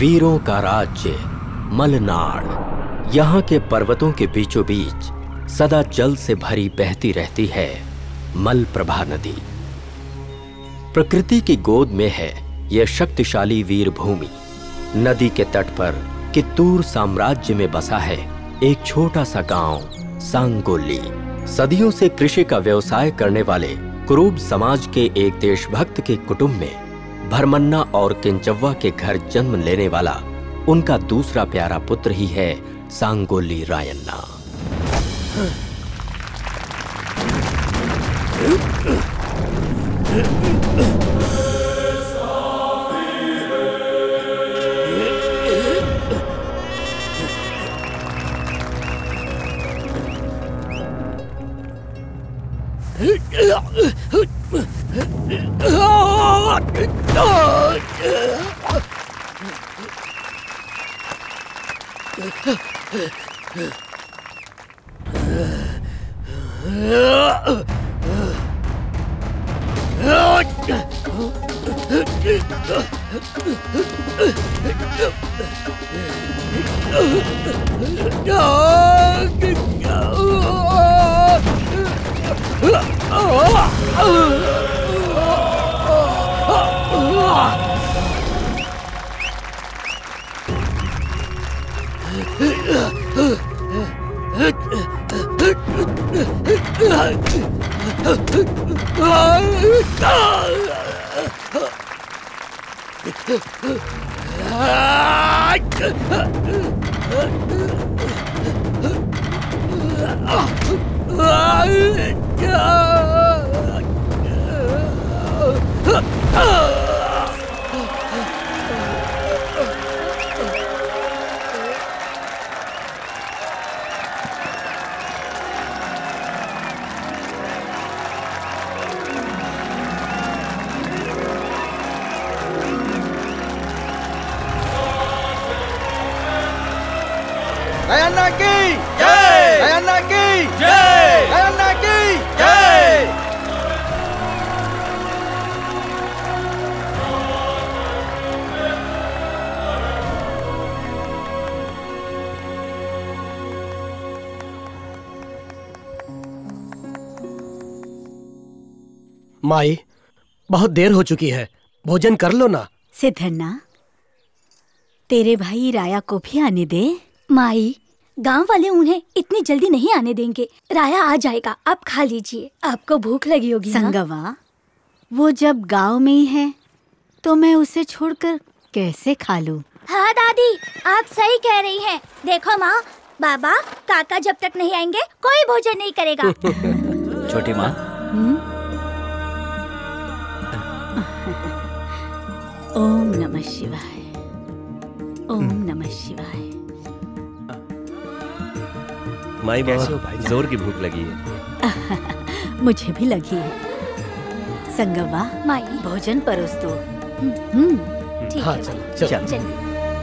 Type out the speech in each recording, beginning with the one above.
वीरों का राज्य मलनाड। यहाँ के पर्वतों के बीचों बीच सदा जल से भरी बहती रहती है मलप्रभा नदी। प्रकृति की गोद में है यह शक्तिशाली वीर भूमि। नदी के तट पर कित्तूर साम्राज्य में बसा है एक छोटा सा गांव सांगोली। सदियों से कृषि का व्यवसाय करने वाले कुरुब समाज के एक देशभक्त के कुटुंब में भरमन्ना और किंचव्वा के घर जन्म लेने वाला उनका दूसरा प्यारा पुत्र ही है सांगोली रायन्ना। रायन्ना की जय, रायन्ना की जय, रायन्ना की जय। माई, बहुत देर हो चुकी है, भोजन कर लो ना। सिद्धन्ना, तेरे भाई राया को भी आने दे। माई, गांव वाले उन्हें इतनी जल्दी नहीं आने देंगे। राया आ जाएगा, आप खा लीजिए। आपको भूख लगी होगी ना? संगवा, वो जब गांव में ही है तो मैं उसे छोड़कर कैसे खा लूं? हाँ दादी, आप सही कह रही हैं। देखो माँ, बाबा, काका जब तक नहीं आएंगे कोई भोजन नहीं करेगा। छोटी माँ, ओम नमः शिवाय, ओम नमः शिवाय। माई, बहुत जोर की भूख लगी है। मुझे भी लगी है। संगवा, माई, भोजन परोस दो। ठीक हाँ, है, चलो, चल। चलो।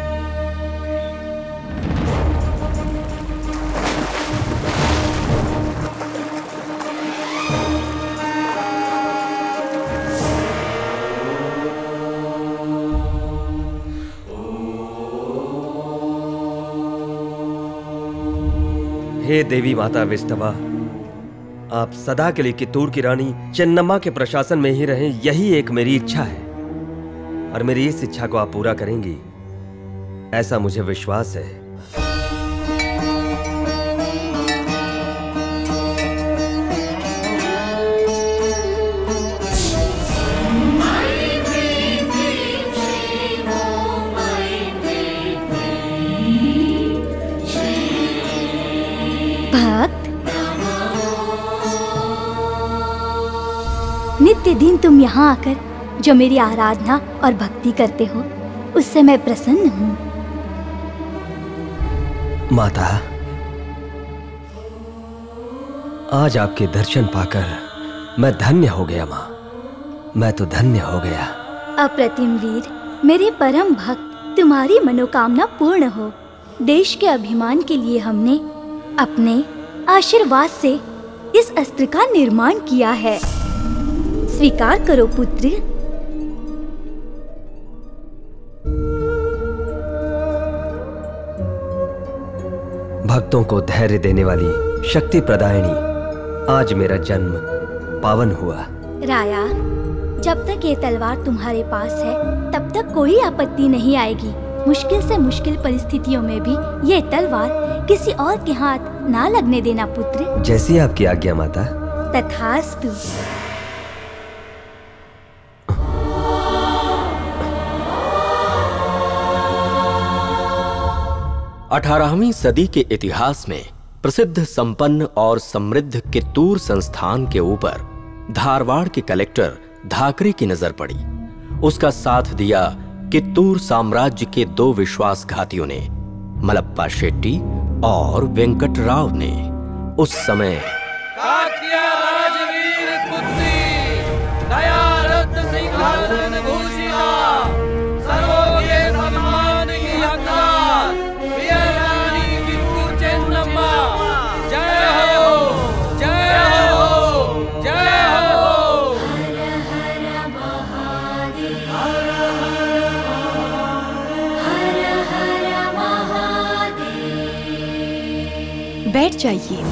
हे देवी माता विष्णवा, आप सदा के लिए कित्तूर की रानी चेन्नम्मा के प्रशासन में ही रहें, यही एक मेरी इच्छा है। और मेरी इस इच्छा को आप पूरा करेंगी, ऐसा मुझे विश्वास है। नित्य दिन तुम यहाँ आकर जो मेरी आराधना और भक्ति करते हो, उससे मैं प्रसन्न हूँ। माता, आज आपके दर्शन पाकर मैं धन्य हो गया। माँ, मैं तो धन्य हो गया। अप्रतिम वीर, मेरे परम भक्त, तुम्हारी मनोकामना पूर्ण हो। देश के अभिमान के लिए हमने अपने आशीर्वाद से इस अस्त्र का निर्माण किया है। स्वीकार करो पुत्र। भक्तों को धैर्य देने वाली शक्ति प्रदायिनी, आज मेरा जन्म पावन हुआ। राया, जब तक ये तलवार तुम्हारे पास है तब तक कोई आपत्ति नहीं आएगी। मुश्किल से मुश्किल परिस्थितियों में भी ये तलवार किसी और के हाथ ना लगने देना पुत्र। जैसी आपकी आज्ञा माता। तथास्तु। 18वीं सदी के इतिहास में प्रसिद्ध, संपन्न और समृद्ध कित्तूर संस्थान के ऊपर धारवाड़ के कलेक्टर धाकरे की नजर पड़ी। उसका साथ दिया कित्तूर साम्राज्य के 2 विश्वासघातियों ने, मलप्पा शेट्टी और वेंकटराव ने। उस समय कात्या राजवीर पुत्री, दया रत्न सिंहासन भूषिता, सर्वोगे सम्मान की हकदार, प्रिय रानी कित्तूर चेन्नम्मा, जय हो, जय हो, जय हो। बैठ जाइए।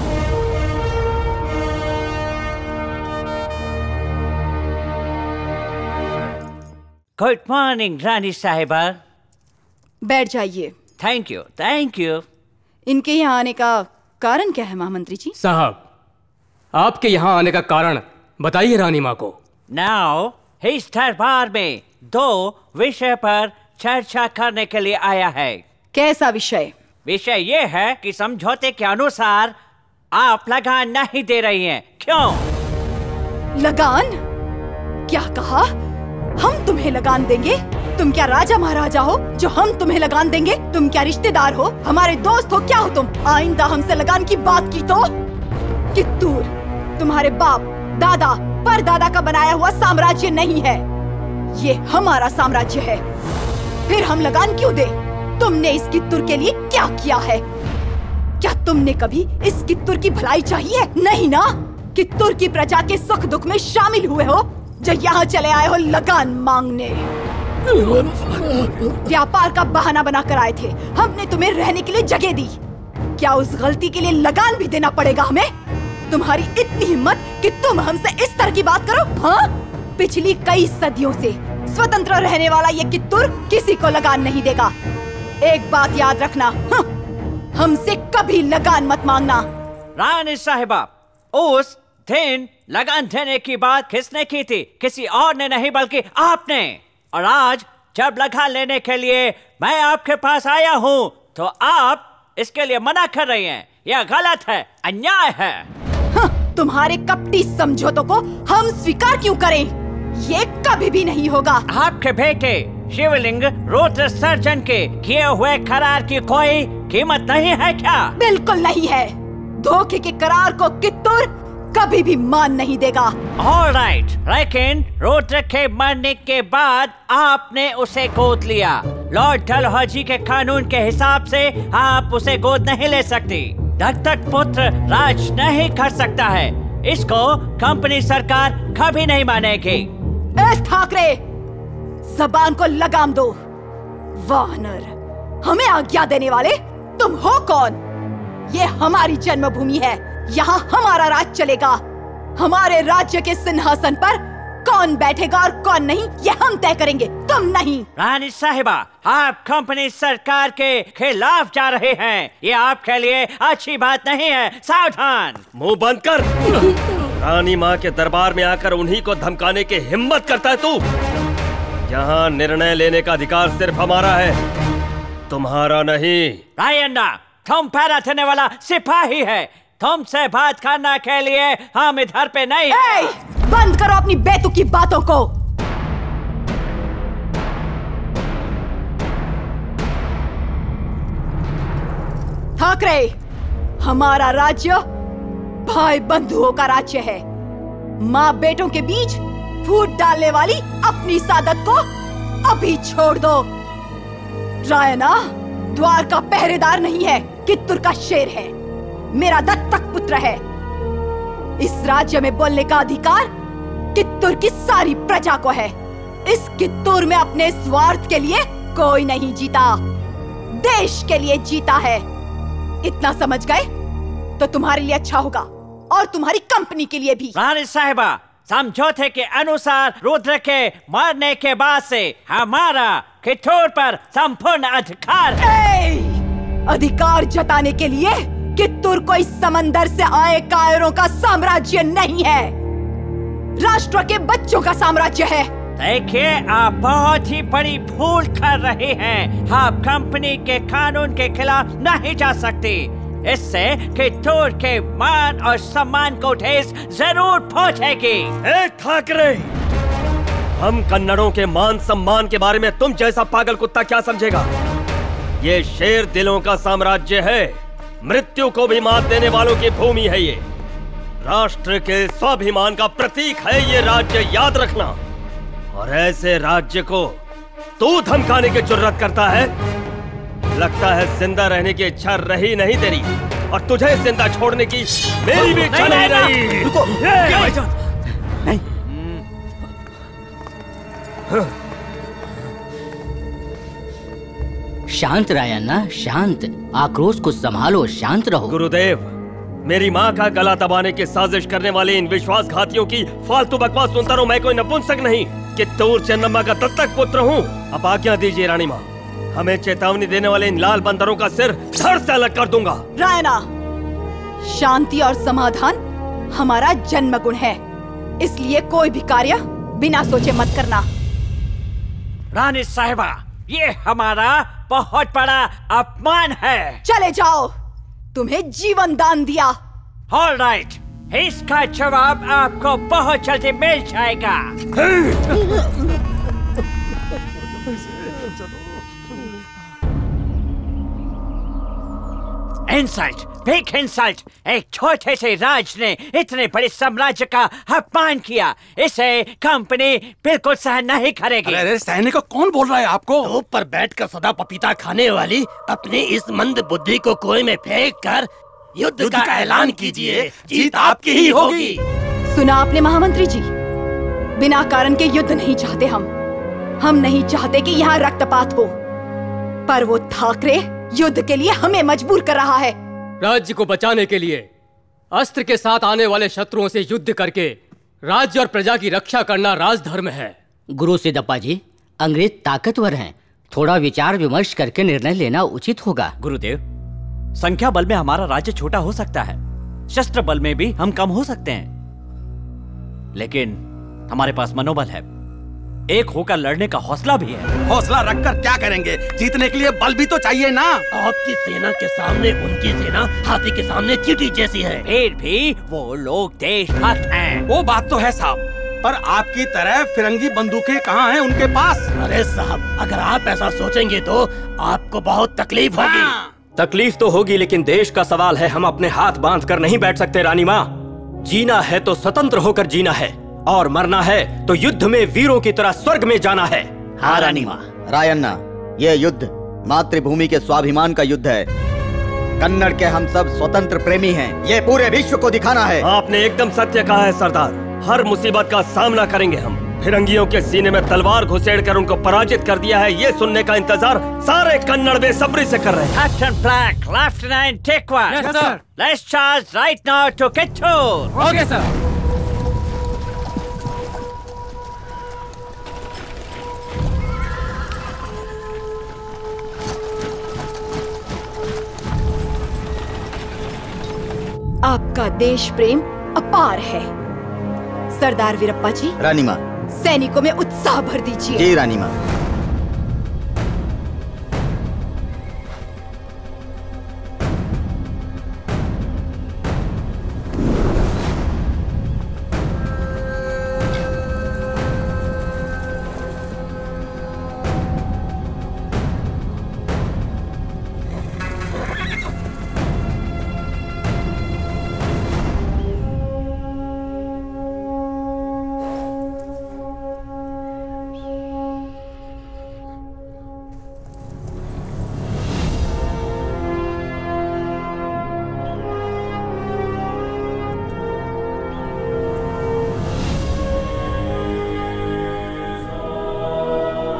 गुड मॉर्निंग रानी साहिबा। बैठ जाइए। Thank you, thank you. इनके यहाँ आने का कारण क्या है महामंत्री जी? साहब, आपके यहाँ आने का कारण बताइए रानी माँ को। नाउ इस दरबार में 2 विषय पर चर्चा करने के लिए आया है। कैसा विषय? विषय ये है कि समझौते के अनुसार आप लगान नहीं दे रही हैं। क्यों? लगान? क्या कहा? हम तुम्हें लगान देंगे? तुम क्या राजा महाराजा हो जो हम तुम्हें लगान देंगे? तुम क्या रिश्तेदार हो? हमारे दोस्त हो? क्या हो तुम? आइंदा हमसे लगान की बात की तो कित्तूर तुम्हारे बाप, दादा, परदादा का बनाया हुआ साम्राज्य नहीं है। ये हमारा साम्राज्य है। फिर हम लगान क्यों दे? तुमने इस कित्तूर के लिए क्या किया है? क्या तुमने कभी इस कित्तूर की भलाई चाही है? नहीं ना। कित्तूर की प्रजा के सुख दुख में शामिल हुए हो, जो यहाँ चले आए हो लगान मांगने। व्यापार का बहाना बना कर आए थे। हमने तुम्हें रहने के लिए जगह दी। क्या उस गलती के लिए लगान भी देना पड़ेगा हमें? तुम्हारी इतनी हिम्मत कि तुम हमसे इस तरह की बात करो? हाँ, पिछली कई सदियों से स्वतंत्र रहने वाला ये कित्तूर किसी को लगान नहीं देगा। एक बात याद रखना, हमसे कभी लगान मत मांगना। रानी साहिबा, उस दिन लगान देने की बात किसने की थी? किसी और ने नहीं बल्कि आपने। और आज जब लगान लेने के लिए मैं आपके पास आया हूँ तो आप इसके लिए मना कर रही हैं। यह गलत है, अन्याय है। तुम्हारे कपटी समझौतों को हम स्वीकार क्यों करें? ये कभी भी नहीं होगा। आपके बेटे शिवलिंग रुद्र सर्जन के किए हुए करार की कोई कीमत नहीं है क्या? बिल्कुल नहीं है। धोखे के करार को कित्तूर कभी भी मान नहीं देगा। ऑलराइट, लेकिन रुद्र के मरने के बाद आपने उसे गोद लिया। लॉर्ड डलहौजी के कानून के हिसाब से आप उसे गोद नहीं ले सकती। दत्तक पुत्र राज नहीं कर सकता है। इसको कंपनी सरकार कभी नहीं मानेगी। ठाकरे, जबान को लगाम दो। वानर, हमें आज्ञा देने वाले तुम हो कौन? ये हमारी जन्मभूमि है। यहाँ हमारा राज चलेगा। हमारे राज्य के सिंहासन पर कौन बैठेगा और कौन नहीं, ये हम तय करेंगे, तुम नहीं। रानी साहिबा, आप कंपनी सरकार के खिलाफ जा रहे हैं। ये आपके लिए अच्छी बात नहीं है। सावधान। मुंह बंद कर। रानी माँ के दरबार में आकर उन्हीं को धमकाने की हिम्मत करता है तू? यहाँ निर्णय लेने का अधिकार सिर्फ हमारा है, तुम्हारा नहीं। रायन्ना, तुम पैरा देने वाला सिपाही है। तुमसे बात करने के लिए हम इधर पे नहीं। बंद करो अपनी बेतुकी बातों को। ठाकरे, हमारा राज्य भाई बंधुओं का राज्य है। माँ बेटों के बीच फूट डालने वाली अपनी सादत को अभी छोड़ दो। रायना द्वार का पहरेदार नहीं है, कित्तूर का शेर है। मेरा दत्तक पुत्र है। इस राज्य में बोलने का अधिकार कित्तूर की सारी प्रजा को है। इस कित्तूर में अपने स्वार्थ के लिए कोई नहीं जीता, देश के लिए जीता है। इतना समझ गए तो तुम्हारे लिए अच्छा होगा और तुम्हारी कंपनी के लिए भी। रानी साहिबा, समझौते के अनुसार रुद्र के मरने के बाद से हमारा कित्तूर पर संपूर्ण अधिकार है। अधिकार जताने के लिए कित्तूर कोई समंदर से आए कायरों का साम्राज्य नहीं है, राष्ट्र के बच्चों का साम्राज्य है। देखिए, आप बहुत ही बड़ी भूल कर रहे हैं। आप कंपनी के कानून के खिलाफ नहीं जा सकती। इससे कित्तूर के मान और सम्मान को ठेस जरूर पहुंचेगी। ठाकरे, हम कन्नड़ों के मान सम्मान के बारे में तुम जैसा पागल कुत्ता क्या समझेगा? ये शेर दिलों का साम्राज्य है, मृत्यु को भी मात देने वालों की भूमि है। ये राष्ट्र के स्वाभिमान का प्रतीक है ये राज्य, याद रखना। और ऐसे राज्य को तू धमकाने की जुर्रत करता है? लगता है जिंदा रहने की इच्छा रही नहीं तेरी, और तुझे जिंदा छोड़ने की मेरी भी इच्छा नहीं रही। रुको, नहीं। शांत रायन्ना, शांत। आक्रोश को संभालो, शांत रहो। गुरुदेव, मेरी माँ का गला दबाने की साजिश करने वाले इन विश्वासघातियों की फालतू बकवास सुनता रहूं। मैं कोई नपुंसक नहीं, कित्तूर चेन्नम्मा का दत्तक पुत्र हूँ। अब आज्ञा दीजिए रानी माँ, हमें चेतावनी देने वाले इन लाल बंदरों का सिर धड़ से अलग कर दूंगा। रायना, शांति और समाधान हमारा जन्म गुण है, इसलिए कोई भी कार्य बिना सोचे मत करना। रानी साहिबा, ये हमारा बहुत बड़ा अपमान है। चले जाओ, तुम्हें जीवन दान दिया। ऑल राइट, इसका जवाब आपको बहुत जल्दी मिल जाएगा। Insult, big insult. एक छोटे से राज ने इतने बड़े साम्राज्य का अपमान किया, इसे कंपनी बिल्कुल सहन नहीं करेगी। अरे सैनिक को कौन बोल रहा है आपको? तो पर बैठकर सदा पपीता खाने वाली अपनी इस मंद बुद्धि को कुएं में फेंक कर युद्ध का ऐलान कीजिए, जीत आपकी ही होगी। सुना आपने महामंत्री जी, बिना कारण के युद्ध नहीं चाहते हम नहीं चाहते कि यहाँ रक्तपात हो, पर वो ठाकरे युद्ध के लिए हमें मजबूर कर रहा है। राज्य को बचाने के लिए अस्त्र के साथ आने वाले शत्रुओं से युद्ध करके राज्य और प्रजा की रक्षा करना राजधर्म है। गुरु सिद्धप्पा जी, अंग्रेज ताकतवर हैं, थोड़ा विचार विमर्श करके निर्णय लेना उचित होगा। गुरुदेव, संख्या बल में हमारा राज्य छोटा हो सकता है, शस्त्र बल में भी हम कम हो सकते हैं, लेकिन हमारे पास मनोबल है, एक होकर लड़ने का हौसला भी है। हौसला रखकर क्या करेंगे? जीतने के लिए बल भी तो चाहिए ना। आपकी सेना के सामने उनकी सेना हाथी के सामने चींटी जैसी है। फिर भी वो लोग देशभक्त हैं। वो बात तो है साहब, पर आपकी तरह फिरंगी बंदूकें कहाँ हैं उनके पास? अरे साहब, अगर आप ऐसा सोचेंगे तो आपको बहुत तकलीफ होगी। तकलीफ तो होगी, लेकिन देश का सवाल है, हम अपने हाथ बांध कर नहीं बैठ सकते रानी माँ। जीना है तो स्वतंत्र होकर जीना है, और मरना है तो युद्ध में वीरों की तरह स्वर्ग में जाना है। हाँ रानी माँ। रायन्ना, ये युद्ध मातृभूमि के स्वाभिमान का युद्ध है। कन्नड़ के हम सब स्वतंत्र प्रेमी हैं, ये पूरे विश्व को दिखाना है। आपने एकदम सत्य कहा है सरदार, हर मुसीबत का सामना करेंगे हम। फिरंगियों के सीने में तलवार घुसेड़कर उनको पराजित कर दिया है, ये सुनने का इंतजार सारे कन्नड़ बेसब्री से कर रहे हैं। कैप्टन ब्लैक, लेफ्टिनेंट टेकवा, Yes, sir. Let's charge right now to Kittur. Okay sir. आपका देश प्रेम अपार है सरदार वीरप्पा जी। रानी माँ। सैनिकों में उत्साह भर दीजिए। जी रानी माँ।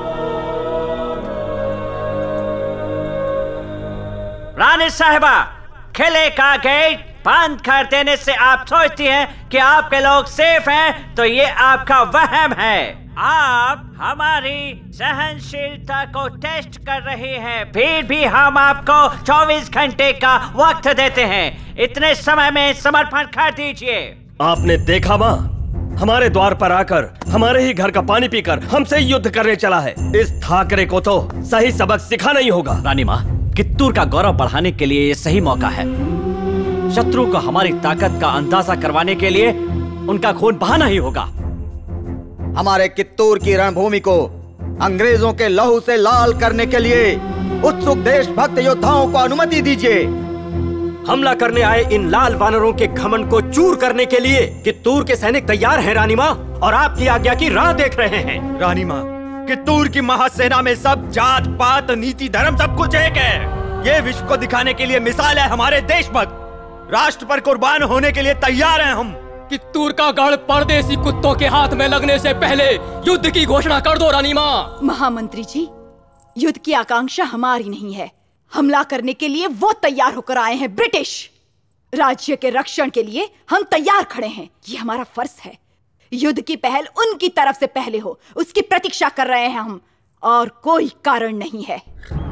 रानी साहिबा, किले का गेट बंद कर देने से आप सोचती हैं कि आपके लोग सेफ हैं, तो ये आपका वहम है। आप हमारी सहनशीलता को टेस्ट कर रहे हैं, फिर भी हम आपको 24 घंटे का वक्त देते हैं। इतने समय में समर्पण कर दीजिए। आपने देखा माँ, हमारे द्वार पर आकर हमारे ही घर का पानी पीकर हमसे युद्ध करने चला है। इस ठाकरे को तो सही सबक सिखाना ही होगा। रानी माँ, कित्तूर का गौरव बढ़ाने के लिए ये सही मौका है। शत्रु को हमारी ताकत का अंदाजा करवाने के लिए उनका खून बहाना ही होगा। हमारे कित्तूर की रणभूमि को अंग्रेजों के लहू से लाल करने के लिए उत्सुक देशभक्त योद्धाओं को अनुमति दीजिए। हमला करने आए इन लाल वानरों के घमंड को चूर करने के लिए कित्तूर के सैनिक तैयार हैं रानी माँ, और आपकी आज्ञा की राह देख रहे हैं। रानी माँ, कित्तूर की महासेना में सब जात पात नीति धर्म सब कुछ एक है। ये विश्व को दिखाने के लिए मिसाल है हमारे देशभक्त। राष्ट्र पर कुर्बान होने के लिए तैयार हैं हम। कित्तूर का गढ़ परदेसी कुत्तों के हाथ में लगने से पहले युद्ध की घोषणा कर दो रानी माँ। महामंत्री जी, युद्ध की आकांक्षा हमारी नहीं है। हमला करने के लिए वो तैयार होकर आए हैं ब्रिटिश। राज्य के रक्षण के लिए हम तैयार खड़े हैं, ये हमारा फर्ज है। युद्ध की पहल उनकी तरफ से पहले हो, उसकी प्रतीक्षा कर रहे हैं हम, और कोई कारण नहीं है।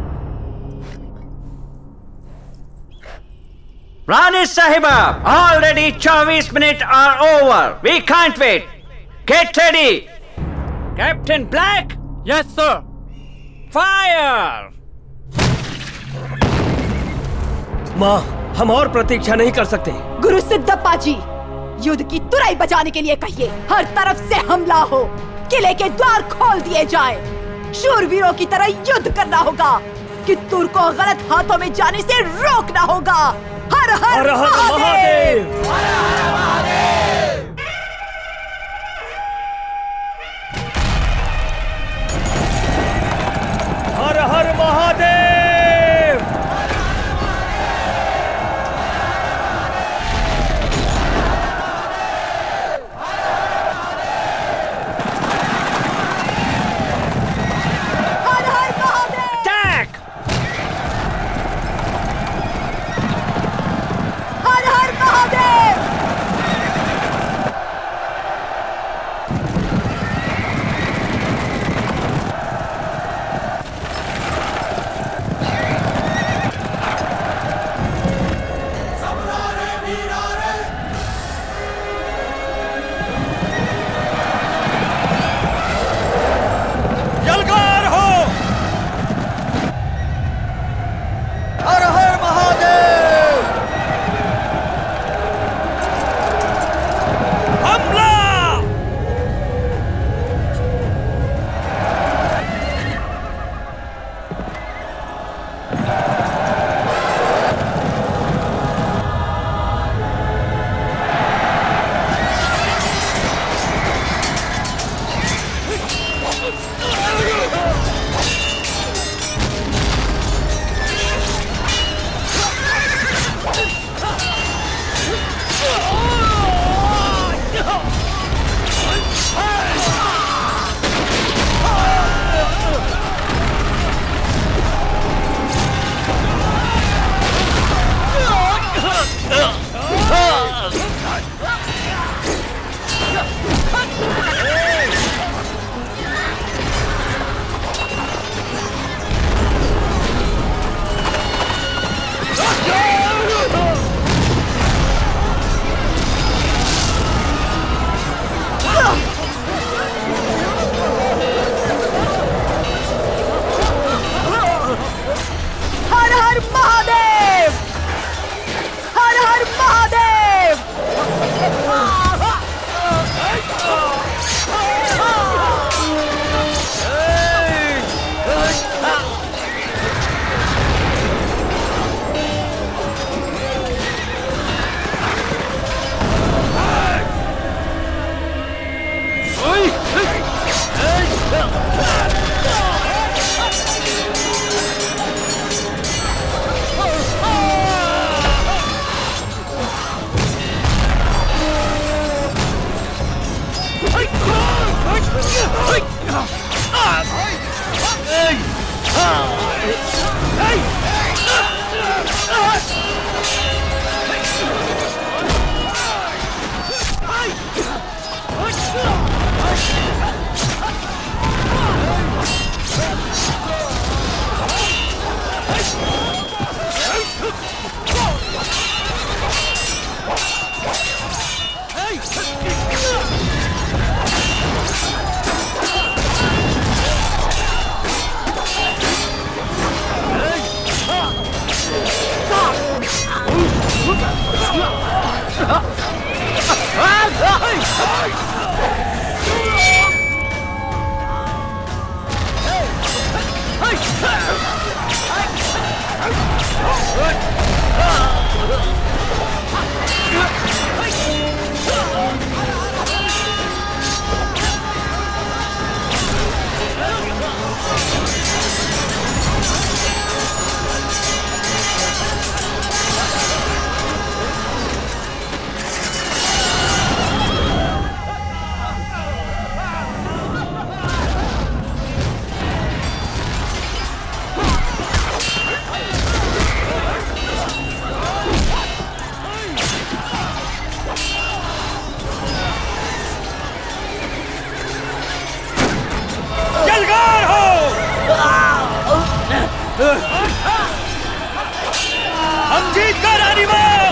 रानी साहिबा, already 24 minutes are over. We can't wait. Get ready. Captain Black. Yes, sir. Fire. माँ, हम और प्रतीक्षा नहीं कर सकते। गुरु सिद्धप्पा जी, युद्ध की तुरई बजाने के लिए कहिए। हर तरफ से हमला हो, किले के द्वार खोल दिए जाए। शूरवीरों की तरह युद्ध करना होगा। कित्तूर को गलत हाथों में जाने से रोकना होगा। हर हर महादेव! हर हर महादेव! हम जीत कर रानी मां।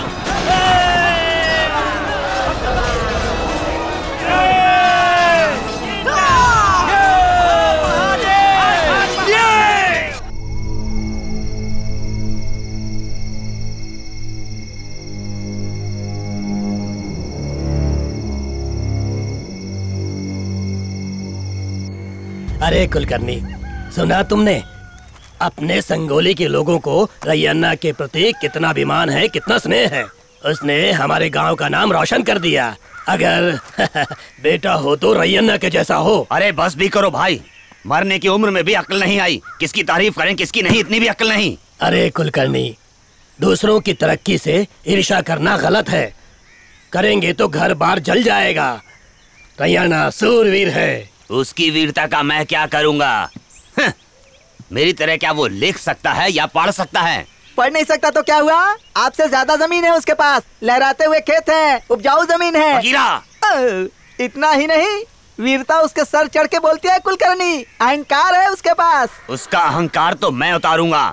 अरे कुलकर्णी, सुना तुमने? अपने संगोली के लोगों को रैयन्ना के प्रति कितना अभिमान है, कितना स्नेह है। उसने हमारे गांव का नाम रोशन कर दिया। अगर बेटा हो तो रैयन्ना के जैसा हो। अरे बस भी करो भाई, मरने की उम्र में भी अक्ल नहीं आई। किसकी तारीफ करें किसकी नहीं, इतनी भी अक्ल नहीं। अरे कुलकर्णी, दूसरों की तरक्की से ईर्ष्या करना गलत है। करेंगे तो घर बार जल जाएगा। रैयन्ना सूरवीर है। उसकी वीरता का मैं क्या करूंगा? मेरी तरह क्या वो लिख सकता है या पढ़ सकता है? पढ़ नहीं सकता तो क्या हुआ? आपसे ज्यादा जमीन है उसके पास, लहराते हुए खेत हैं, उपजाऊ जमीन है। इतना ही नहीं, वीरता उसके सर चढ़ के बोलती है कुलकर्णी। अहंकार है उसके पास। उसका अहंकार तो मैं उतारूंगा।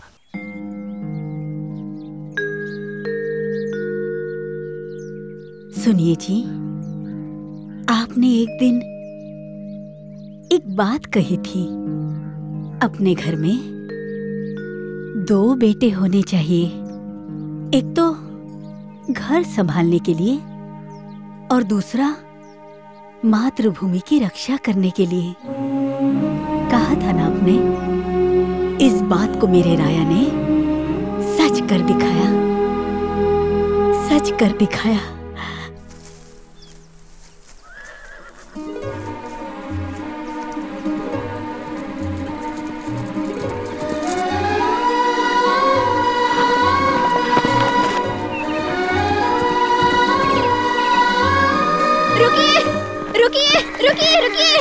सुनिए जी, आपने एक दिन एक बात कही थी। अपने घर में 2 बेटे होने चाहिए, एक तो घर संभालने के लिए और दूसरा मातृभूमि की रक्षा करने के लिए। कहा था ना आपने? इस बात को मेरे राया ने सच कर दिखाया, सच कर दिखाया। रुकिए, रुकिए।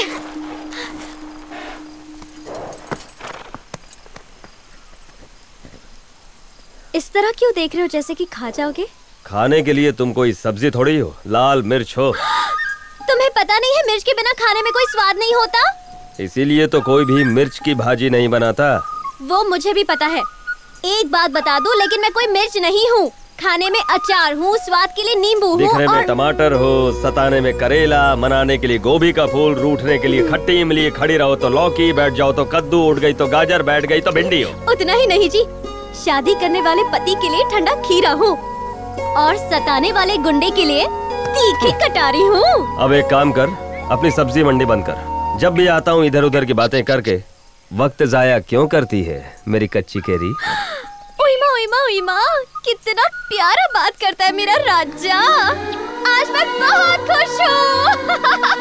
इस तरह क्यों देख रहे हो, जैसे कि खा जाओगे? खाने के लिए तुम कोई सब्जी थोड़ी हो, लाल मिर्च हो। तुम्हें पता नहीं है मिर्च के बिना खाने में कोई स्वाद नहीं होता? इसीलिए तो कोई भी मिर्च की भाजी नहीं बनाता। वो मुझे भी पता है। एक बात बता दूं, लेकिन मैं कोई मिर्च नहीं हूँ। खाने में अचार हूँ, स्वाद के लिए नींबू हूँ, दिखने में और टमाटर हो, सताने में करेला, मनाने के लिए गोभी का फूल, रूठने के लिए खट्टी इमली, खड़ी रहो तो लौकी, बैठ जाओ तो कद्दू, उठ गई तो गाजर, बैठ गई तो भिंडी हो। उतना ही नहीं जी, शादी करने वाले पति के लिए ठंडा खीरा हूँ और सताने वाले गुंडे के लिए तीखी कटारी हूँ। अब एक काम कर, अपनी सब्जी मंडी बंद कर। जब भी आता हूँ इधर उधर की बातें करके वक्त जाया क्यों करती है मेरी कच्ची केरी? उइमा, कितना प्यारा बात करता है मेरा राजा। आज मैं बहुत खुश हूँ।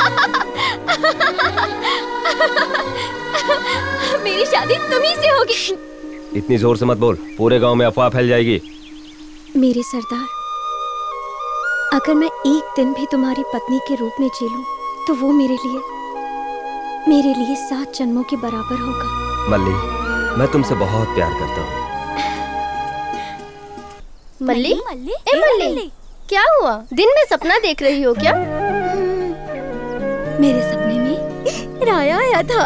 मेरी शादी तुम्ही से होगी। इतनी जोर से मत बोल, पूरे गांव में अफवाह फैल जाएगी। मेरे सरदार, अगर मैं एक दिन भी तुम्हारी पत्नी के रूप में जी लूं, तो वो मेरे लिए 7 जन्मों के बराबर होगा। मल्ली, मैं तुमसे बहुत प्यार करता हूँ। मल्ली, ए मल्ली, क्या हुआ? दिन में सपना देख रही हो क्या? मेरे सपने में राया आया था।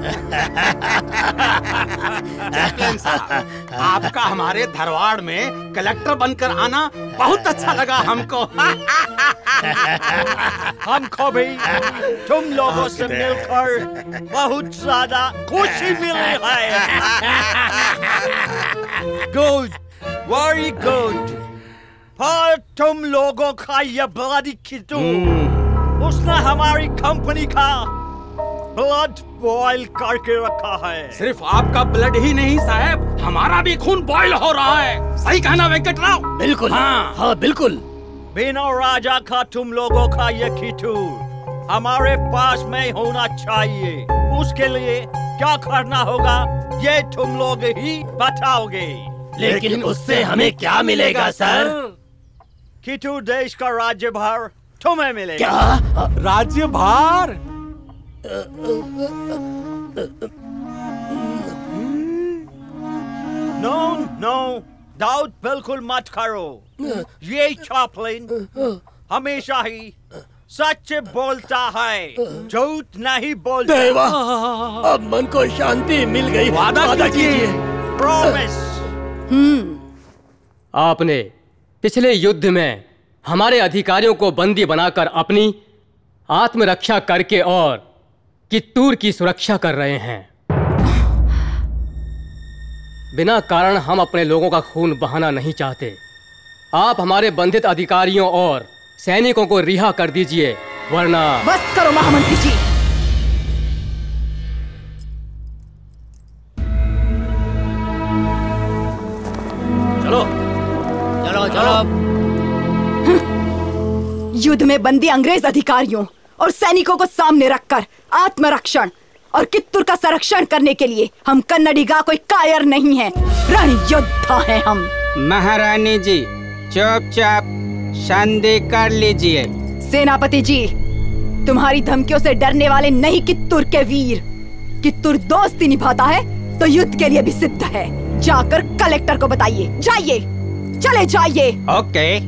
चैपलिन साहब, आपका हमारे धारवाड़ में कलेक्टर बनकर आना बहुत अच्छा लगा हमको। हमको भी तुम लोगों से मिलकर बहुत ज्यादा खुशी मिली है। Good, very good. पर तुम लोगों का ये ब्लडी किट्टू, उसने हमारी कंपनी का ब्लड बॉयल करके रखा है। सिर्फ आपका ब्लड ही नहीं साहब, हमारा भी खून बॉयल हो रहा है। सही कहना वेंकटराव? बिल्कुल। हाँ हाँ बिल्कुल। बिना राजा का तुम लोगों का ये किट्टू हमारे पास में होना चाहिए। उसके लिए क्या करना होगा ये तुम लोग ही बताओगे। लेकिन उससे हमें क्या मिलेगा सर? किट्टू देश का राज्यभार तुम्हें मिलेगा। क्या राज्यभार? नो नो, डाउट बिल्कुल मत करो। ये चैपलिन हमेशा ही सच बोलता है, झूठ नहीं बोलता। देवा, अब मन को शांति मिल गई। वादा कीजिए। प्रॉमिस। आपने पिछले युद्ध में हमारे अधिकारियों को बंदी बनाकर अपनी आत्मरक्षा करके और कित्तूर की सुरक्षा कर रहे हैं। बिना कारण हम अपने लोगों का खून बहाना नहीं चाहते। आप हमारे बंधित अधिकारियों और सैनिकों को रिहा कर दीजिए, वरना। बस करो महामंत्री जी। चलो चलो चलो। युद्ध में बंदी अंग्रेज अधिकारियों और सैनिकों को सामने रखकर आत्मरक्षण और कित्तूर का संरक्षण करने के लिए हम कन्नडिगा कोई कायर नहीं है, रण योद्धा है हम। महारानी जी चुपचाप शांति कर लीजिए। सेनापति जी, तुम्हारी धमकियों से डरने वाले नहीं कित्तूर के वीर। कित्तूर दोस्ती निभाता है तो युद्ध के लिए भी सिद्ध है। जाकर कलेक्टर को बताइए। जाइए, चले जाइए। ओके।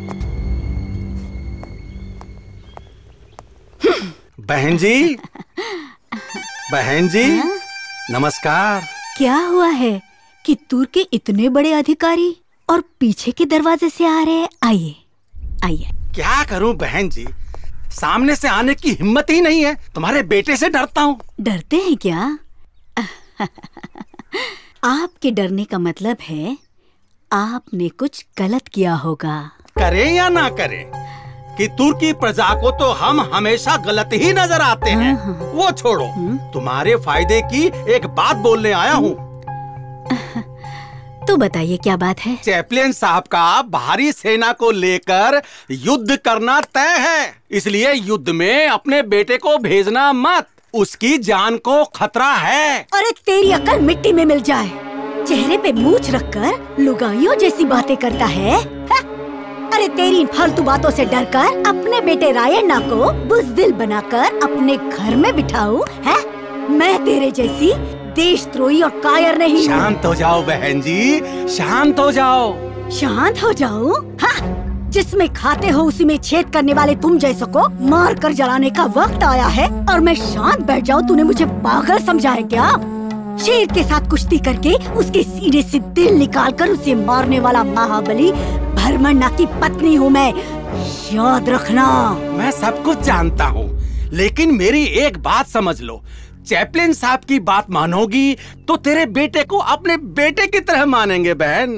बहन जी, बहन जी, नमस्कार। क्या हुआ है? कित्तूर के इतने बड़े अधिकारी और पीछे के दरवाजे से आ रहे हैं। आइए आइए। क्या करूं बहन जी, सामने से आने की हिम्मत ही नहीं है। तुम्हारे बेटे से डरता हूँ। डरते हैं क्या? आपके डरने का मतलब है आपने कुछ गलत किया होगा। करें या ना करें, कित्तूर की प्रजा को तो हम हमेशा गलत ही नजर आते हैं। वो छोड़ो, तुम्हारे फायदे की एक बात बोलने आया हूँ। तो बताइए क्या बात है? चैपलिन साहब का भारी सेना को लेकर युद्ध करना तय है, इसलिए युद्ध में अपने बेटे को भेजना मत, उसकी जान को खतरा है। अरे तेरी अकल मिट्टी में मिल जाए। चेहरे पे मूंछ रखकर लुगाइयों जैसी बातें करता है। अरे तेरी फालतू बातों से डरकर अपने बेटे रायण्णा को बुज़दिल बनाकर अपने घर में बिठाऊं है? मैं तेरे जैसी देशद्रोही और कायर नहीं। शांत हो जाओ बहन जी, शांत हो जाओ। शांत हो जाऊं? हाँ, जिसमें खाते हो उसी में छेद करने वाले तुम जैसों को मार कर जलाने का वक्त आया है और मैं शांत बैठ जाऊं? तूने मुझे पागल समझा है क्या? शेर के साथ कुश्ती करके उसके सीने से दिल निकालकर उसे मारने वाला महाबली भरमण्णा की पत्नी हूँ मैं, याद रखना। मैं सब कुछ जानता हूँ, लेकिन मेरी एक बात समझ लो, चैपलिन साहब की बात मानोगी तो तेरे बेटे को अपने बेटे की तरह मानेंगे बहन।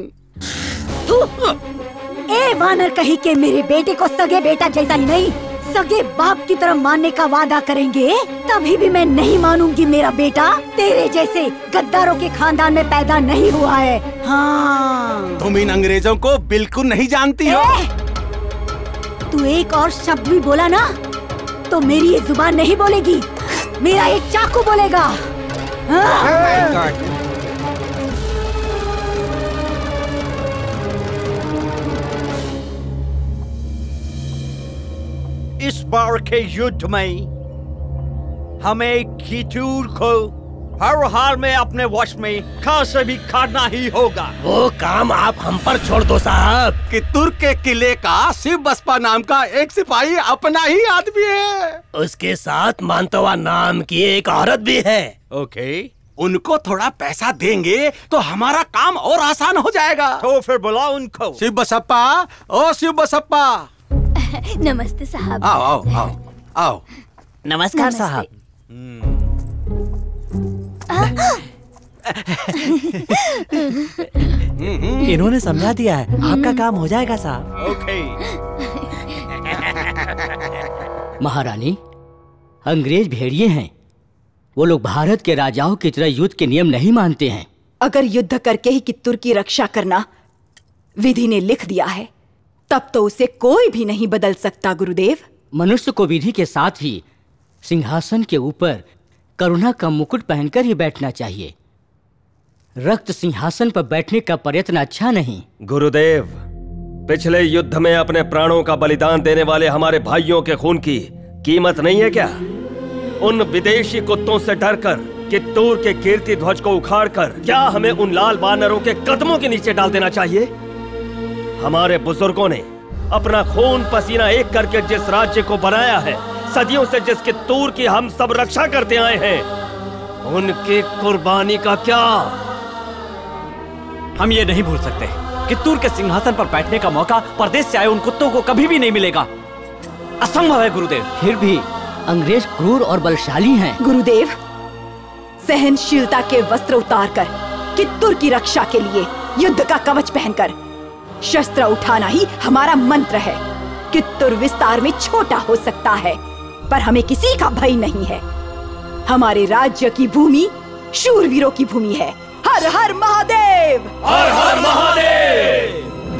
ए वानर कहीं के मेरे बेटे को सगे बेटा जैसा ही नहीं, सगे बाप की तरह मानने का वादा करेंगे, तभी भी मैं नहीं मानूंगी मेरा बेटा तेरे जैसे गद्दारों के खानदान में पैदा नहीं हुआ है। हाँ, तुम इन अंग्रेजों को बिल्कुल नहीं जानती हो। तू एक और शब्द भी बोला ना तो मेरी ये जुबान नहीं बोलेगी, मेरा एक चाकू बोलेगा। हाँ। इस बार के युद्ध में हमें कित्तूर को हर हाल में अपने वश में कैसे भी करना ही होगा। वो काम आप हम पर छोड़ दो साहब। कित्तूर के किले का शिव बसपा नाम का एक सिपाही अपना ही आदमी है। उसके साथ मानतवा नाम की एक औरत भी है। ओके, उनको थोड़ा पैसा देंगे तो हमारा काम और आसान हो जाएगा। तो फिर बुलाओ उनको। शिव बसप्पा, ओ शिव बसप्पा। नमस्ते साहब। आओ आओ आओ आओ। नमस्कार साहब। इन्होंने समझा दिया है, आपका काम हो जाएगा साहब। ओके। महारानी, अंग्रेज भेड़िए हैं। वो लोग भारत के राजाओं की तरह युद्ध के नियम नहीं मानते हैं। अगर युद्ध करके ही कित्तूर की रक्षा करना विधि ने लिख दिया है, तब तो उसे कोई भी नहीं बदल सकता गुरुदेव। मनुष्य को विधि के साथ ही सिंहासन के ऊपर करुणा का मुकुट पहनकर ही बैठना चाहिए। रक्त सिंहासन पर बैठने का प्रयत्न अच्छा नहीं। गुरुदेव, पिछले युद्ध में अपने प्राणों का बलिदान देने वाले हमारे भाइयों के खून की कीमत नहीं है क्या? उन विदेशी कुत्तों से डरकर कित्तूर के कीर्ति ध्वज को उखाड़कर क्या हमें उन लाल वानरों के कदमों के नीचे डाल देना चाहिए? हमारे बुजुर्गों ने अपना खून पसीना एक करके जिस राज्य को बनाया है, सदियों से जिस कित्तूर की हम सब रक्षा करते आए हैं, उनकी कुर्बानी का क्या? हम ये नहीं भूल सकते। कित्तूर के सिंहासन पर बैठने का मौका परदेश से आए उन कुत्तों को कभी भी नहीं मिलेगा। असंभव है गुरुदेव। फिर भी अंग्रेज क्रूर और बलशाली हैं। गुरुदेव, सहनशीलता के वस्त्र उतारकर कित्तूर की रक्षा के लिए युद्ध का कवच पहनकर शस्त्र उठाना ही हमारा मंत्र है। कित्तूर विस्तार में छोटा हो सकता है, पर हमें किसी का भय नहीं है। हमारे राज्य की भूमि शूरवीरों की भूमि है। हर हर महादेव! हर हर महादेव!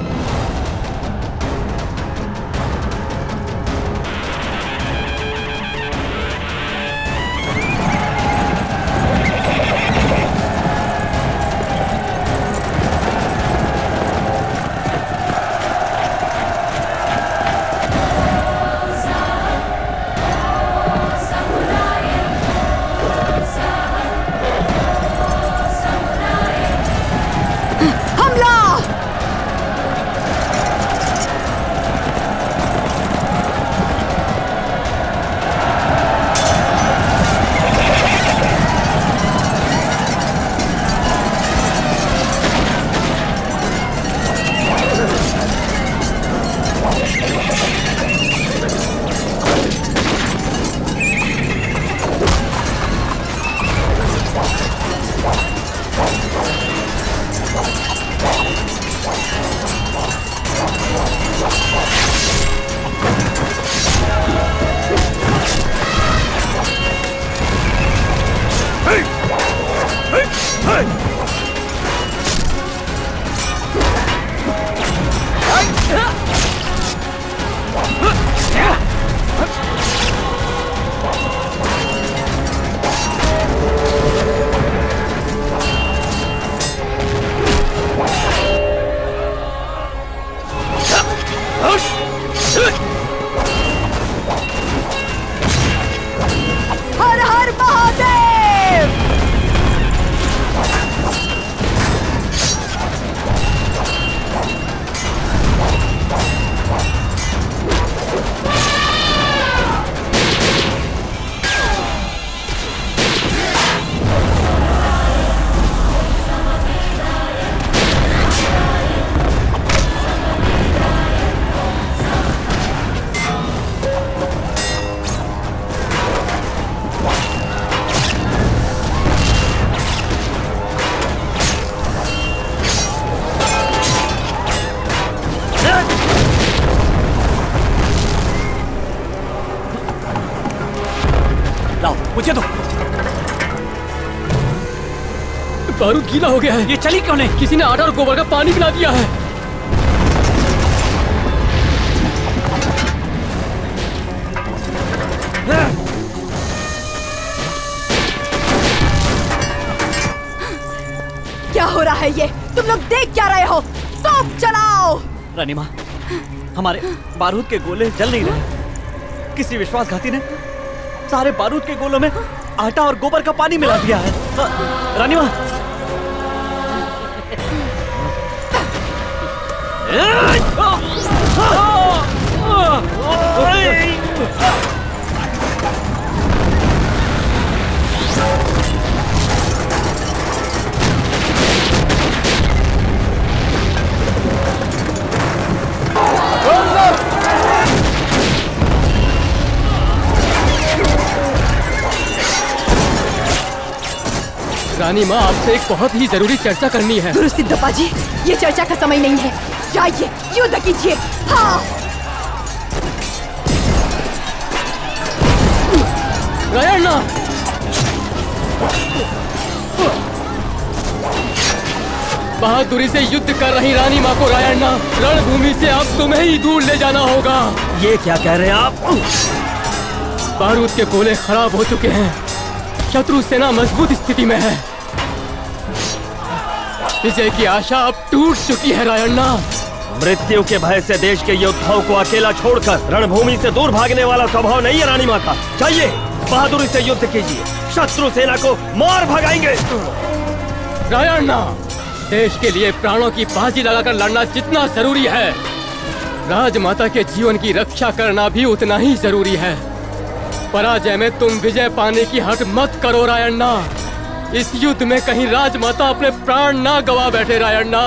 हर हर महादेव! मुझे दो। बारूद गीला हो गया है। ये चली क्यों नहीं? किसी ने आटा और गोबर का पानी पिला दिया है। क्या हो रहा है ये? तुम लोग देख क्या रहे हो? तोप चलाओ! रानी माँ, हमारे बारूद के गोले जल नहीं रहे। किसी विश्वासघाती ने सारे बारूद के गोलों में आटा और गोबर का पानी मिला दिया है। रानी माँ, रानी माँ, आपसे एक बहुत ही जरूरी चर्चा करनी है। गुरु सिद्धप्पा जी, ये चर्चा का समय नहीं है। जाइए, युद्ध कीजिए। हाँ। रायण्णा, बहादुरी से युद्ध कर रही रानी माँ को रायण्णा, रणभूमि से अब तुम्हें ही दूर ले जाना होगा। ये क्या कह रहे हैं आप? बारूद के गोले खराब हो चुके हैं, शत्रु सेना मजबूत स्थिति में है, विजय की आशा अब टूट चुकी है रायण्णा। मृत्यु के भय से देश के योद्धाओं को अकेला छोड़कर रणभूमि से दूर भागने वाला स्वभाव नहीं है रानी माँ का। चाहिए बहादुरी से युद्ध कीजिए, शत्रु सेना को मार भगाएंगे। रायण्णा, देश के लिए प्राणों की बाजी लगाकर लड़ना जितना जरूरी है, राजमाता के जीवन की रक्षा करना भी उतना ही जरूरी है। पराजय में तुम विजय पाने की हट मत करो रायण्णा। इस युद्ध में कहीं राजमाता अपने प्राण ना गवा बैठे रायण्णा।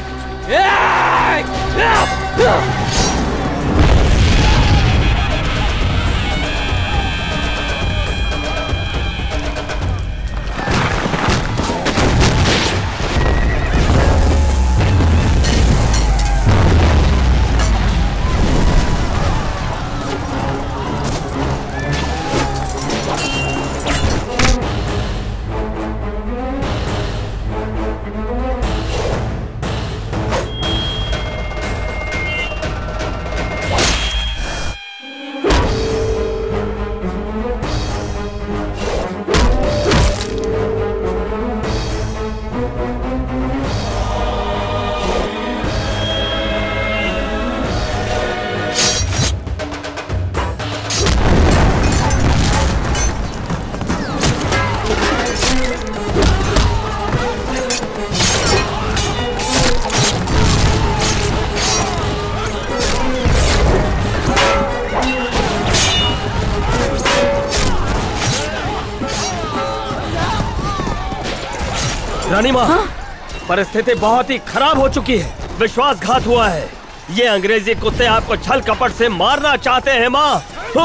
रानी माँ, परिस्थिति बहुत ही खराब हो चुकी है, विश्वासघात हुआ है। ये अंग्रेजी कुत्ते आपको छल कपट से मारना चाहते हैं माँ।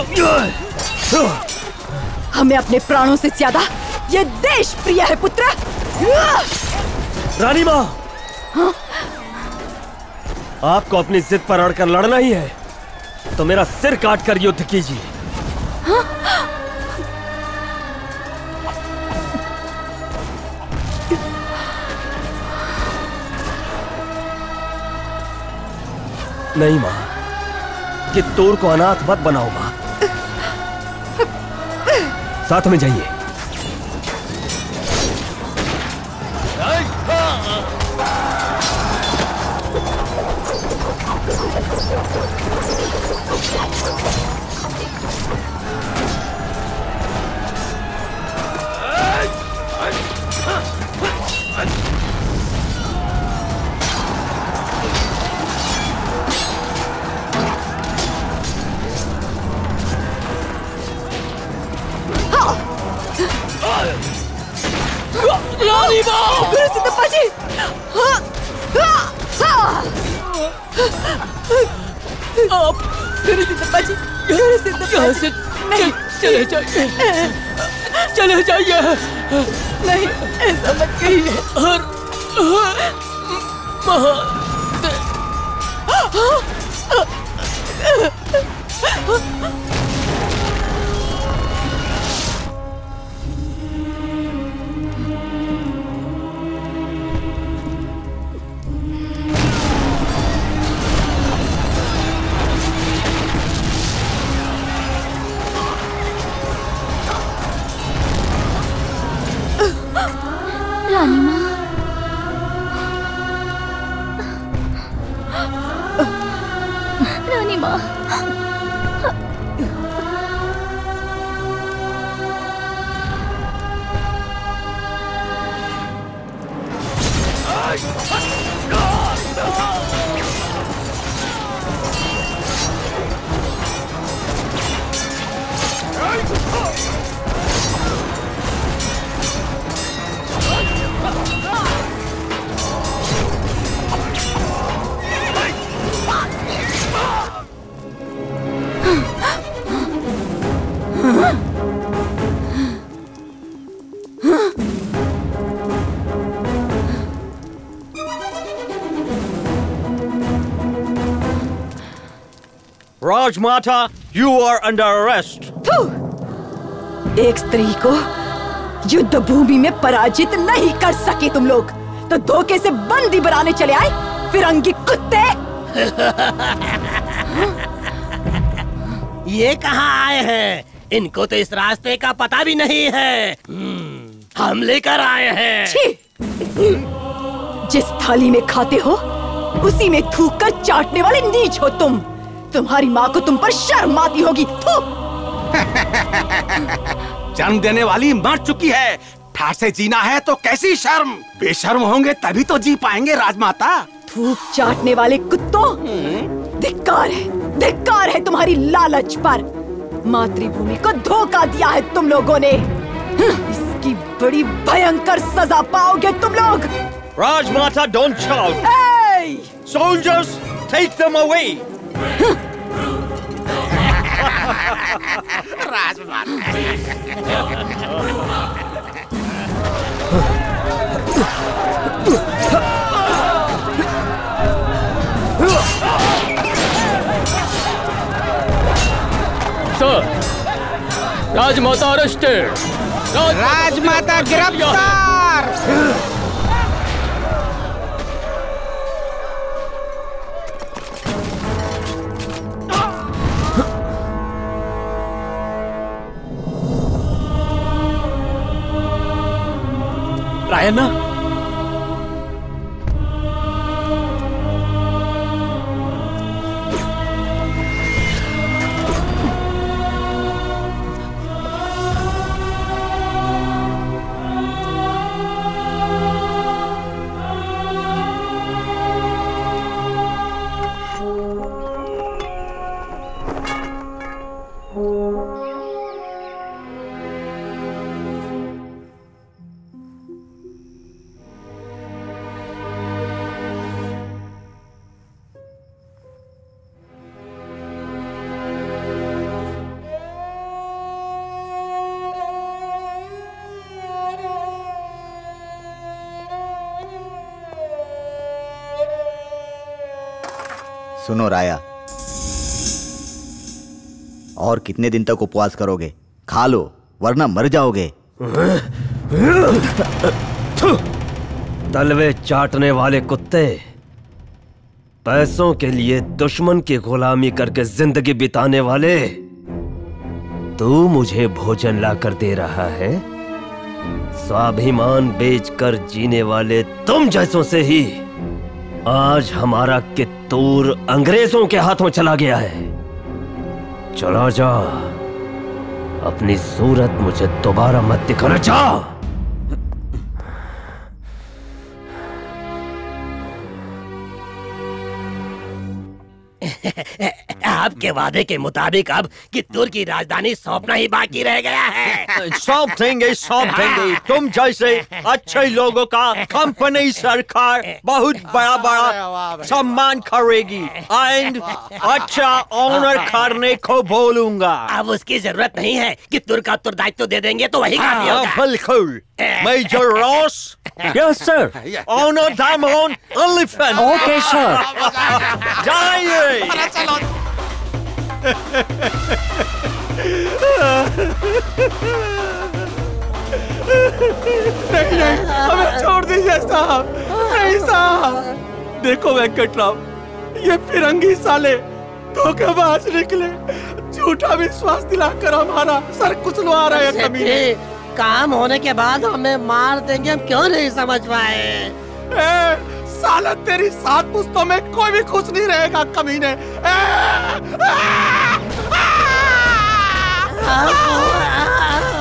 हमें अपने प्राणों से ज्यादा ये देश प्रिय है पुत्र। रानी माँ, आपको अपनी जिद पर अड़कर लड़ना ही है तो मेरा सिर काट कर युद्ध कीजिए। नहीं माँ, कित्तूर को अनाथ मत बनाओ माँ, साथ में जाइए। रानी माँ! गुरु सिद्धप्पा जी! आप गुरु सिद्धप्पा जी! गुरु सिद्धप्पा यहाँ से चले जाइए, चले जाइए। नहीं, ऐसा मत कहिए। रानी माँ, रानी माँ, राजमाता, you are under arrest. एक स्त्री को युद्ध भूमि में पराजित नहीं कर सके तुम लोग, तो धोखे से बंदी बनाने चले आए फिरंगी कुत्ते। ये कहाँ आए हैं? इनको तो इस रास्ते का पता भी नहीं है। हम लेकर आए हैं। जिस थाली में खाते हो उसी में थूक कर चाटने वाले नीच हो तुम। तुम्हारी माँ को तुम पर शर्म आती होगी। जन्म देने वाली मर चुकी है, ठाठ से जीना है तो कैसी शर्म। बेशर्म होंगे तभी तो जी पाएंगे राजमाता। थूक चाटने वाले कुत्तों, धिक्कार है तुम्हारी लालच पर। मातृभूमि को धोखा दिया है तुम लोगों ने। इसकी बड़ी भयंकर सजा पाओगे तुम लोग। Rajmata, don't shout. Hey! Soldiers, take them away. Sir, Rajmata arrested. Rajmata गिरफ्तार। रायन्ना, सुनो राया, और कितने दिन तक उपवास करोगे? खा लो वरना मर जाओगे। तलवे चाटने वाले कुत्ते, पैसों के लिए दुश्मन की गुलामी करके जिंदगी बिताने वाले, तू मुझे भोजन लाकर दे रहा है? स्वाभिमान बेचकर जीने वाले तुम जैसों से ही आज हमारा कित्तूर अंग्रेजों के हाथों चला गया है। चला जा, अपनी सूरत मुझे दोबारा मत दिखाना। जा। आपके वादे के मुताबिक अब कित्तूर की राजधानी सौंपना ही बाकी रह गया है। सौंप देंगे। तुम जैसे अच्छे लोगों का कंपनी सरकार बहुत बड़ा सम्मान करेगी एंड अच्छा ऑनर करने को बोलूंगा। अब उसकी जरूरत नहीं है, कित्तूर का उत्तरदायित्व दे देंगे तो वही काफी होगा। बिल्कुल। Major Ross. Yes sir. Honour them on elephant. Okay sir. जाइए। नहीं, हमें छोड़ दीजिए साहब। नहीं साहब, देखो वेंकटराव, ये फिरंगी साले धोखेबाज निकले। झूठा विश्वास दिलाकर हमारा सर कुचलवा रहे हैं कमीने। काम होने के बाद हमें मार देंगे, हम क्यों नहीं समझ पाए? साला तेरी 7 पुस्तों में कोई भी खुश नहीं रहेगा कमीने।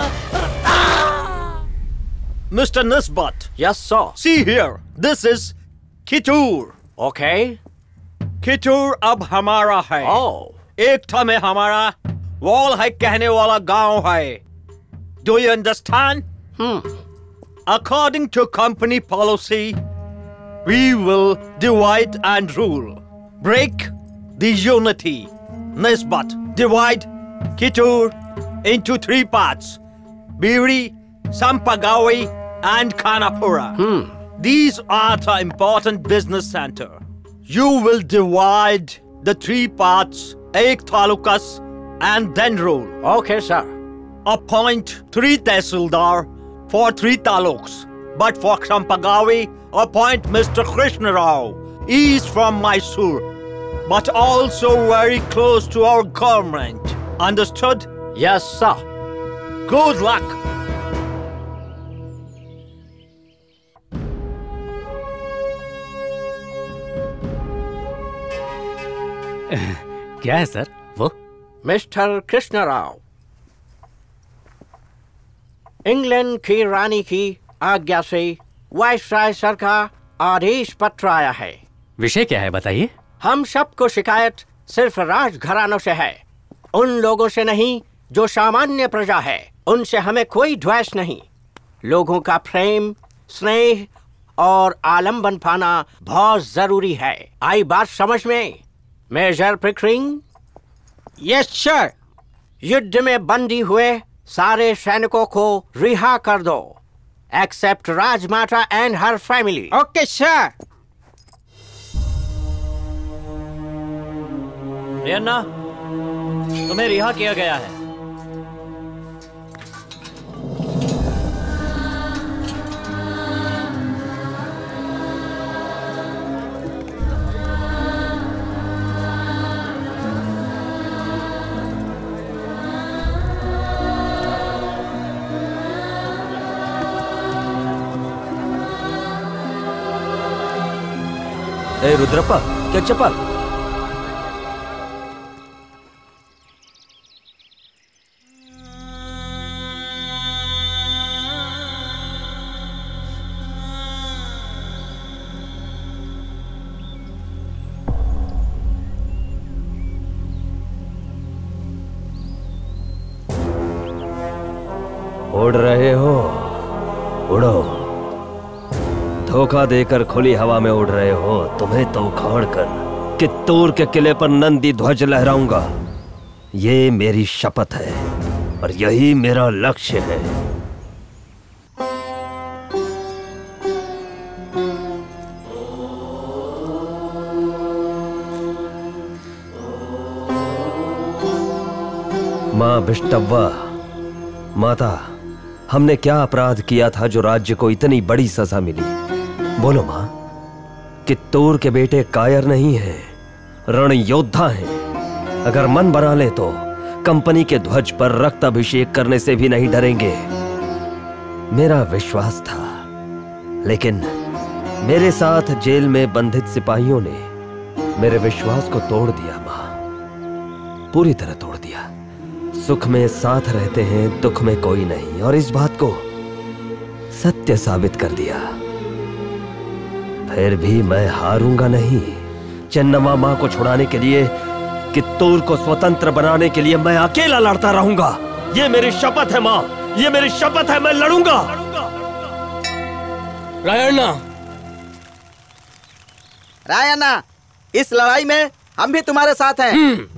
Mr. Nisbat. Yes, sir. See here. This is Kittur. Okay. Kittur अब हमारा है। एकता में हमारा वॉल है कहने वाला गांव है। Do you understand? According to company policy, we will divide and rule. Break the unity. Nisbat. Divide Kitur into 3 parts. Biri, Sampagawi and Kanapura. These are the important business center. You will divide the 3 parts, 8 talukas, and then rule. Okay, sir. Appoint 3 tehsildar for 3 taluks. But for Sampagawi, appoint Mr. Krishna Rao. He is from Mysore, but also very close to our government. Understood? Yes, sir. Good luck. क्या है sir वो? Mister Krishna Rao, England की रानी की आज्ञा से viceroy sir का आदेश पत्र आया है। विषय क्या है बताइए। हम सबको शिकायत सिर्फ राजघरानों से है, उन लोगों से नहीं जो सामान्य प्रजा है। उनसे हमें कोई द्वेष नहीं। लोगों का प्रेम, स्नेह और आलम्बन पाना बहुत जरूरी है। आई बात समझ में? Major Pickering. Yes sir. युद्ध में बंदी हुए सारे सैनिकों को रिहा कर दो, except Rajmata and her family. Okay sir. Rayanna, तुम्हें रिहा किया गया है। ए रुद्रप्पा, क्या चप्पल? उड़ रहे हो, उड़ो। धोखा देकर खुली हवा में उड़ रहे हो। तुम्हें तो उखाड़ कर कित्तूर के किले पर नंदी ध्वज लहराऊंगा। ये मेरी शपथ है और यही मेरा लक्ष्य है। माँ बिष्टव्वा, माता, हमने क्या अपराध किया था जो राज्य को इतनी बड़ी सजा मिली? बोलो माँ। कित्तूर के बेटे कायर नहीं हैं, रण योद्धा हैं। अगर मन बना ले तो कंपनी के ध्वज पर रक्त अभिषेक करने से भी नहीं डरेंगे। मेरा विश्वास था, लेकिन मेरे साथ जेल में बंधित सिपाहियों ने मेरे विश्वास को तोड़ दिया माँ, पूरी तरह तोड़ दिया। सुख में साथ रहते हैं, दुख में कोई नहीं, और इस बात को सत्य साबित कर दिया। फिर भी मैं हारूंगा नहीं। चन्नम्मा मां को छुड़ाने के लिए, कित्तूर को स्वतंत्र बनाने के लिए मैं अकेला लड़ता रहूंगा। ये मेरी शपथ है मां, ये मेरी शपथ है। मैं लड़ूंगा। रायण्णा, रायण्णा, इस लड़ाई में हम भी तुम्हारे साथ हैं।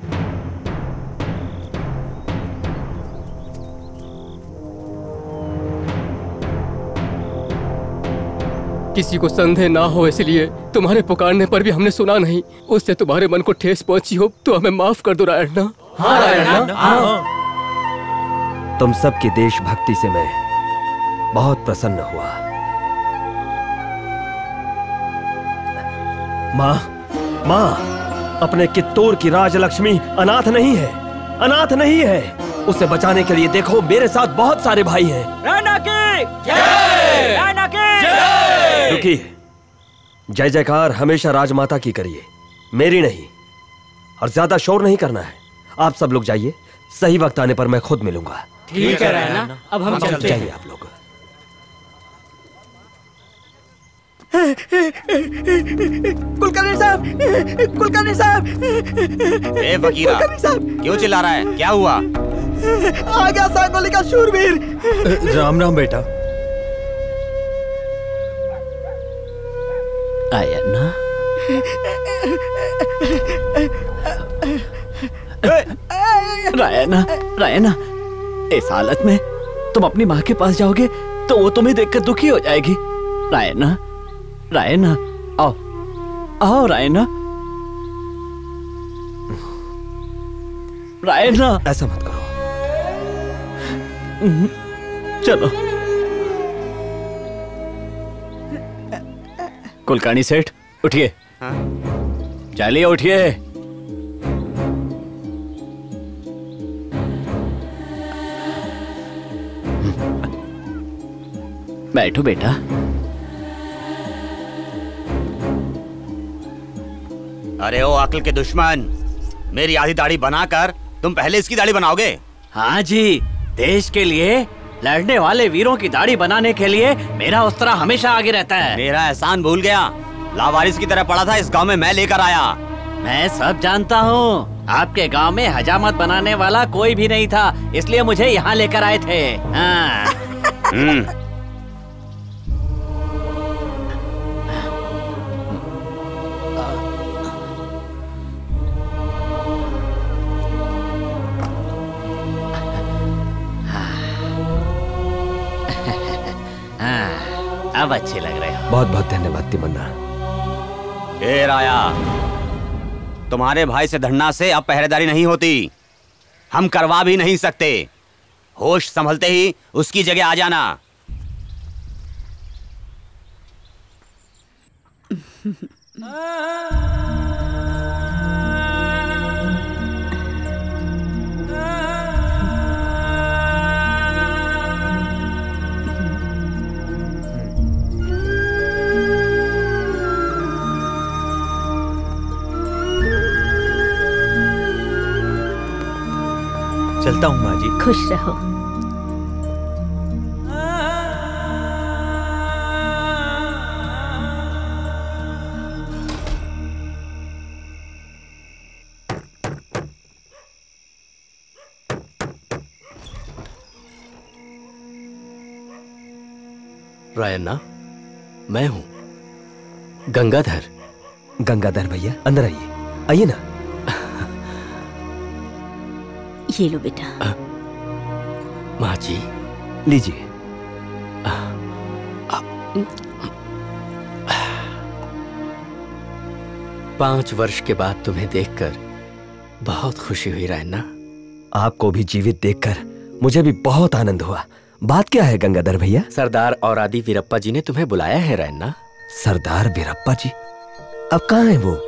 किसी को संदेह ना हो इसलिए तुम्हारे पुकारने पर भी हमने सुना नहीं। उससे तुम्हारे मन को ठेस पहुंची हो तो हमें माफ कर दो रायण्णा। हाँ रायण्णा, हाँ। तुम सबकी देशभक्ति से मैं बहुत प्रसन्न हुआ। माँ, माँ, अपने कित्तूर की राजलक्ष्मी अनाथ नहीं है, अनाथ नहीं है। उसे बचाने के लिए देखो मेरे साथ बहुत सारे भाई हैं। राणा की जय! राणा की जय! रुकिए, जय जयकार हमेशा राजमाता की करिए, मेरी नहीं। और ज्यादा शोर नहीं करना है। आप सब लोग जाइए, सही वक्त आने पर मैं खुद मिलूंगा। ठीक है राणा, अब हम चलते हैं। जाइए आप लोग। कुलकर्णी साहब, कुलकर्णी साहब। ए फकीरा, क्यों चिल्ला रहा है? क्या हुआ? आ गया सांगोली का शूरवीर। राम राम बेटा। आया ना? रायना, रायना, इस हालत में तुम अपनी माँ के पास जाओगे तो वो तुम्हें देखकर दुखी हो जाएगी। रायना, रायना, आओ, आओ रायना, रायना। ऐसा मत करो। चलो। कुलकर्णी सेठ, उठिए। चलिए उठिए। बैठो बेटा। अरे ओ अक्ल के दुश्मन, मेरी आधी दाढ़ी बनाकर तुम पहले इसकी दाढ़ी बनाओगे? हाँ जी, देश के लिए लड़ने वाले वीरों की दाढ़ी बनाने के लिए मेरा उस्तरा हमेशा आगे रहता है। मेरा एहसान भूल गया? लावारिस की तरह पड़ा था इस गांव में, मैं लेकर आया। मैं सब जानता हूँ। आपके गांव में हजामत बनाने वाला कोई भी नहीं था, इसलिए मुझे यहाँ लेकर आए थे। हाँ। अब अच्छे लग रहे हो। बहुत बहुत धन्यवाद तिमन्ना। ए राया, तुम्हारे भाई से धन्ना से अब पहरेदारी नहीं होती, हम करवा भी नहीं सकते। होश संभलते ही उसकी जगह आ जाना। चलता हूँ माँ जी। खुश रहो। रायन्ना, मैं हूं गंगाधर। गंगाधर भैया, अंदर आइए, आइए ना। ये लो बेटा। माँ जी, लीजिए। 5 वर्ष के बाद तुम्हें देखकर बहुत खुशी हुई रायन्ना। आपको भी जीवित देखकर मुझे भी बहुत आनंद हुआ। बात क्या है गंगाधर भैया? सरदार और आदि वीरप्पा जी ने तुम्हें बुलाया है रायन्ना। सरदार वीरप्पा जी अब कहाँ हैं वो?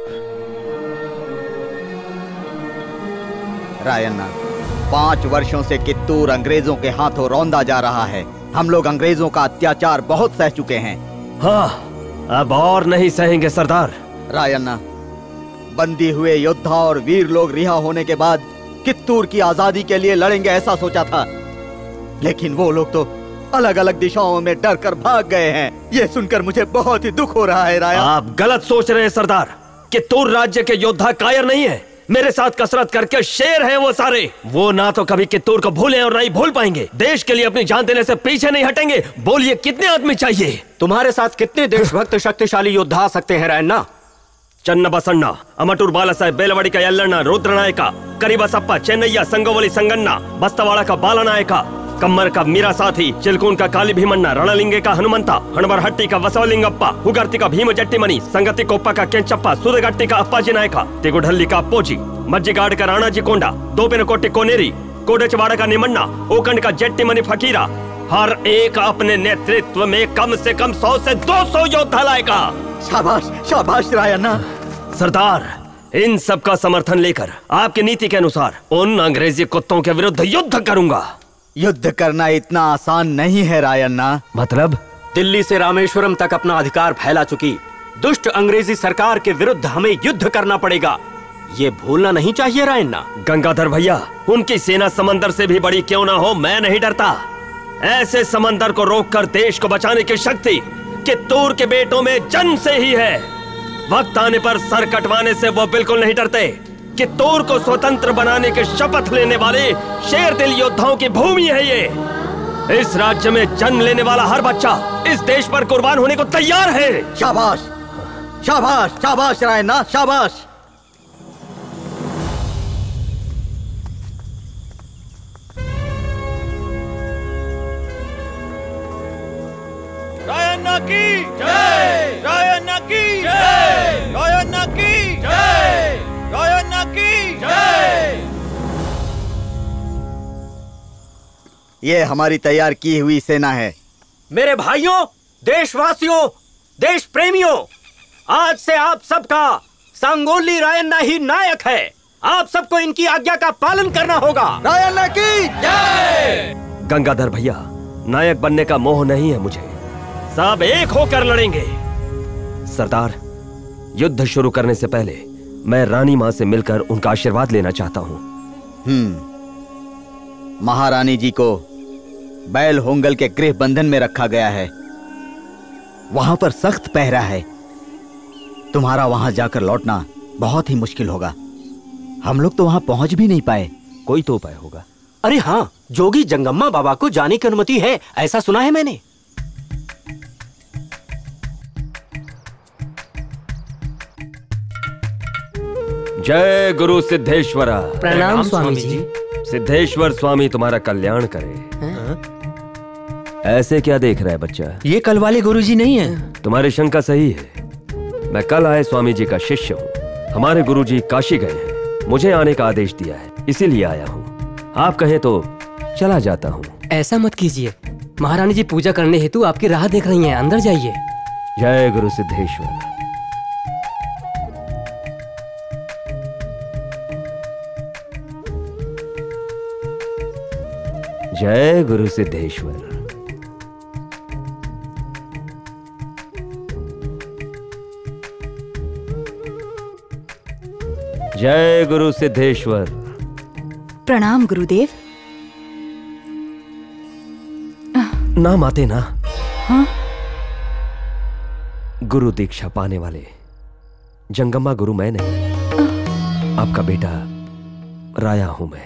रायन्ना, 5 वर्षों से कित्तूर अंग्रेजों के हाथों रौंदा जा रहा है। हम लोग अंग्रेजों का अत्याचार बहुत सह चुके हैं। हाँ, अब और नहीं सहेंगे सरदार। रायन्ना, बंदी हुए योद्धा और वीर लोग रिहा होने के बाद कित्तूर की आजादी के लिए लड़ेंगे ऐसा सोचा था, लेकिन वो लोग तो अलग अलग दिशाओं में डर कर भाग गए हैं। ये सुनकर मुझे बहुत ही दुख हो रहा है राया। आप गलत सोच रहे हैं सरदार। कित्तूर राज्य के योद्धा कायर नहीं है, मेरे साथ कसरत करके शेर हैं वो सारे। वो ना तो कभी कित्तूर को भूले और ना ही भूल पाएंगे। देश के लिए अपनी जान देने से पीछे नहीं हटेंगे। बोलिए कितने आदमी चाहिए? तुम्हारे साथ कितने देशभक्त शक्तिशाली योद्धा आ सकते हैं रायन्ना? चन्न बसन्ना, अमटूर बालासाहेब, बेलवाड़ी का यल्लण्णा, रुद्रनायका, करीबसप्पा, चेन्नैया, संगोवली संगन्ना, बस्तवाड़ा का बालानायका, कम्मर का मीरा साथी, चिलकून का काली भीमन्ना, रणलिंगे का हनुमंता, हणबरहट्टी का वसवलिंगप्पा, हुगर्ती का भीम जट्टीमणि, संगति कोप्पा का केंचप्पा, सुदगट्टी का अप्पाजी नायका, तिगुढल्ली का अप्पोजी, मज्जिगाड़ का राणाजी कोंडा, दोपेनकोट्टी कोनेरी, कोडेचवाड़ा का निमन्ना, ओकंड का जेट्टीमणि फकीरा, हर एक अपने नेतृत्व में कम से कम 100 से 200 योद्धा लाएगा। शाबाश, शाबाश रायन्ना। सरदार, इन सब का समर्थन लेकर आपकी नीति के अनुसार उन अंग्रेजी कुत्तों के विरुद्ध युद्ध करूंगा। युद्ध करना इतना आसान नहीं है रायन्ना। मतलब? दिल्ली से रामेश्वरम तक अपना अधिकार फैला चुकी दुष्ट अंग्रेजी सरकार के विरुद्ध हमें युद्ध करना पड़ेगा, ये भूलना नहीं चाहिए रायन्ना। गंगाधर भैया, उनकी सेना समंदर से भी बड़ी क्यों ना हो, मैं नहीं डरता। ऐसे समंदर को रोककर देश को बचाने की शक्ति कित्तूर के बेटों में जन्म से ही है। वक्त आने पर सर कटवाने से वो बिल्कुल नहीं डरते। कित्तूर को स्वतंत्र बनाने के शपथ लेने वाले शेर दिल योद्धाओं की भूमि है ये। इस राज्य में जन्म लेने वाला हर बच्चा इस देश पर कुर्बान होने को तैयार है। शाबाश शाबाश शाबाश रायन्ना, शाबाश। रायन्ना की जय, रायन्ना की जय, रायन्ना की जय, रायन्ना की जय। ये हमारी तैयार की हुई सेना है। मेरे भाइयों, देशवासियों, देश प्रेमियों, आज से आप सबका संगोली रायन्ना ही नायक है। आप सबको इनकी आज्ञा का पालन करना होगा। रायन्ना की जय। गंगाधर भैया, नायक बनने का मोह नहीं है मुझे, सब एक होकर लड़ेंगे। सरदार, युद्ध शुरू करने से पहले मैं रानी मां से मिलकर उनका आशीर्वाद लेना चाहता हूं। महारानी जी को बैल होंगल के गृह बंधन में रखा गया है। वहां पर सख्त पहरा है। तुम्हारा वहां जाकर लौटना बहुत ही मुश्किल होगा। हम लोग तो वहां पहुंच भी नहीं पाए। कोई तो उपाय होगा। अरे हाँ, जोगी जंगम्मा बाबा को जाने की अनुमति है, ऐसा सुना है मैंने। जय गुरु सिद्धेश्वरा। प्रणाम स्वामी जी। सिद्धेश्वर स्वामी तुम्हारा कल्याण करे। ऐसे क्या देख रहा है बच्चा? ये कल वाले गुरुजी नहीं है। तुम्हारी शंका सही है। मैं कल आए स्वामी जी का शिष्य हूँ। हमारे गुरुजी काशी गए हैं, मुझे आने का आदेश दिया है, इसीलिए आया हूँ। आप कहें तो चला जाता हूँ। ऐसा मत कीजिए, महारानी जी पूजा करने हेतु आपकी राह देख रही हैं, अंदर जाइए। जय गुरु सिद्धेश्वर। जय गुरु सिद्धेश्वर। जय गुरु सिद्धेश्वर। प्रणाम गुरुदेव। ना माते ना। हाँ? गुरु दीक्षा पाने वाले जंगम्मा गुरु मैं नहीं, आपका बेटा राया हूं मैं।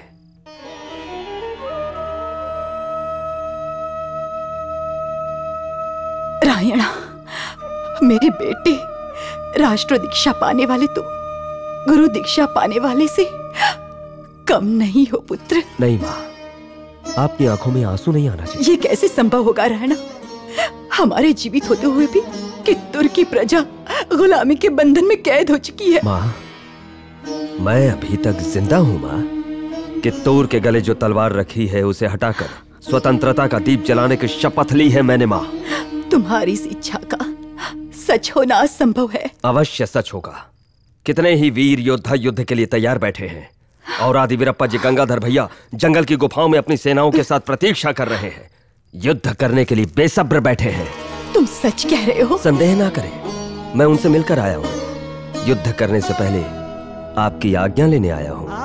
रायणा, मेरे बेटे, राष्ट्र दीक्षा पाने वाले तुम गुरु दीक्षा पाने वाले से कम नहीं हो पुत्र। नहीं माँ, आपकी आंखों में आंसू नहीं आना चाहिए। ये कैसे संभव होगा रायणा? हमारे जीवित होते हुए भी कित्तूर की प्रजा गुलामी के बंधन में कैद हो चुकी है। माँ, मैं अभी तक जिंदा हूँ माँ। कित्तूर के गले जो तलवार रखी है उसे हटाकर स्वतंत्रता का दीप जलाने की शपथ ली है मैंने माँ। तुम्हारी इस इच्छा का सच होना असंभव है। अवश्य सच होगा। कितने ही वीर योद्धा युद्ध के लिए तैयार बैठे हैं और आदि वीरप्पा जी गंगाधर भैया जंगल की गुफाओं में अपनी सेनाओं के साथ प्रतीक्षा कर रहे हैं। युद्ध करने के लिए बेसब्र बैठे हैं। तुम सच कह रहे हो? संदेह ना करें, मैं उनसे मिलकर आया हूँ। युद्ध करने से पहले आपकी आज्ञा लेने आया हूँ।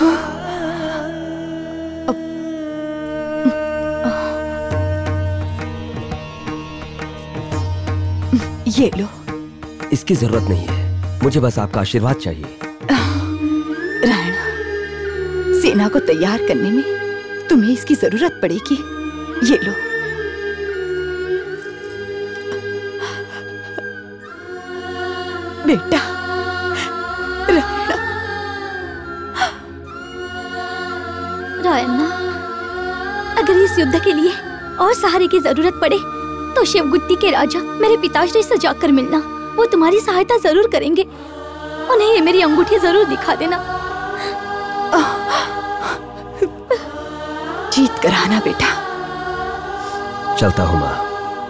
ये लो। इसकी जरूरत नहीं है, मुझे बस आपका आशीर्वाद चाहिए। रायणा, सेना को तैयार करने में तुम्हें इसकी जरूरत पड़ेगी। ये लो। बेटा रायणा। रायन्ना, अगर इस युद्ध के लिए और सहारे की जरूरत पड़े तो शिवगुत्ती के राजा मेरे पिताश्री से जाकर मिलना, वो तुम्हारी सहायता जरूर करेंगे। उन्हें ये मेरी अंगूठी जरूर दिखा देना। जीत कर आना बेटा। चलता हूँ माँ।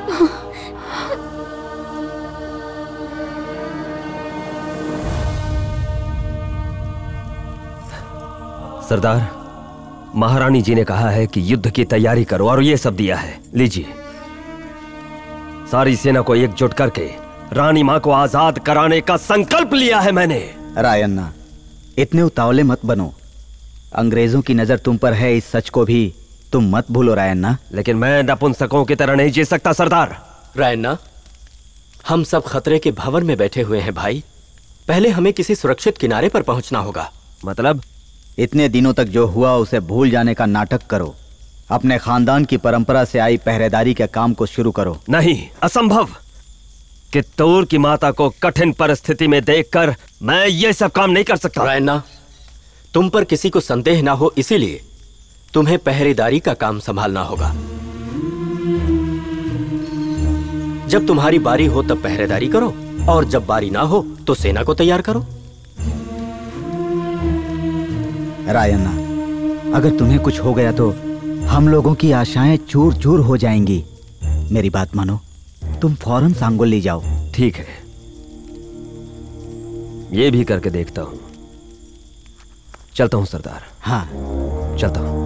सरदार, महारानी जी ने कहा है कि युद्ध की तैयारी करो और ये सब दिया है, लीजिए। सारी सेना को एकजुट करके रानी मां को आजाद कराने का संकल्प लिया है मैंने। रायन्ना, इतने उतावले मत बनो। अंग्रेजों की नजर तुम पर है, इस सच को भी तुम मत भूलो रायन्ना। लेकिन मैं नपुंसकों की तरह नहीं जी सकता सरदार। रायन्ना, हम सब खतरे के भंवर में बैठे हुए हैं भाई। पहले हमें किसी सुरक्षित किनारे पर पहुंचना होगा। मतलब इतने दिनों तक जो हुआ उसे भूल जाने का नाटक करो। अपने खानदान की परंपरा से आई पहरेदारी के काम को शुरू करो। नहीं, असंभव। कित्तूर की माता को कठिन परिस्थिति में देखकर मैं ये सब काम नहीं कर सकता। रायन्ना, तुम पर किसी को संदेह ना हो, इसीलिए तुम्हें पहरेदारी का काम संभालना होगा। जब तुम्हारी बारी हो तब पहरेदारी करो, और जब बारी ना हो तो सेना को तैयार करो। रायन्ना, अगर तुम्हें कुछ हो गया तो हम लोगों की आशाएं चूर चूर हो जाएंगी। मेरी बात मानो, तुम फौरन सांगोल ले जाओ। ठीक है, ये भी करके देखता हूं। चलता हूं सरदार। हाँ, चलता हूं।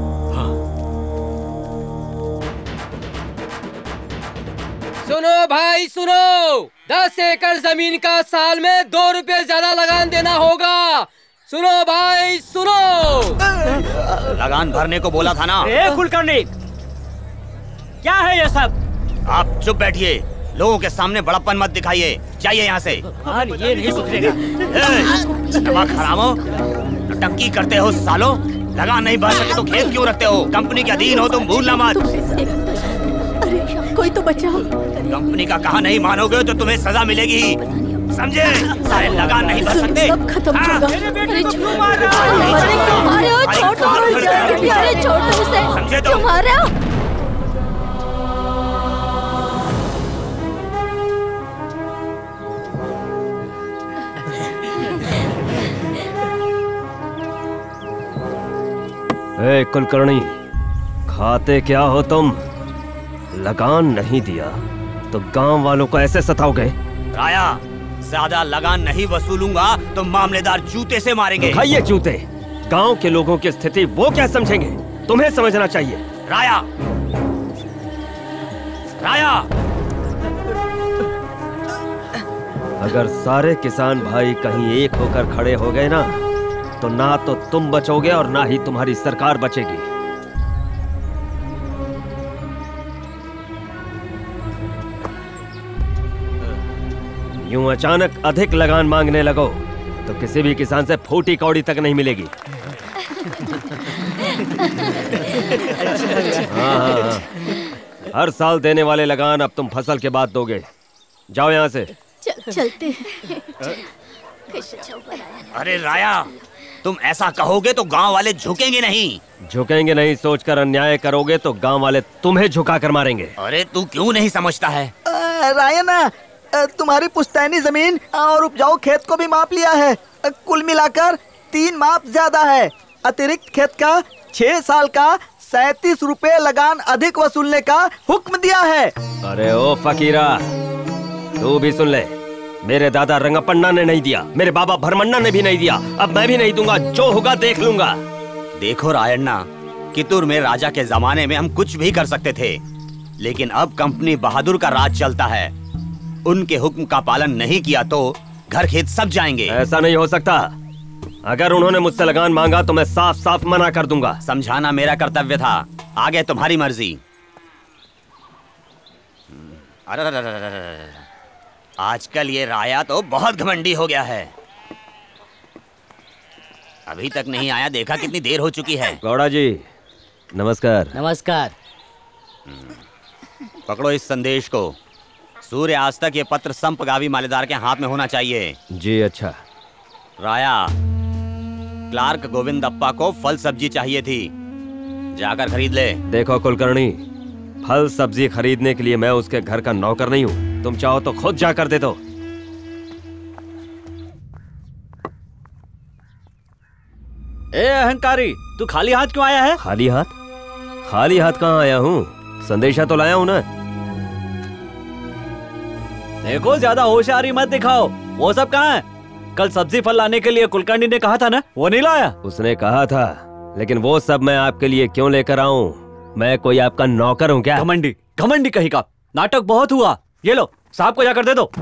सुनो भाई सुनो, 10 एकड़ जमीन का साल में 2 रुपए ज्यादा लगान देना होगा। सुनो भाई सुनो। लगान भरने को बोला था ना। कुलकर्णी, क्या है ये सब? आप चुप बैठिए, लोगों के सामने बड़प्पन मत दिखाइए। चाहिए यहाँ से। ये नहीं सुधरेगा। दिमाग हरामो, टंकी करते हो सालो। लगान नहीं भर सके तो खेत क्यों रखते हो? कंपनी के अधीन हो तुम, भूलना मत। अरे कोई तो बचाओ। कंपनी का कहा नहीं मानोगे तो तुम्हें सजा मिलेगी, समझे? सारे लगान नहीं भर सकते। सब खत्म होगा। समझे तो? ए कुलकर्णी, खाते क्या हो तुम? लगान नहीं दिया तो गांव वालों को ऐसे सताओगे? राया, ज्यादा लगान नहीं वसूलूंगा तो मामलेदार जूते से मारेंगे। तो खाइए जूते। गांव के लोगों की स्थिति वो क्या समझेंगे? तुम्हें समझना चाहिए। राया, राया, अगर सारे किसान भाई कहीं एक होकर खड़े हो गए ना, तो ना तो तुम बचोगे और ना ही तुम्हारी सरकार बचेगी। यूं अचानक अधिक लगान मांगने लगो तो किसी भी किसान से फूटी कौड़ी तक नहीं मिलेगी। हाँ। हर साल देने वाले लगान अब तुम फसल के बाद दोगे। जाओ यहाँ से। चलते हैं। अरे राया, तुम ऐसा कहोगे तो गांव वाले झुकेंगे नहीं। झुकेंगे नहीं सोचकर अन्याय करोगे तो गांव वाले तुम्हें झुका कर मारेंगे। अरे तू क्यों नहीं समझता है? रायन्ना, तुम्हारी पुश्तैनी जमीन और उपजाऊ खेत को भी माप लिया है। कुल मिलाकर 3 माप ज्यादा है। अतिरिक्त खेत का 6 साल का 37 रुपए लगान अधिक वसूलने का हुक्म दिया है। अरे ओ फकीरा, तू भी सुन ले। मेरे दादा रंगपन्ना ने नहीं दिया, मेरे बाबा भरमन्ना ने भी नहीं दिया, अब मैं भी नहीं दूंगा। जो होगा देख लूंगा। देखो रायन्ना, कित्तूर में राजा के जमाने में हम कुछ भी कर सकते थे, लेकिन अब कंपनी बहादुर का राज चलता है। उनके हुक्म का पालन नहीं किया तो घर खेत सब जाएंगे। ऐसा नहीं हो सकता। अगर उन्होंने मुझसे लगान मांगा तो मैं साफ साफ मना कर दूंगा। समझाना मेरा कर्तव्य था, आगे तुम्हारी मर्जी। अरे आजकल ये राया तो बहुत घमंडी हो गया है। अभी तक नहीं आया, देखा कितनी देर हो चुकी है। गौड़ा जी नमस्कार। नमस्कार। पकड़ो इस संदेश को। सूर्य आज तक ये पत्र संपगावी मालेदार के हाथ में होना चाहिए। जी अच्छा। राया, क्लार्क गोविंद अप्पा को फल सब्जी चाहिए थी, जाकर खरीद ले। देखो कुलकर्णी, फल सब्जी खरीदने के लिए मैं उसके घर का नौकर नहीं हूँ। तुम चाहो तो खुद जाकर दे दो। ए अहंकारी, तू खाली हाथ क्यों आया है? खाली हाथ? खाली हाथ कहाँ आया हूँ? संदेशा तो लाया हूँ ना। देखो, ज्यादा होशियारी मत दिखाओ। वो सब कहाँ है? कल सब्जी फल लाने के लिए कुलकर्णी ने कहा था ना, वो नहीं लाया? उसने कहा था, लेकिन वो सब मैं आपके लिए क्यों लेकर आऊं? मैं कोई आपका नौकर हूं क्या? घमंडी, घमंडी कहीं का। नाटक बहुत हुआ। ये लो, साहब को जाकर दे दो।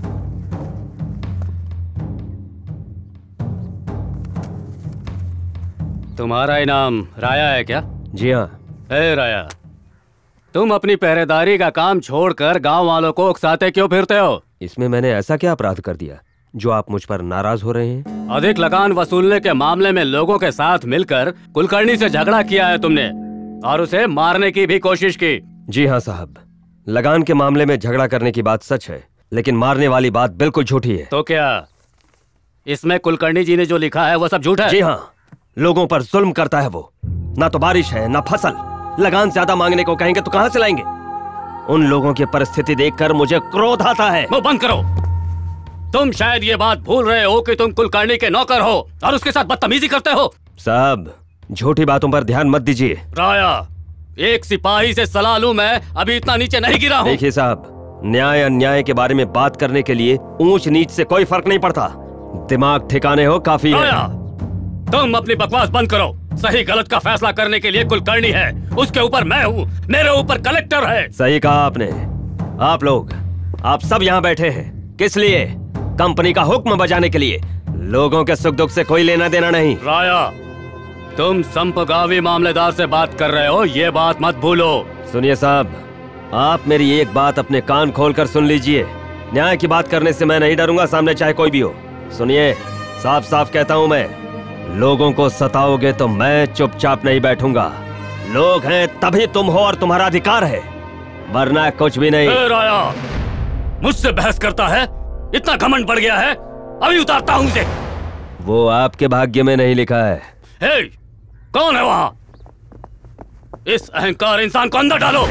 तुम्हारा इनाम राया है क्या? जी हाँ। ए राया, तुम अपनी पहरेदारी का काम छोड़कर गांव वालों को उकसाते क्यों फिरते हो? इसमें मैंने ऐसा क्या अपराध कर दिया जो आप मुझ पर नाराज हो रहे हैं? अधिक लगान वसूलने के मामले में लोगों के साथ मिलकर कुलकर्णी से झगड़ा किया है तुमने और उसे मारने की भी कोशिश की। जी हाँ साहब, लगान के मामले में झगड़ा करने की बात सच है, लेकिन मारने वाली बात बिल्कुल झूठी है। तो क्या इसमें कुलकर्णी जी ने जो लिखा है वो सब झूठ है? जी हाँ, लोगों पर जुल्म करता है वो। ना तो बारिश है ना फसल, लगान ज्यादा मांगने को कहेंगे तो कहां से लाएंगे? उन लोगों की परिस्थिति देखकर मुझे क्रोध आता है। वो बंद करो। तुम शायद ये बात भूल रहे हो कि तुम कुलकर्णी के नौकर हो और उसके साथ बदतमीजी करते हो। साहब, झूठी बातों पर ध्यान मत दीजिए। राया, एक सिपाही से सलाह लूं, मैं अभी इतना नीचे नहीं गिरा हूँ। देखिए साहब, न्याय अन्याय के बारे में बात करने के लिए ऊंच नीच से कोई फर्क नहीं पड़ता। दिमाग ठिकाने हो काफी है। तुम अपनी बकवास बंद करो। सही गलत का फैसला करने के लिए कुलकर्णी है, उसके ऊपर मैं हूँ, मेरे ऊपर कलेक्टर है। सही कहा आपने। आप लोग, आप सब यहाँ बैठे हैं किस लिए? कंपनी का हुक्म बजाने के लिए। लोगों के सुख दुख से कोई लेना देना नहीं। राया, तुम संपगावी मामलेदार से बात कर रहे हो, ये बात मत भूलो। सुनिए साहब, आप मेरी एक बात अपने कान खोलकर सुन लीजिए। न्याय की बात करने से मैं नहीं डरूंगा, सामने चाहे कोई भी हो। सुनिए, साफ साफ कहता हूँ मैं, लोगों को सताओगे तो मैं चुपचाप नहीं बैठूंगा। लोग हैं तभी तुम हो और तुम्हारा अधिकार है, वरना कुछ भी नहीं। राया, मुझसे बहस करता है? इतना घमंड बढ़ गया है? अभी उतारता हूँ उसे। वो आपके भाग्य में नहीं लिखा है। हे, कौन है वहाँ? इस अहंकार इंसान को अंदर डालो।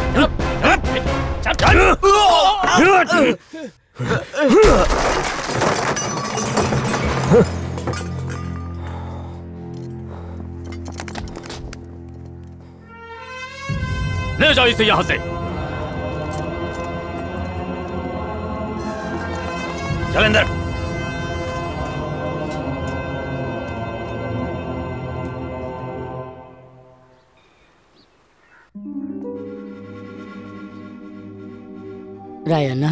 ले जाओ इसे यहाँ से। चल अंदर। रायन्ना,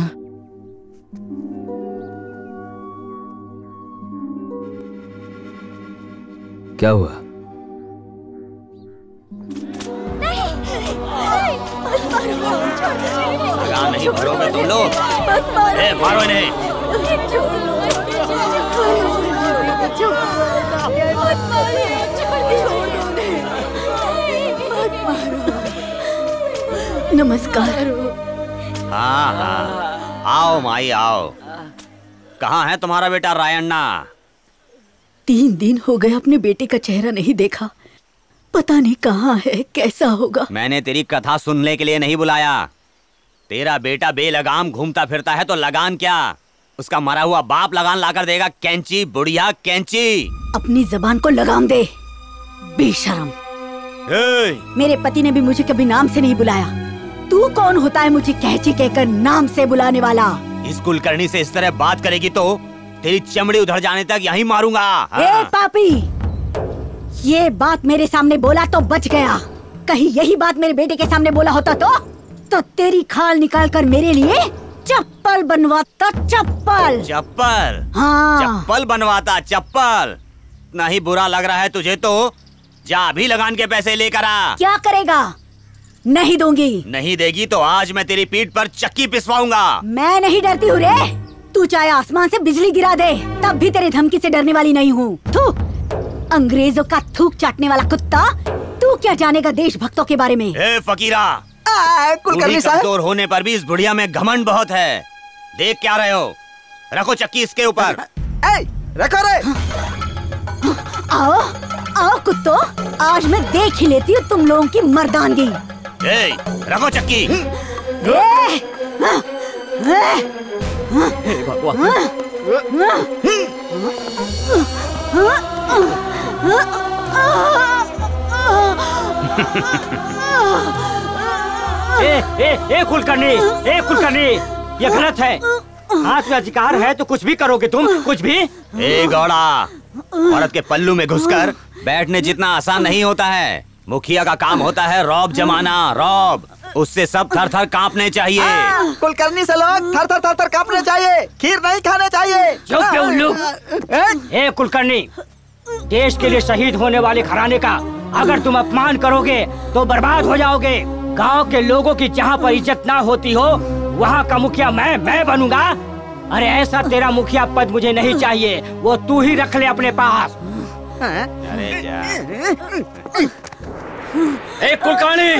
क्या हुआ? लगान नहीं भरोगे तुम लोग? मारो इन्हें। नमस्कार। हाँ हाँ, आओ माई आओ। कहाँ है तुम्हारा बेटा रायन्ना? 3 दिन हो गए अपने बेटे का चेहरा नहीं देखा। पता नहीं कहाँ है, कैसा होगा। मैंने तेरी कथा सुनने के लिए नहीं बुलाया। तेरा बेटा बेलगाम घूमता फिरता है तो लगान क्या, उसका मरा हुआ बाप लगान लाकर देगा। कैंची, बुढ़िया कैंची। अपनी जबान को लगाम दे, बेशरम। मेरे पति ने भी मुझे कभी नाम से नहीं बुलाया। तू कौन होता है मुझे कैंची कहकर नाम से बुलाने वाला? इस कुलकर्णी से इस तरह बात करेगी तो तेरी चमड़ी उधर जाने तक यहीं मारूंगा। ए पापी, ये बात मेरे सामने बोला तो बच गया। कहीं यही बात मेरे बेटे के सामने बोला होता तो तेरी खाल निकाल कर मेरे लिए चप्पल बनवाता। चप्पल? चप्पल? हाँ, चप्पल बनवाता। चप्पल? इतना ही बुरा लग रहा है तुझे तो जा अभी लगान के पैसे लेकर आ। क्या करेगा? नहीं दूंगी। नहीं देगी तो आज मैं तेरी पीठ पर चक्की पिसवाऊंगा। मैं नहीं डरती हूँ रे। तू चाहे आसमान से बिजली गिरा दे, तब भी तेरे धमकी से डरने वाली नहीं हूँ। थू, अंग्रेजों का थूक चाटने वाला कुत्ता। तू क्या जानेगा देशभक्तों के बारे में? ए फकीरा, कुलकर्णी साहब, कमजोर होने पर भी इस बुढ़िया में घमंड बहुत है। देख क्या रहे हो? रखो चक्की इसके ऊपर। रखो रे। आओ आओ कुत्तो, आज मैं देख ही लेती हूँ तुम लोगों की मर्दानगी। रखो चक्की। ए कुलकर्णी, ये गलत है। हाथ में अधिकार है तो कुछ भी करोगे तुम, कुछ भी। ए गौड़ा, औरत के पल्लू में घुसकर बैठने जितना आसान नहीं होता है। मुखिया का काम होता है रौब जमाना, रौब। उससे सब थर थर कांपने चाहिए। कुलकर्णी से लोग थर थर थर थर कांपने चाहिए, खीर नहीं खाने चाहिए। चुप बे उल्लू। ए कुलकर्णी, देश के लिए शहीद होने वाले घराने का अगर तुम अपमान करोगे तो बर्बाद हो जाओगे। गांव के लोगों की जहां पर इज्जत ना होती हो वहाँ का मुखिया मैं बनूंगा? अरे ऐसा तेरा मुखिया पद मुझे नहीं चाहिए, वो तू ही रख ले अपने पास। अरे जा। एक कुलकर्णी!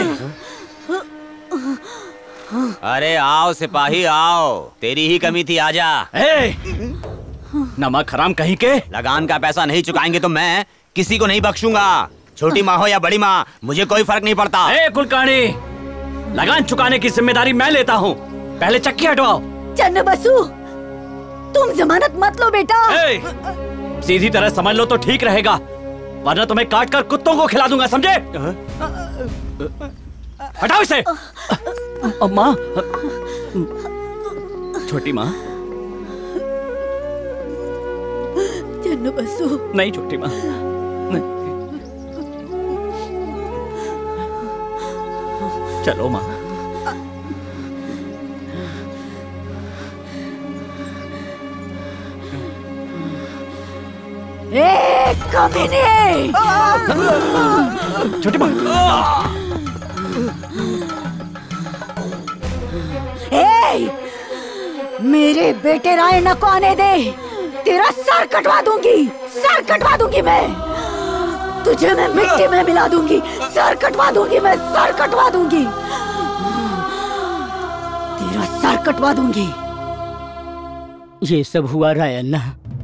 अरे आओ सिपाही आओ, तेरी ही कमी थी, आजा। नमक हराम कहीं के। लगान का पैसा नहीं चुकाएंगे तो मैं किसी को नहीं बख्शूंगा, छोटी माँ हो या बड़ी माँ, मुझे कोई फर्क नहीं पड़ता। कुलकर्णी, लगान चुकाने की जिम्मेदारी मैं लेता हूँ, पहले चक्की हटवाओ। चन्न बसु, तुम जमानत मत लो बेटा। सीधी तरह समझ लो तो ठीक रहेगा, वरना तुम्हें काट कर कुत्तों को खिला दूंगा, समझे? हटाओ इसे। माँ, छोटी माँ। चन्न बसु। नहीं छोटी माँ, चलो माँ। कमीने! छोटी माँ। मेरे बेटे रायण्णा को आने दे, तेरा सर कटवा दूंगी, सर कटवा दूंगी मैं। तुझे मैं मिट्टी में मिला दूंगी, सर कटवा दूंगी मैं, सर कटवा दूंगी, तेरा सर कटवा दूंगी। ये सब हुआ रायण्णा।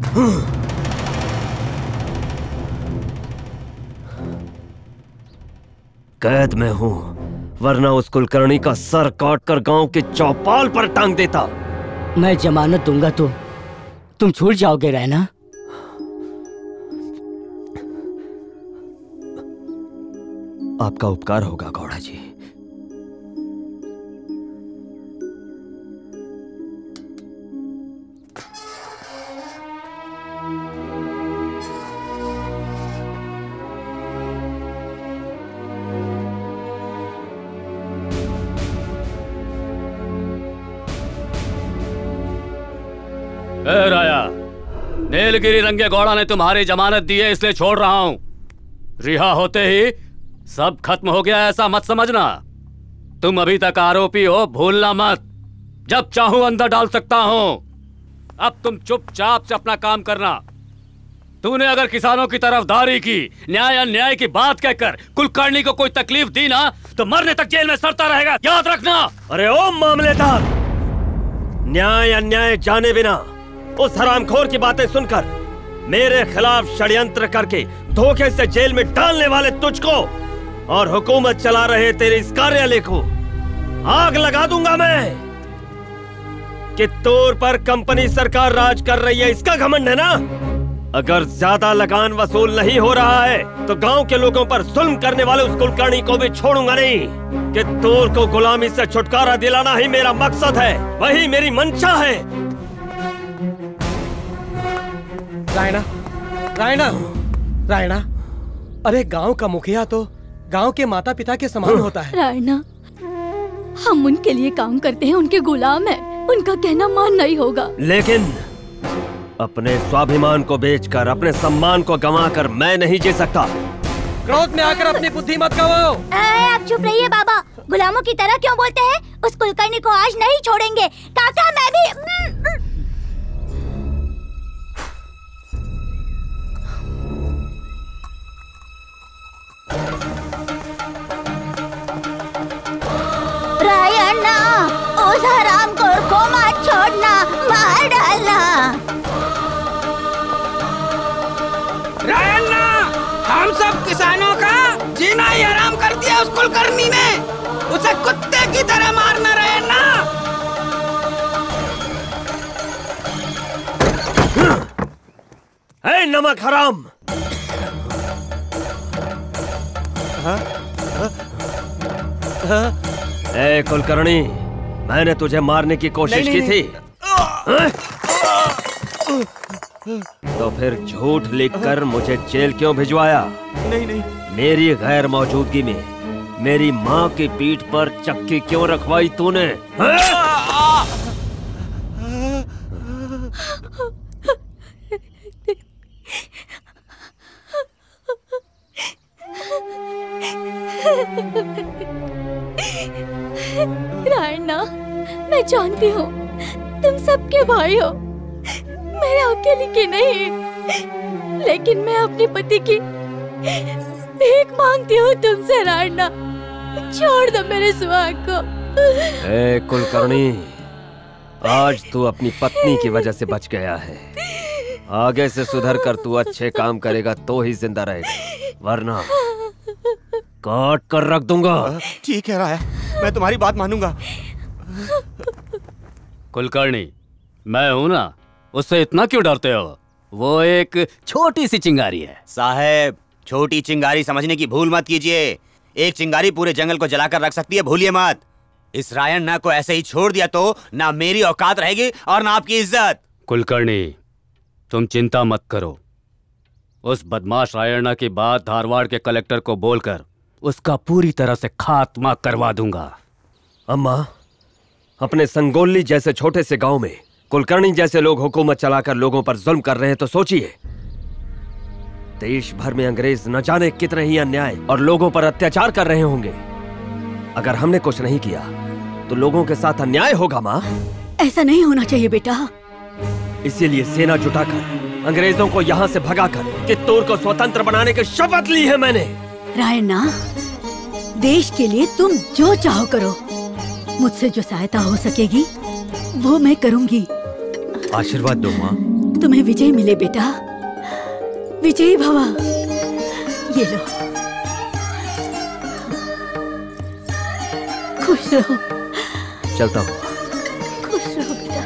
कैद में हूँ, वरना उस कुलकर्णी का सर काटकर गांव के चौपाल पर टांग देता। मैं जमानत दूंगा तो तुम छूट जाओगे रहना? आपका उपकार होगा गौड़ा जी। राया, नीलगिरी रंगे गौड़ा ने तुम्हारी जमानत दी है, इसलिए छोड़ रहा हूं। रिहा होते ही सब खत्म हो गया ऐसा मत समझना। तुम अभी तक आरोपी हो, भूलना मत। जब चाहूं अंदर डाल सकता हूं। अब तुम चुपचाप से अपना काम करना। तूने अगर किसानों की तरफदारी की, न्याय अन्याय की बात कहकर कुलकर्णी को कोई तकलीफ दी ना, तो मरने तक जेल में सड़ता रहेगा, याद रखना। अरे ओ मामलेदार, न्याय अन्याय जाने बिना उस हरामखोर की बातें सुनकर मेरे खिलाफ षड्यंत्र करके धोखे से जेल में डालने वाले तुझको और हुकूमत चला रहे तेरे इस कार्यालय को आग लगा दूंगा मैं। कित्तूर पर कंपनी सरकार राज कर रही है, इसका घमंड है ना? अगर ज्यादा लगान वसूल नहीं हो रहा है तो गांव के लोगों पर जुल्म करने वाले उस कुलकर्णी को भी छोड़ूंगा नहीं। कित्तूर को गुलामी से छुटकारा दिलाना ही मेरा मकसद है, वही मेरी मंशा है। रायणा, रायणा, रायणा, अरे गांव का मुखिया तो गांव के माता पिता के समान होता है। रायणा, हम उनके लिए काम करते हैं, उनके गुलाम हैं, उनका कहना मानना ही होगा। लेकिन अपने स्वाभिमान को बेचकर, अपने सम्मान को गंवाकर मैं नहीं जी सकता। क्रोध में आकर अपनी बुद्धि मत गवाओ। आप चुप रहिए बाबा, गुलामों की तरह क्यों बोलते हैं? उस कुलकर्णी को आज नहीं छोड़ेंगे। काका मैं भी। रायण्णा, उस हरामखोर को मत छोड़ना, मार डालना। रायण्णा, हम सब किसानों का जीना ही हराम कर दिया उस कुलकर्णी ने। उसे कुत्ते की तरह मारना रायण्णा। ऐ नमक हराम! ए कुलकर्णी, मैंने तुझे मारने की कोशिश की थी। तो फिर झूठ लिखकर मुझे जेल क्यों भिजवाया? नहीं। मेरी गैर मौजूदगी में मेरी माँ की पीठ पर चक्की क्यों रखवाई तूने? रायण्णा, मैं जानती हूँ तुम सबके भाई हो, मेरे अकेले के नहीं। लेकिन मैं अपने पति की भीख मांगती हूँ तुमसे राणा, छोड़ दो मेरे सुहाग को। ए कुलकर्णी, आज तू अपनी पत्नी की वजह से बच गया है। आगे से सुधर कर तू अच्छे काम करेगा तो ही जिंदा रहेगा, वरना काट कर रख दूंगा। ठीक है राया, मैं तुम्हारी बात मानूंगा। कुलकर्णी, मैं हूं ना, उससे इतना क्यों डरते हो? वो एक छोटी सी चिंगारी है। साहब, छोटी चिंगारी समझने की भूल मत कीजिए। एक चिंगारी पूरे जंगल को जलाकर रख सकती है, भूलिए मत। इस रायण्णा को ऐसे ही छोड़ दिया तो ना मेरी औकात रहेगी और ना आपकी इज्जत। कुलकर्णी, तुम चिंता मत करो। उस बदमाश रायण्णा की बात धारवाड़ के कलेक्टर को बोलकर उसका पूरी तरह से खात्मा करवा दूंगा। अम्मा, अपने संगोली जैसे छोटे से गांव में कुलकर्णी जैसे लोग हुकूमत चलाकर लोगों पर जुल्म कर रहे हैं तो सोचिए, देश भर में अंग्रेज न जाने कितने ही अन्याय और लोगों पर अत्याचार कर रहे होंगे। अगर हमने कुछ नहीं किया तो लोगों के साथ अन्याय होगा माँ। ऐसा नहीं होना चाहिए बेटा। इसीलिए सेना जुटाकर अंग्रेजों को यहाँ से भगाकर कित्तूर को स्वतंत्र बनाने की शपथ ली है मैंने। रायण्णा, देश के लिए तुम जो चाहो करो। मुझसे जो सहायता हो सकेगी वो मैं करूंगी। आशीर्वाद दो माँ। तुम्हें विजय मिले बेटा, विजयी भवा। ये लो, खुश रहो। चलता हूँ। खुश रहो बेटा।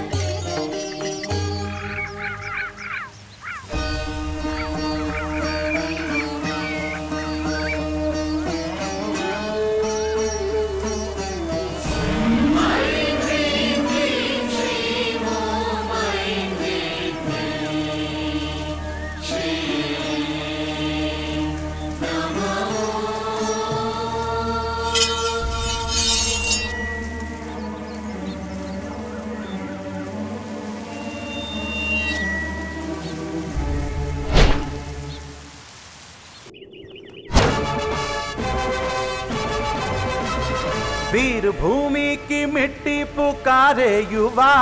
वीर भूमि की मिट्टी पुकारे युवा,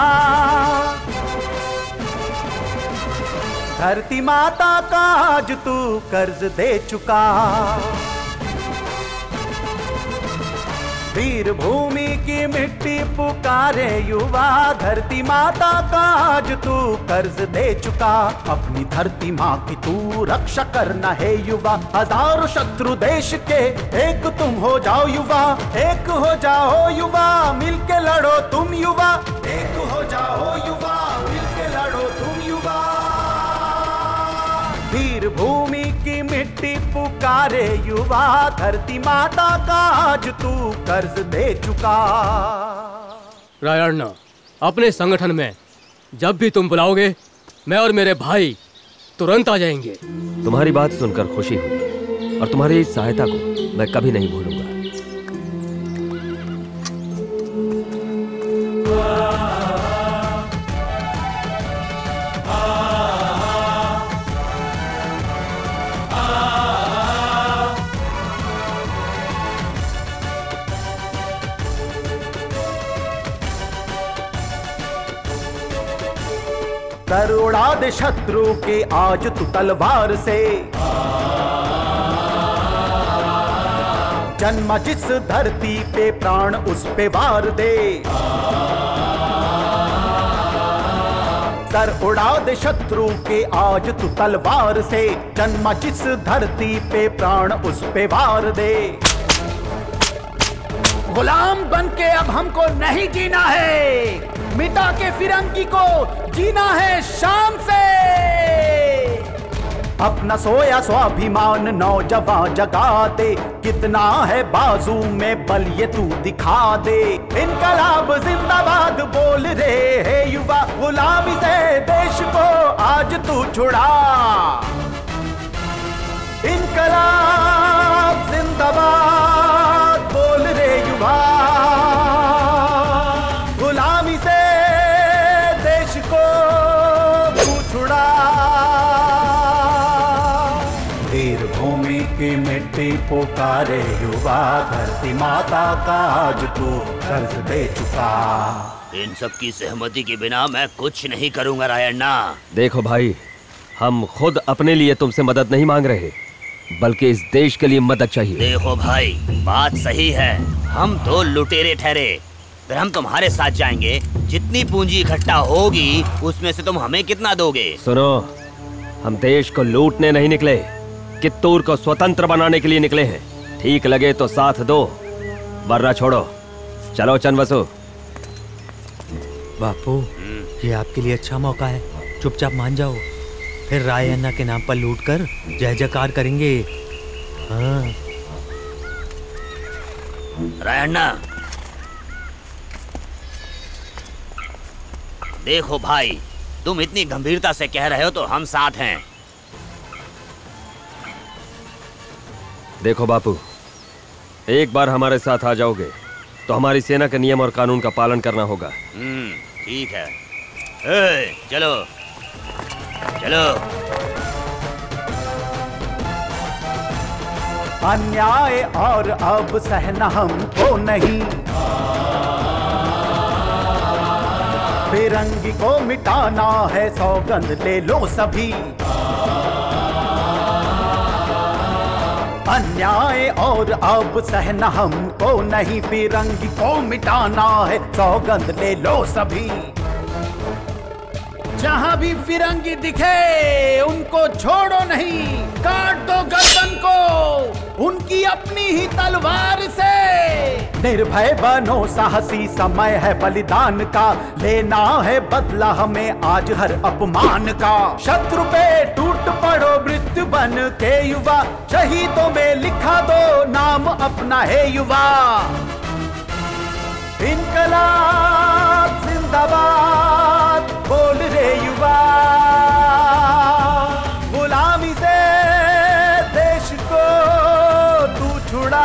धरती माता का आज तू कर्ज दे चुका। वीर भूमि की मिट्टी पुकारे युवा, धरती माता का आज तू कर्ज दे चुका। अपनी धरती माँ की तू रक्षा करना है युवा, हजारों शत्रु देश के एक तुम हो जाओ युवा। एक हो जाओ युवा, मिलके लड़ो तुम युवा। एक हो जाओ युवा, मिलके लड़ो तुम युवा। वीर भूमि की मिट्टी पुकारे युवा, धरती माता का आज तू कर्ज दे चुका। रायण्णा, अपने संगठन में जब भी तुम बुलाओगे मैं और मेरे भाई तुरंत आ जाएंगे। तुम्हारी बात सुनकर खुशी हुई और तुम्हारी इस सहायता को मैं कभी नहीं भूलूंगा। कर उड़ा दे शत्रु के आज तू तलवार से, जन्मा जिस धरती पे प्राण उस पे वार दे। सर उड़ा दे शत्रु के आज तू तलवार से, जन्मा जिस धरती पे प्राण उस पे वार दे। गुलाम बन के अब हमको नहीं जीना है, मिटा के फिरंगी को जीना है शान से। अपना सोया स्वाभिमान नौजवान जगा दे, कितना है बाजू में बल ये तू दिखा दे। इनकलाब जिंदाबाद बोल रहे है युवा, गुलामी से देश को आज तू छुड़ा। इनकलाब जिंदाबाद बोल रहे युवा, गुलामी से देश को तू छुड़ा। वीर भूमि की मिट्टी पुकारे युवा, धरती माता का आज तू कर्ज दे चुका। इन सब की सहमति के बिना मैं कुछ नहीं करूंगा रायण्णा। देखो भाई, हम खुद अपने लिए तुमसे मदद नहीं मांग रहे, बल्कि इस देश के लिए मदद चाहिए। देखो भाई, बात सही है, हम तो लुटेरे ठहरे, फिर हम तुम्हारे साथ जाएंगे। जितनी पूंजी इकट्ठा होगी उसमें से तुम हमें कितना दोगे? सुनो, हम देश को लूटने नहीं निकले, कित्तूर को स्वतंत्र बनाने के लिए निकले हैं। ठीक लगे तो साथ दो, वरना छोड़ो। चलो चन्वसु। बापू, ये आपके लिए अच्छा मौका है, चुपचाप मान जाओ, फिर रायण्णा के नाम पर लूट कर जय जयकार करेंगे। हाँ। रायण्णा, देखो भाई, तुम इतनी गंभीरता से कह रहे हो तो हम साथ हैं। देखो बापू, एक बार हमारे साथ आ जाओगे तो हमारी सेना के नियम और कानून का पालन करना होगा। ठीक है। चलो चलो। अन्याय और अब सहना हमको नहीं, फिरंगी को मिटाना है, सौगंध ले लो सभी। अन्याय और अब सहना हमको नहीं, फिरंगी को मिटाना है, सौगंध ले लो सभी। जहां भी फिरंगी दिखे उनको छोड़ो नहीं, काट दो गर्दन को उनकी अपनी ही तलवार से। निर्भय बनो साहसी, समय है बलिदान का, लेना है बदला हमें आज हर अपमान का। शत्रु पे टूट पड़ो मृत्यु बन के युवा, शहीदों में लिखा दो नाम अपना है युवा। इनकलाब जिंदाबाद बोल रे युवा, गुलामी से देश को तू छुड़ा।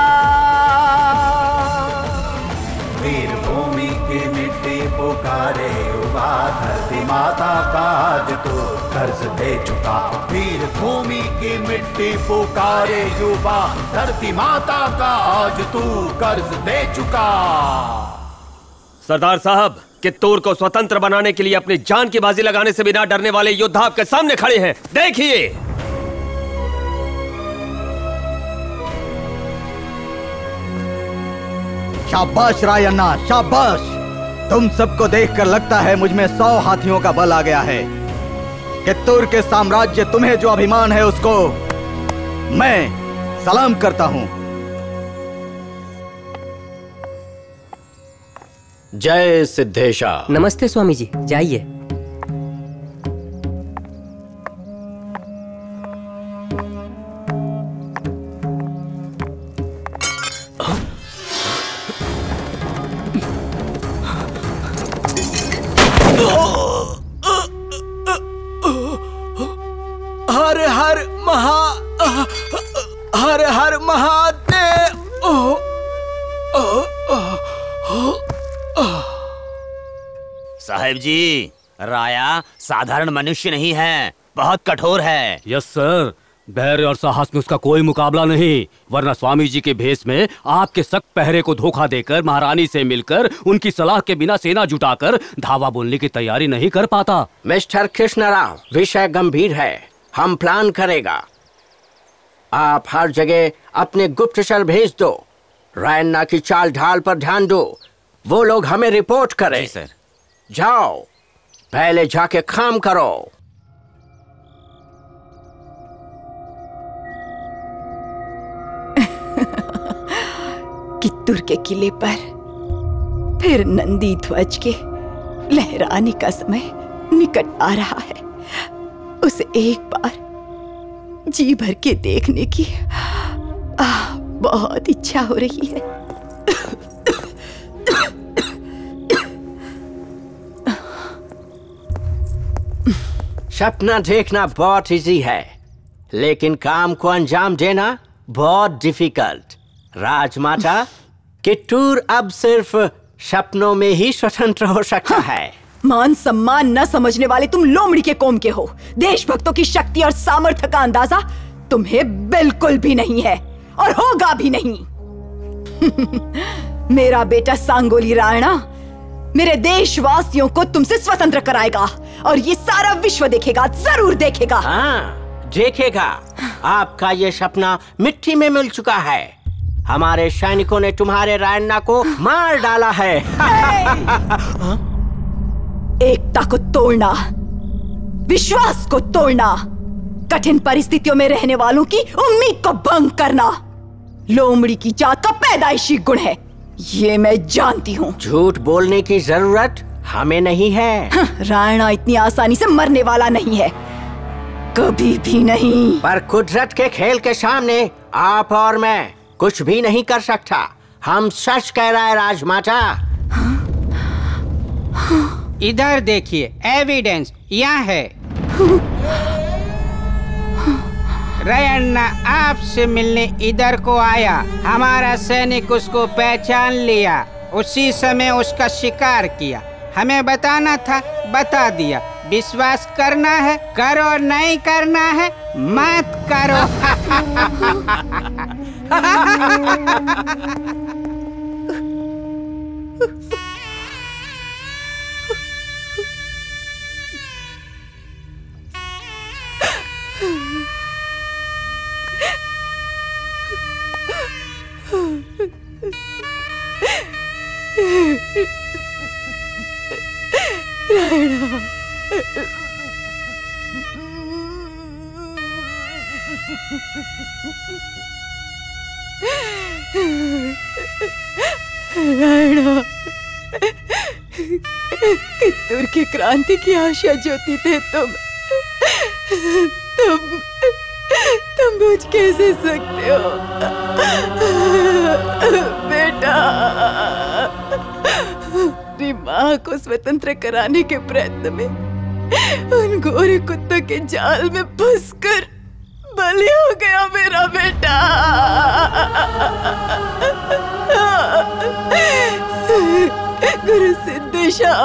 वीर भूमि की मिट्टी पुकारे युवा, धरती माता का आज तू कर्ज दे चुका। वीर भूमि की मिट्टी पुकारे युवा, धरती माता का आज तू कर्ज दे चुका। सरदार साहब, कित्तूर को स्वतंत्र बनाने के लिए अपनी जान की बाजी लगाने से बिना डरने वाले योद्धा आपके सामने खड़े हैं, देखिए। शाबाश रायण्णा, शाबाश। तुम सबको देखकर लगता है मुझ में 100 हाथियों का बल आ गया है। कित्तूर के साम्राज्य तुम्हें जो अभिमान है उसको मैं सलाम करता हूं। जय सिद्धेशा। नमस्ते स्वामी जी, जाइए। हर हर महादेव। साहेब जी, राया साधारण मनुष्य नहीं है, बहुत कठोर है। यस सर, धैर्य और साहस में उसका कोई मुकाबला नहीं, वरना स्वामी जी के भेष में आपके सख्त पहरे को धोखा देकर महारानी से मिलकर उनकी सलाह के बिना सेना जुटाकर धावा बोलने की तैयारी नहीं कर पाता। मिस्टर कृष्णराव, विषय गंभीर है, हम प्लान करेगा। आप हर जगह अपने गुप्तचर भेज दो, रायण्णा की चाल ढाल पर ध्यान दो, वो लोग हमें रिपोर्ट करें। जी सर। जाओ, पहले जाके काम करो। कित्तूर के किले पर फिर नंदी ध्वज के लहराने का समय निकट आ रहा है। उसे एक बार जी भर के देखने की बहुत इच्छा हो रही है। सपना देखना बहुत इजी है, लेकिन काम को अंजाम देना बहुत डिफिकल्ट। राजमाता, कित्तूर अब सिर्फ सपनों में ही स्वतंत्र हो सकता है। मान सम्मान न समझने वाले तुम लोमड़ी के कौम के हो। देशभक्तों की शक्ति और सामर्थ्य का अंदाजा तुम्हें बिल्कुल भी नहीं है और होगा भी नहीं। मेरा बेटा सांगोली राणा मेरे देशवासियों को तुमसे स्वतंत्र कराएगा और ये सारा विश्व देखेगा, जरूर देखेगा। हाँ, देखेगा। आपका ये सपना मिट्टी में मिल चुका है। हमारे सैनिकों ने तुम्हारे रायन्ना को मार डाला है। एकता को तोड़ना, विश्वास को तोड़ना, कठिन परिस्थितियों में रहने वालों की उम्मीद को भंग करना लोमड़ी की जात का पैदाइशी गुण है, ये मैं जानती हूँ। झूठ बोलने की जरूरत हमें नहीं है। रायना इतनी आसानी से मरने वाला नहीं है, कभी भी नहीं। पर कुदरत के खेल के सामने आप और मैं कुछ भी नहीं कर सकता। हम सच कह रहा है राजमाता। इधर देखिए, एविडेंस यहाँ है। रायन्ना आपसे मिलने इधर को आया, हमारा सैनिक उसको पहचान लिया, उसी समय उसका शिकार किया। हमें बताना था, बता दिया। विश्वास करना है करो, नहीं करना है मत करो। रायना, कित्तूर की क्रांति की आशा ज्योति थे तुम बुझ कैसे सकते हो बेटा? अपनी माँ को स्वतंत्र कराने के प्रयत्न में उन गोरे कुत्तों के जाल में फंसकर बलि हो गया मेरा बेटा। गुरु सिद्धेशा,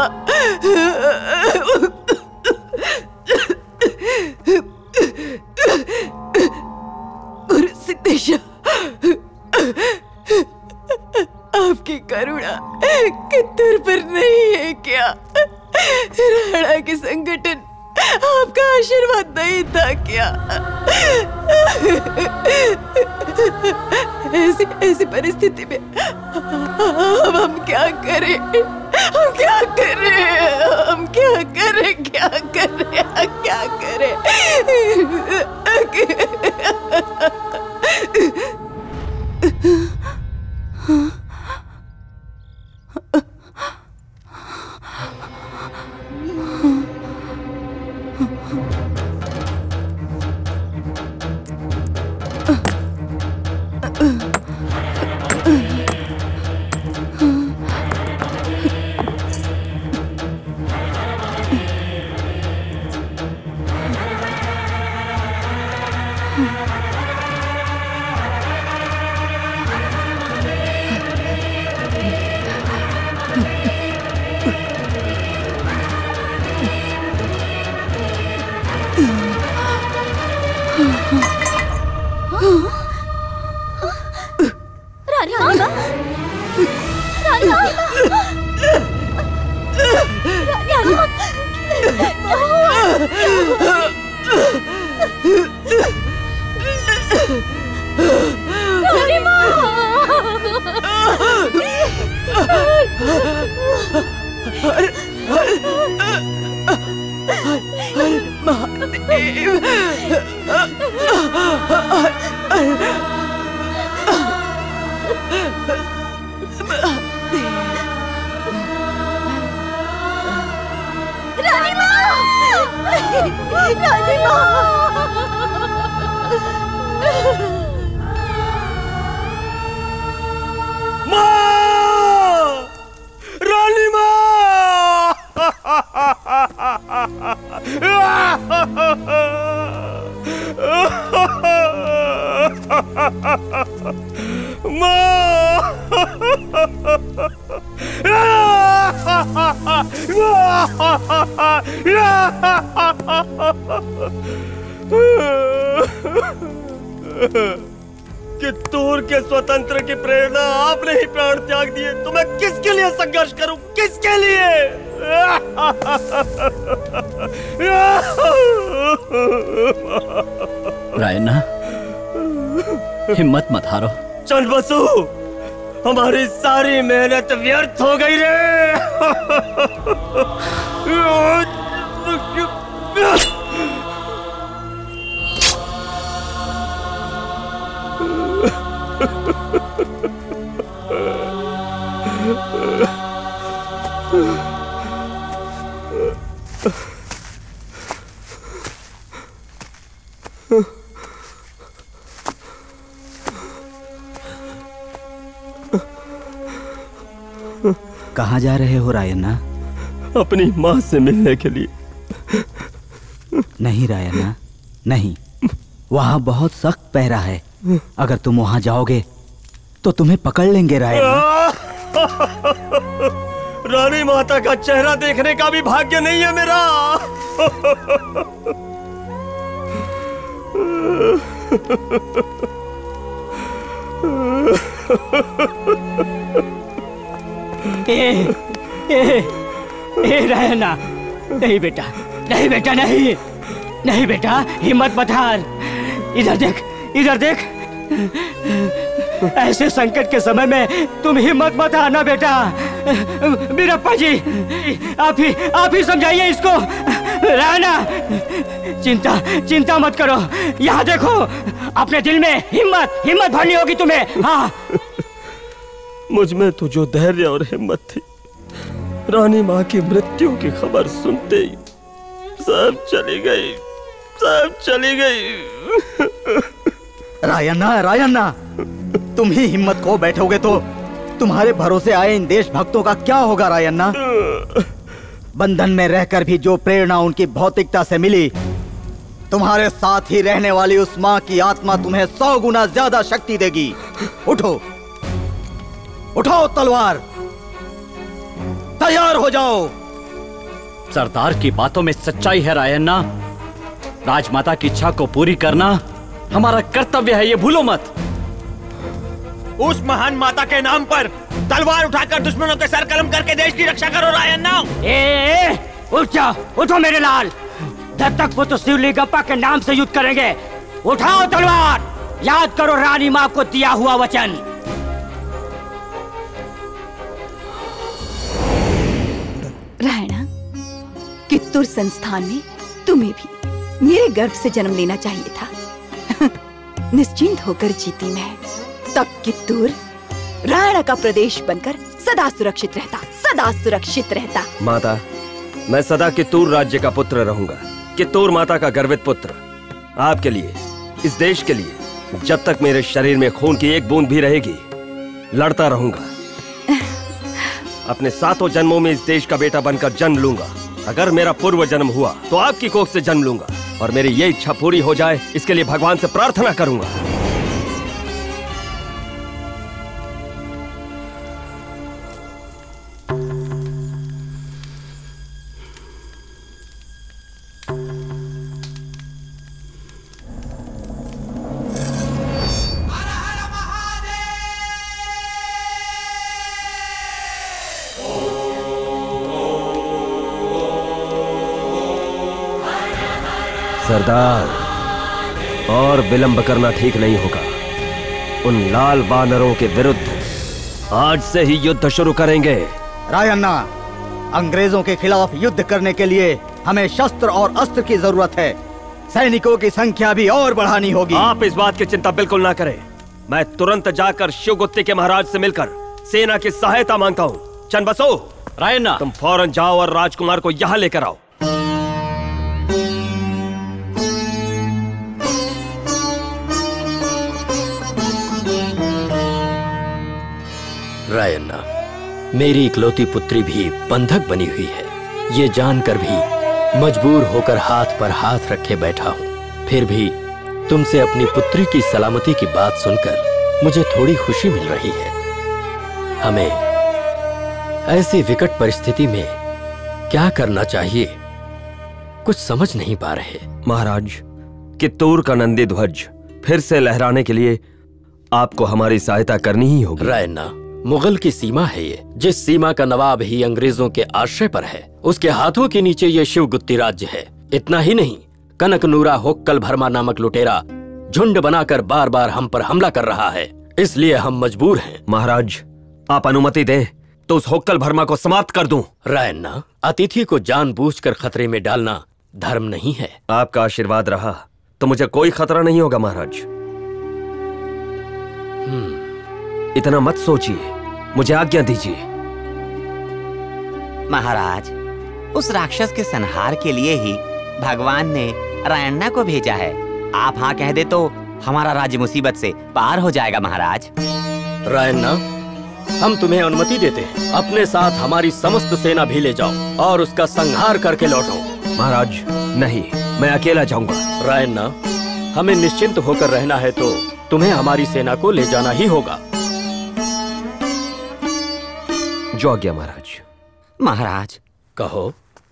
गुरु सिद्धेशा, आपकी करुणा कित्तूर पर नहीं है क्या? राणा के संगठन आपका आशीर्वाद नहीं था क्या? ऐसी परिस्थिति में अब हम क्या करें? हम क्या करें? हम क्या करें? क्या करें? क्या करें? कित्तूर के स्वतंत्र की प्रेरणा आपने ही प्राण त्याग दिए, तो मैं किसके लिए संघर्ष करूं? किसके लिए? रायन्ना, हिम्मत मत हारो। चंद्रबसु, हमारी सारी मेहनत व्यर्थ हो गई रे। कहाँ जा रहे हो रायन्ना? अपनी माँ से मिलने के लिए। नहीं रायन्ना, नहीं, वहाँ बहुत सख्त पहरा है। अगर तुम वहाँ जाओगे तो तुम्हें पकड़ लेंगे रायन्ना। रानी माता का चेहरा देखने का भी भाग्य नहीं है मेरा। रायन्ना, नहीं बेटा, नहीं बेटा, नहीं, नहीं बेटा, हिम्मत मत हार। इधर देख, इधर देख। ऐसे संकट के समय में तुम हिम्मत मत हारना बेटा। बीरप्पा जी, आप ही समझाइए इसको। रायन्ना, चिंता मत करो। यहाँ देखो, अपने दिल में हिम्मत भरनी होगी तुम्हें। हाँ, मुझ में तो जो धैर्य और हिम्मत थी, रानी माँ की मृत्यु की खबर सुनते ही सब चली गई, सब चली गई। रायन्ना, रायन्ना, तुम ही हिम्मत खो बैठोगे तो तुम्हारे भरोसे आए इन देशभक्तों का क्या होगा रायन्ना? बंधन में रहकर भी जो प्रेरणा उनकी भौतिकता से मिली, तुम्हारे साथ ही रहने वाली उस माँ की आत्मा तुम्हें 100 गुना ज्यादा शक्ति देगी। उठो, उठाओ तलवार, तैयार हो जाओ। सरदार की बातों में सच्चाई है रायन्ना। राजमाता की इच्छा को पूरी करना हमारा कर्तव्य है, ये भूलो मत। उस महान माता के नाम पर तलवार उठाकर दुश्मनों के सर कलम करके देश की रक्षा करो रायन्ना। उठ जाओ, उठो मेरे लाल। जब तक वो तो शिवलिंगप्पा के नाम से युद्ध करेंगे। उठाओ तलवार, याद करो रानी माँ को दिया हुआ वचन। रायना, कित्तूर संस्थान में तुम्हें भी मेरे गर्भ से जन्म लेना चाहिए था। निश्चिंत होकर जीती मैं, तब कित्तूर रायना का प्रदेश बनकर सदा सुरक्षित रहता, सदा सुरक्षित रहता। माता, मैं सदा कित्तूर राज्य का पुत्र रहूंगा, कित्तूर माता का गर्वित पुत्र। आपके लिए, इस देश के लिए, जब तक मेरे शरीर में खून की एक बूंद भी रहेगी, लड़ता रहूंगा। अपने 7 जन्मों में इस देश का बेटा बनकर जन्म लूंगा। अगर मेरा पूर्व जन्म हुआ तो आपकी कोख से जन्म लूंगा, और मेरी ये इच्छा पूरी हो जाए, इसके लिए भगवान से प्रार्थना करूंगा। सरदार, और विलंब करना ठीक नहीं होगा। उन लाल वानरों के विरुद्ध आज से ही युद्ध शुरू करेंगे। रायन्ना, अंग्रेजों के खिलाफ युद्ध करने के लिए हमें शस्त्र और अस्त्र की जरूरत है। सैनिकों की संख्या भी और बढ़ानी होगी। आप इस बात की चिंता बिल्कुल ना करें। मैं तुरंत जाकर शिवगुत्ती के महाराज से मिलकर सेना की सहायता मांगता हूँ। चंद्रबसु, रायन्ना, तुम फौरन जाओ और राजकुमार को यहाँ लेकर आओ। रायन्ना, मेरी इकलौती पुत्री भी बंधक बनी हुई है। ये जानकर भी मजबूर होकर हाथ पर हाथ रखे बैठा हूँ। फिर भी तुमसे अपनी पुत्री की सलामती की बात सुनकर मुझे थोड़ी खुशी मिल रही है। हमें ऐसी विकट परिस्थिति में क्या करना चाहिए, कुछ समझ नहीं पा रहे। महाराज, कित्तूर का नंदी ध्वज फिर से लहराने के लिए आपको हमारी सहायता करनी ही होगी। रायन्ना, मुगल की सीमा है ये, जिस सीमा का नवाब ही अंग्रेजों के आश्रय पर है, उसके हाथों के नीचे ये शिवगुत्ती राज्य है। इतना ही नहीं, कनकनूरा होक्कल भरमा नामक लुटेरा झुंड बनाकर बार बार हम पर हमला कर रहा है, इसलिए हम मजबूर हैं। महाराज, आप अनुमति दें तो उस होक्कल भरमा को समाप्त कर दूं। रायन्ना, अतिथि को जानबूझकर खतरे में डालना धर्म नहीं है। आपका आशीर्वाद रहा तो मुझे कोई खतरा नहीं होगा महाराज। इतना मत सोचिए, मुझे आज्ञा दीजिए। महाराज, उस राक्षस के संहार के लिए ही भगवान ने रायन्ना को भेजा है। आप हाँ कह दे तो हमारा राज्य मुसीबत से पार हो जाएगा। महाराज रायन्ना, हम तुम्हें अनुमति देते हैं, अपने साथ हमारी समस्त सेना भी ले जाओ और उसका संहार करके लौटो। महाराज नहीं, मैं अकेला जाऊंगा। रायन्ना, हमें निश्चिंत होकर रहना है तो तुम्हें हमारी सेना को ले जाना ही होगा। जो आज्ञा महाराज। महाराज कहो।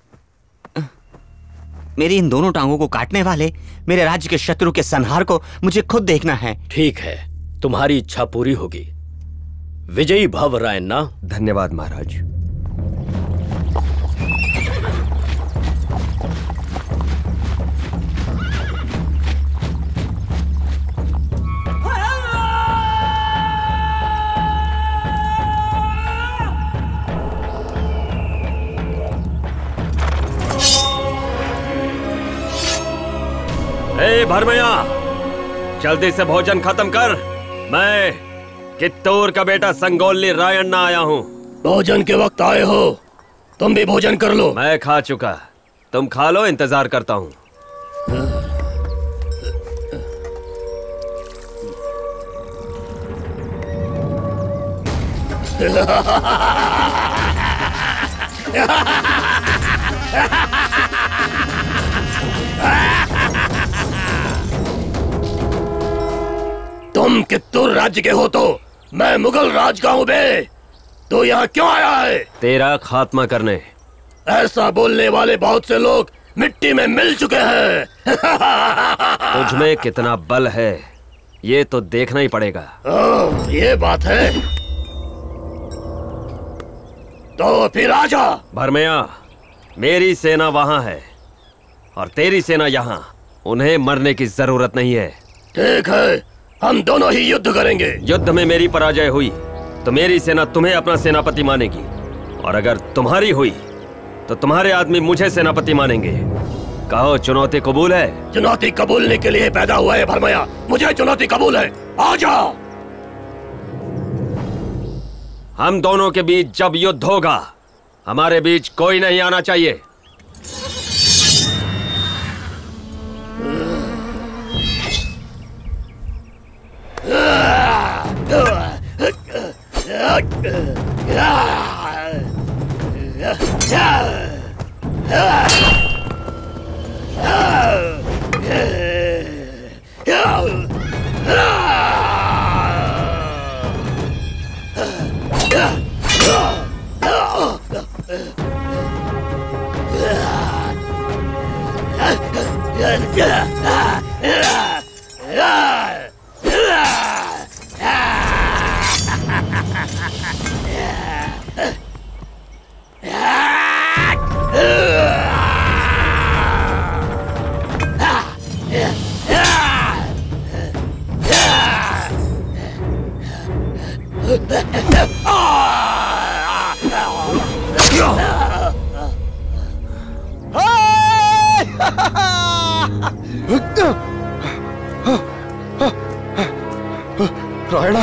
मेरी इन दोनों टांगों को काटने वाले मेरे राज्य के शत्रु के संहार को मुझे खुद देखना है। ठीक है, तुम्हारी इच्छा पूरी होगी। विजयी भव रायन्ना। धन्यवाद महाराज। ए भरमैया, जल्दी से भोजन खत्म कर। मैं कित्तूर का बेटा संगोल्ली रायन्ना आया हूँ। भोजन के वक्त आए हो, तुम भी भोजन कर लो। मैं खा चुका, तुम खा लो, इंतजार करता हूँ। तुम कित्तूर राज्य के हो तो मैं मुगल राज का हूँ बे। तो यहाँ क्यों आया है? तेरा खात्मा करने। ऐसा बोलने वाले बहुत से लोग मिट्टी में मिल चुके हैं। तुझमें कितना बल है ये तो देखना ही पड़ेगा। ये बात है तो फिर आजा। भरमैया, मेरी सेना वहां है और तेरी सेना यहाँ। उन्हें मरने की जरूरत नहीं है। ठीक है, हम दोनों ही युद्ध करेंगे। युद्ध में मेरी पराजय हुई तो मेरी सेना तुम्हें अपना सेनापति मानेगी, और अगर तुम्हारी हुई तो तुम्हारे आदमी मुझे सेनापति मानेंगे। कहो, चुनौती कबूल है? चुनौती कबूलने के लिए पैदा हुआ है भरमैया, मुझे चुनौती कबूल है। आजा। हम दोनों के बीच जब युद्ध होगा, हमारे बीच कोई नहीं आना चाहिए। रायणा,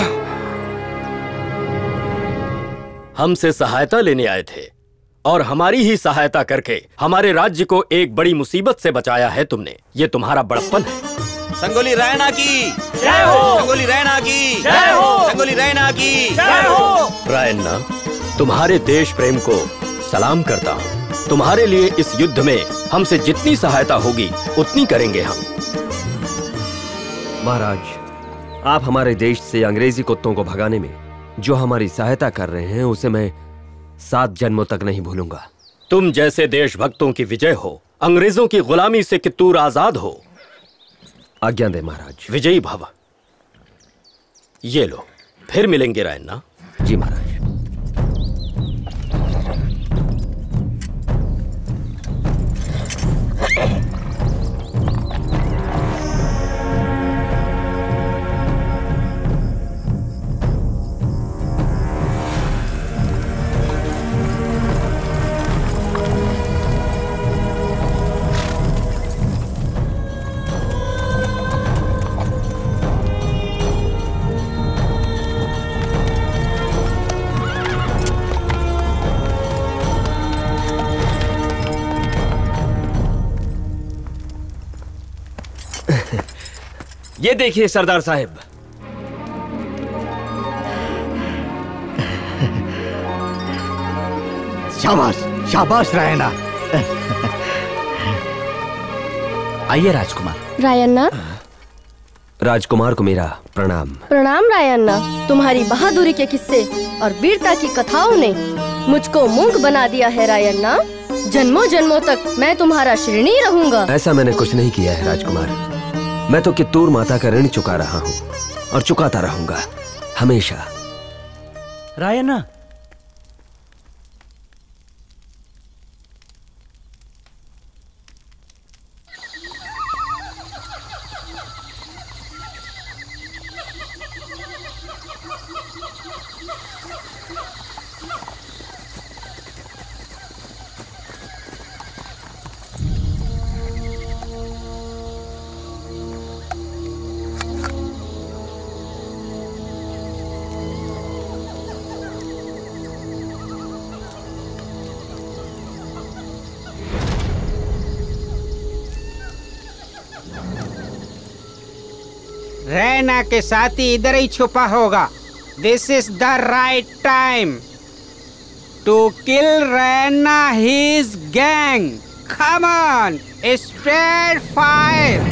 हमसे सहायता लेने आए थे और हमारी ही सहायता करके हमारे राज्य को एक बड़ी मुसीबत से बचाया है तुमने। ये तुम्हारा बड़प्पन है। संगोली रायणा की जय हो। संगोली रायणा की जय हो। संगोली रायणा की जय हो। रायन्ना, तुम्हारे देश प्रेम को सलाम करता हूँ। तुम्हारे लिए इस युद्ध में हमसे जितनी सहायता होगी उतनी करेंगे हम। महाराज, आप हमारे देश से अंग्रेजी कुत्तों को भगाने में जो हमारी सहायता कर रहे हैं उसे मैं 7 जन्मों तक नहीं भूलूंगा। तुम जैसे देशभक्तों की विजय हो, अंग्रेजों की गुलामी से कित्तूर आजाद हो। आज्ञा दे महाराज। विजयी भव। ये लो, फिर मिलेंगे रायन्ना। जी महाराज। ये देखिए सरदार साहब। शाबाश शाबाश रायन्ना। आइए राजकुमार। रायन्ना। राजकुमार को मेरा प्रणाम। प्रणाम रायन्ना। तुम्हारी बहादुरी के किस्से और वीरता की कथाओं ने मुझको मूंग बना दिया है रायन्ना। जन्मों जन्मों तक मैं तुम्हारा ऋणी रहूंगा। ऐसा मैंने कुछ नहीं किया है राजकुमार। मैं तो कित्तूर माता का ऋण चुका रहा हूँ और चुकाता रहूंगा हमेशा। रायन्ना, रैना के साथी इधर ही छुपा होगा। This is the right time to kill Raina his gang. Come on, spread fire.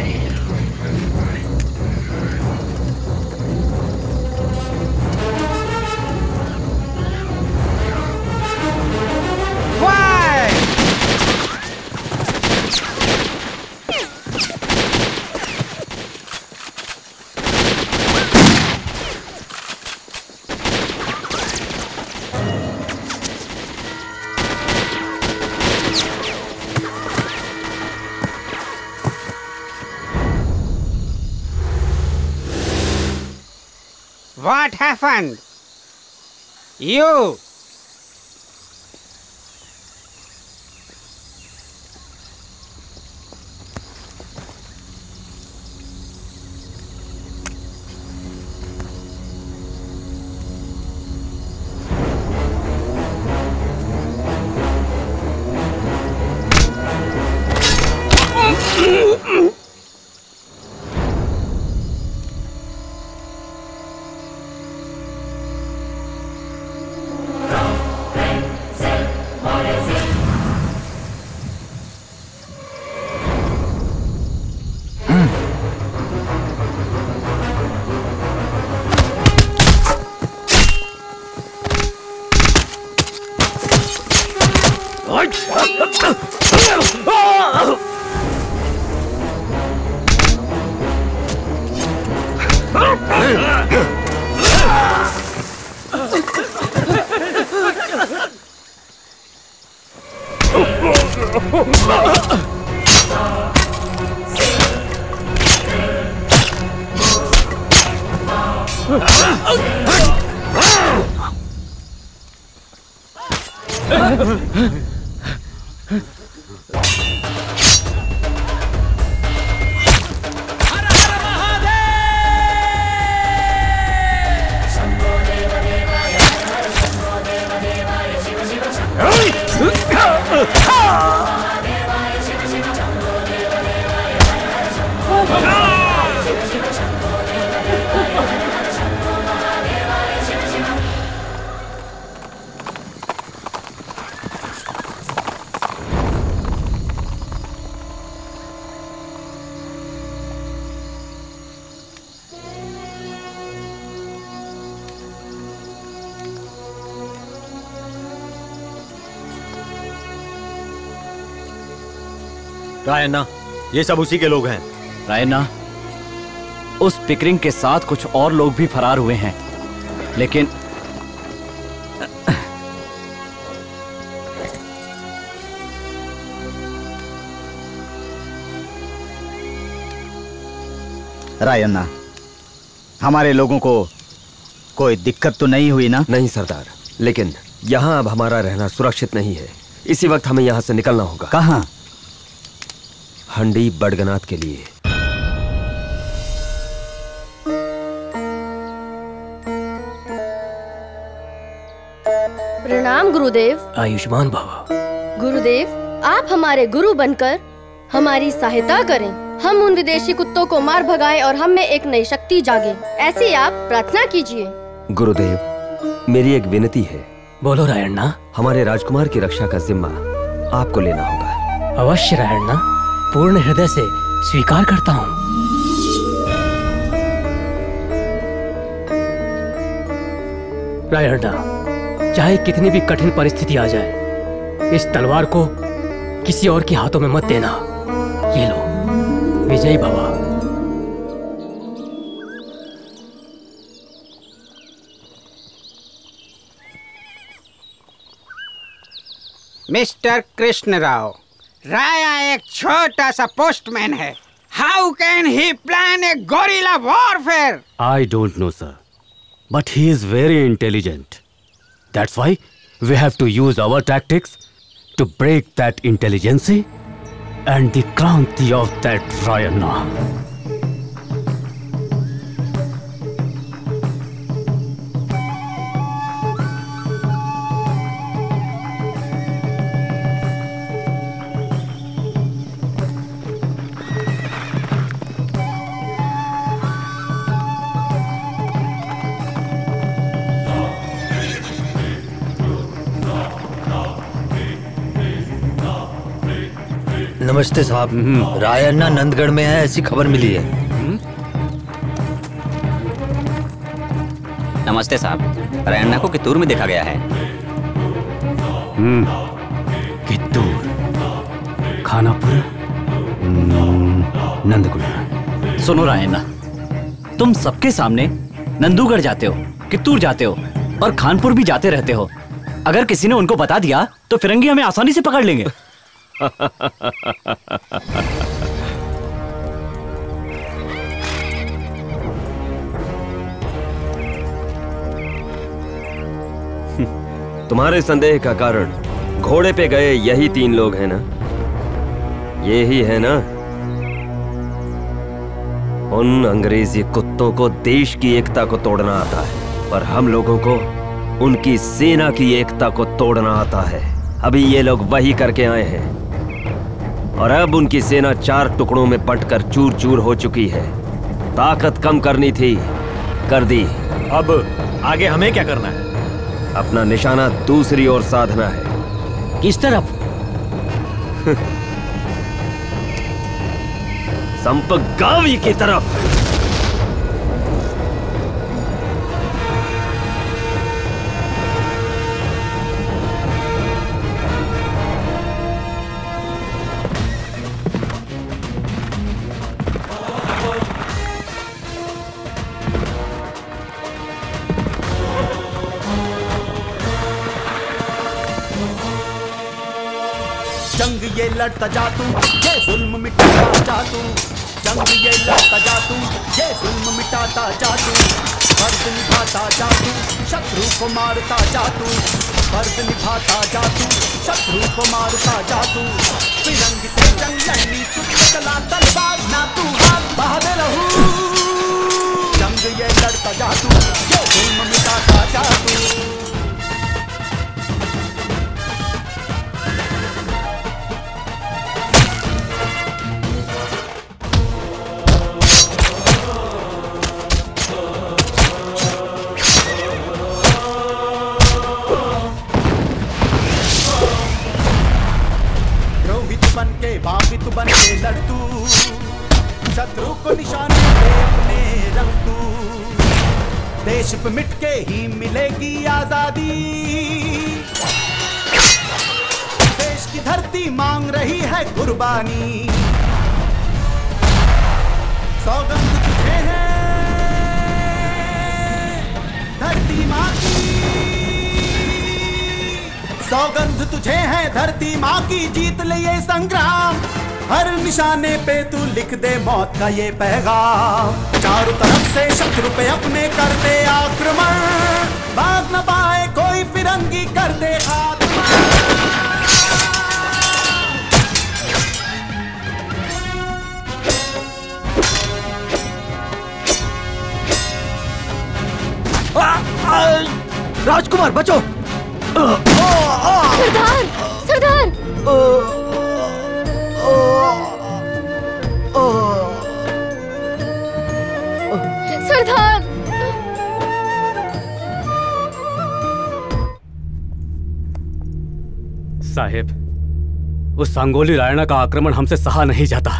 What happened? You! Rayanna, ये सब उसी के लोग हैं। रायन्ना, उस पिकरिंग के साथ कुछ और लोग भी फरार हुए हैं, लेकिन रायन्ना, हमारे लोगों को कोई दिक्कत तो नहीं हुई ना? नहीं सरदार, लेकिन यहाँ अब हमारा रहना सुरक्षित नहीं है। इसी वक्त हमें यहाँ से निकलना होगा। कहाँ? हंडी बड़गनाथ के लिए। प्रणाम गुरुदेव। आयुष्मान भव। गुरुदेव, आप हमारे गुरु बनकर हमारी सहायता करें। हम उन विदेशी कुत्तों को मार भगाएं और हम में एक नई शक्ति जागे, ऐसी आप प्रार्थना कीजिए। गुरुदेव, मेरी एक विनती है। बोलो रायण्णा। हमारे राजकुमार की रक्षा का जिम्मा आपको लेना होगा। अवश्य रायण्णा, पूर्ण हृदय से स्वीकार करता हूँ। रायण्णा, चाहे कितनी भी कठिन परिस्थिति आ जाए, इस तलवार को किसी और के हाथों में मत देना। ये लो, विजयी भवा। मिस्टर कृष्ण राव, राया एक छोटा सा पोस्टमैन है। How can he plan a guerrilla warfare? I don't know, sir, but he is very intelligent. That's why we have to use our tactics to break that intelligence and the Kranti of that Rayanna. नमस्ते साहब, रायन्ना नंदगढ़ में है ऐसी खबर मिली है। नमस्ते साहब, रायन्ना को कित्तूर में देखा गया है। कित्तूर, खानापुर, नंदगुड़। सुनो रायन्ना, तुम सबके सामने नंदूगढ़ जाते हो, कित्तूर जाते हो और खानपुर भी जाते रहते हो। अगर किसी ने उनको बता दिया तो फिरंगी हमें आसानी से पकड़ लेंगे। तुम्हारे संदेह का कारण घोड़े पे गए यही 3 लोग हैं ना? यही है ना? उन अंग्रेजी कुत्तों को देश की एकता को तोड़ना आता है, पर हम लोगों को उनकी सेना की एकता को तोड़ना आता है। अभी ये लोग वही करके आए हैं और अब उनकी सेना 4 टुकड़ों में बंटकर चूर चूर हो चुकी है। ताकत कम करनी थी, कर दी। अब आगे हमें क्या करना है? अपना निशाना दूसरी ओर साधना है। किस तरफ? संपगावी की तरफ। जंग ये लड़ता जा तू, ये जुल्म मिटाता जा तू। जंग ये लड़ता जा तू, ये जुल्म मिटाता जा तू। फर्ज निभाता जा तू, शत्रु को मारता जा तू। फर्ज निभाता जा तू, शत्रु को मारता जा तू। फिरंगी से जंग लड़नी, तुझ चला तलवार ना तू हाथ बहादे रहू। जंग ये लड़ता जा तू, ये जुल्म मिटाता जा तू। बाबित बन के लड़ तू, शत्रु को निशाने पे अपने रख तू। देश पे मिट के ही मिलेगी आजादी। देश की धरती मांग रही है कुर्बानी। सौगंध तुझे है धरती माँ की, सौगंध तुझे है धरती माँ की, जीत ले ये संग्राम। हर निशाने पे तू लिख दे मौत का ये पैगाम। चारों तरफ से शत्रु पे अपने कर दे आक्रमण, भाग न पाए कोई फिरंगी, कर दे खात्मा। राजकुमार बचो! सरदार! सरदार! सरदार! साहेब, उस सांगोली रायना का आक्रमण हमसे सहा नहीं जाता।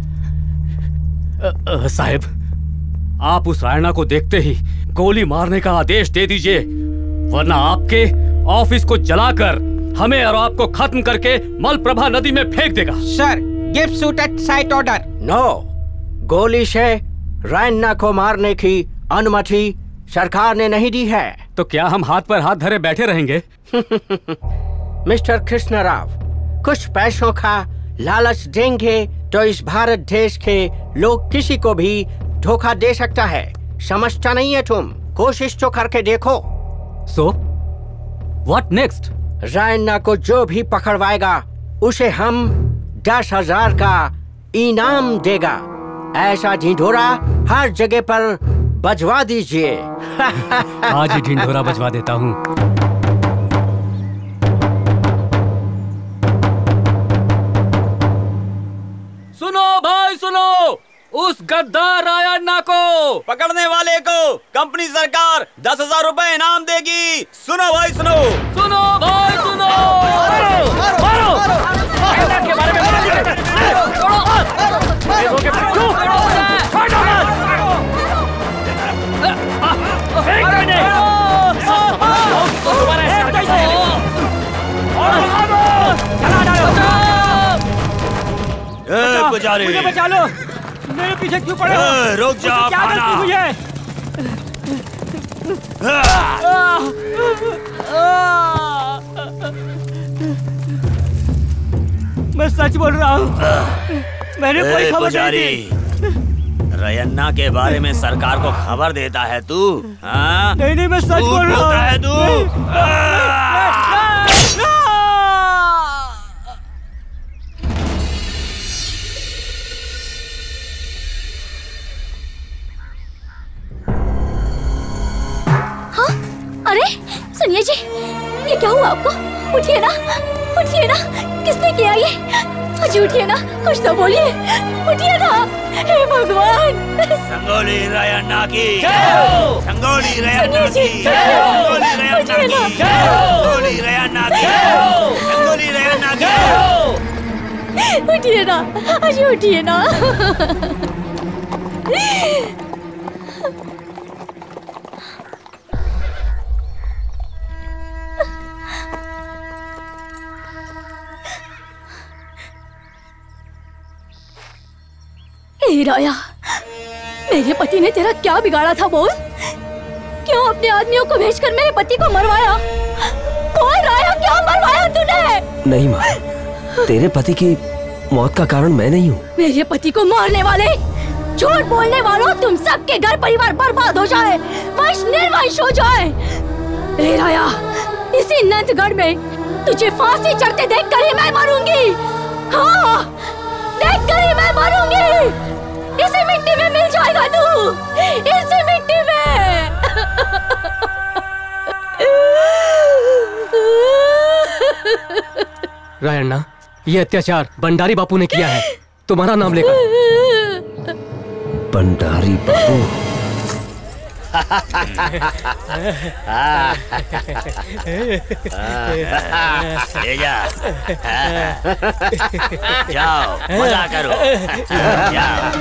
साहेब, आप उस रायना को देखते ही गोली मारने का आदेश दे दीजिए, वरना आपके ऑफिस को जलाकर हमें और आपको खत्म करके मलप्रभा नदी में फेंक देगा। Sir, give shoot at sight order. No, गोली से रायना को मारने की अनुमति सरकार ने नहीं दी है। तो क्या हम हाथ पर हाथ धरे बैठे रहेंगे? मिस्टर कृष्ण राव, कुछ पैसों का लालच देंगे तो इस भारत देश के लोग किसी को भी धोखा दे सकता है। समझता नहीं है तुम? कोशिश तो करके देखो। So, what next? रायना को जो भी पकड़वाएगा उसे हम 10,000 का इनाम देगा। ऐसा ढिंढोरा हर जगह पर बजवा दीजिए। आज ही ढिंढोरा बजवा देता हूँ। सुनो भाई सुनो, उस गद्दार रायन्ना को पकड़ने वाले को कंपनी सरकार 10,000 रुपए इनाम देगी। सुनो भाई सुनो, सुनो भाई सुनो। मारो के बारे में पुजारी, मुझे बचा लो, मेरे पीछे क्यों पड़े हो? रुक जा, क्या गलती हुई है? मैं सच बोल रहा हूँ, मैंने कोई खबर नहीं दी। रायन्ना के बारे में सरकार को खबर देता है तू? हाँ? नहीं, मैं सच बोल रहा हूँ। है तू? अरे सुनिए जी, ये क्या हुआ आपको? उठिए ना, उठिए ना, किसने किया ये? अजी उठिए ना, कुछ तो बोलिए, उठिए ना। हे भगवान! संगोली रायन्ना की, संगोली रायन्ना की, संगोली रायन्ना की, संगोली रायन्ना की, संगोली रायन्ना की। उठिए ना, अजी उठिए ना। राया, मेरे पति ने तेरा क्या बिगाड़ा था बोल? क्यों अपने आदमियों को भेजकर मेरे पति को मरवाया? बोल राया, क्यों मरवाया तूने? नहीं माँ, तेरे पति की मौत का कारण मैं नहीं हूँ। मेरे पति को मारने वाले, झूठ बोलने वालों, तुम सबके घर परिवार बर्बाद हो जाए, वंश निर्वंश हो जाए। ए राया, इसी नंदगढ़ में तुझे फांसी चढ़ते देखकर ही मैं मरूंगी। हाँ, देखकर ही मैं मरूंगी। इसी मिट्टी में मिल जाएगा तू, इसी मिट्टी में। रायन्ना, ये अत्याचार भंडारी बापू ने किया है, तुम्हारा नाम लेकर। भंडारी बापू? ले जा, जाओ मजा करो, जाओ।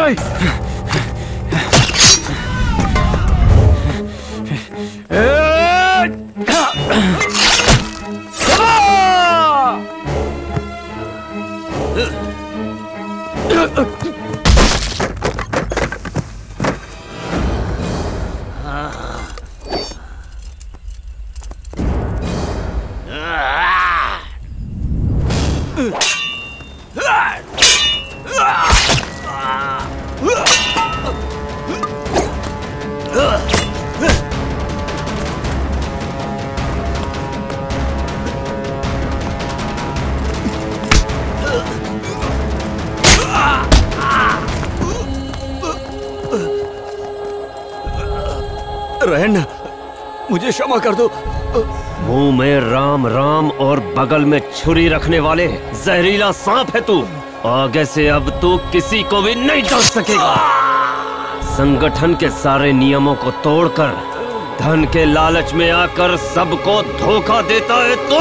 रहन, मुझे क्षमा कर दो। मुंह में राम राम और बगल में छुरी रखने वाले जहरीला सांप है तू। आगे से अब तू किसी को भी नहीं डाल सकेगा। संगठन के सारे नियमों को तोड़कर धन के लालच में आकर सबको धोखा देता है तू।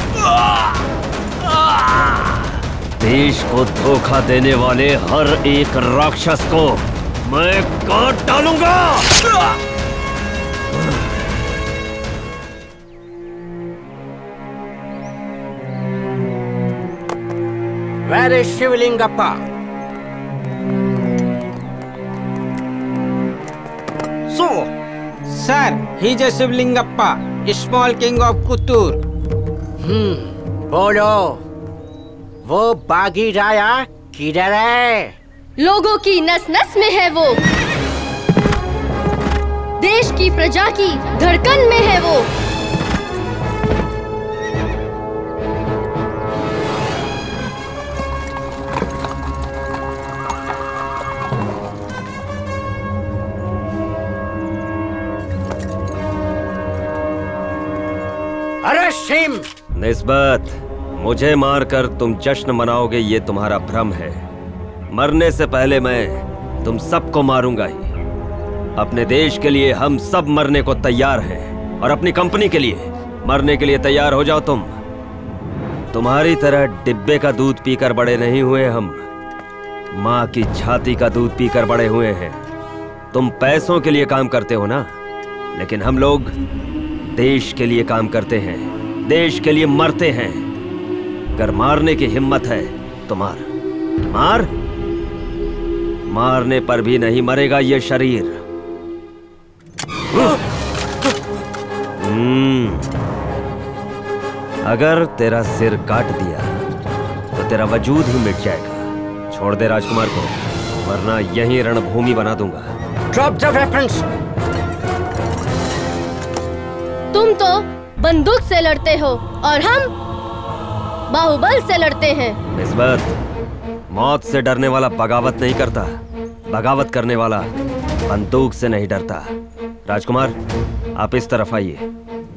देश को धोखा देने वाले हर एक राक्षस को मैं काट डालूंगा। Where is Shivlingappa? So, sir, he is a Shivlingappa, small king of Kuttur. बोलो, वो बागी राया किधर है? लोगों की नस नस में है वो, देश की प्रजा की धड़कन में है वो। अरे शिम! निस्बत, मुझे मारकर तुम जश्न मनाओगे ये तुम्हारा भ्रम है। मरने से पहले मैं तुम सबको मारूंगा ही। अपने देश के लिए हम सब मरने को तैयार हैं और अपनी कंपनी के लिए मरने के लिए तैयार हो जाओ तुम। तुम्हारी तरह डिब्बे का दूध पीकर बड़े नहीं हुए हम, माँ की छाती का दूध पीकर बड़े हुए हैं। तुम पैसों के लिए काम करते हो ना, लेकिन हम लोग देश के लिए काम करते हैं, देश के लिए मरते हैं। अगर मारने की हिम्मत है तो मार, मार। मारने पर भी नहीं मरेगा ये शरीर। अगर तेरा सिर काट दिया तो तेरा वजूद ही मिट जाएगा। छोड़ दे राजकुमार को, वरना यहीं रणभूमि बना दूंगा। Drop the weapons. तुम तो बंदूक से लड़ते हो और हम बाहुबल से लड़ते हैं। निस्बत, मौत से डरने वाला बगावत नहीं करता, बगावत करने वाला बंदूक से नहीं डरता। राजकुमार, आप इस तरफ आइए।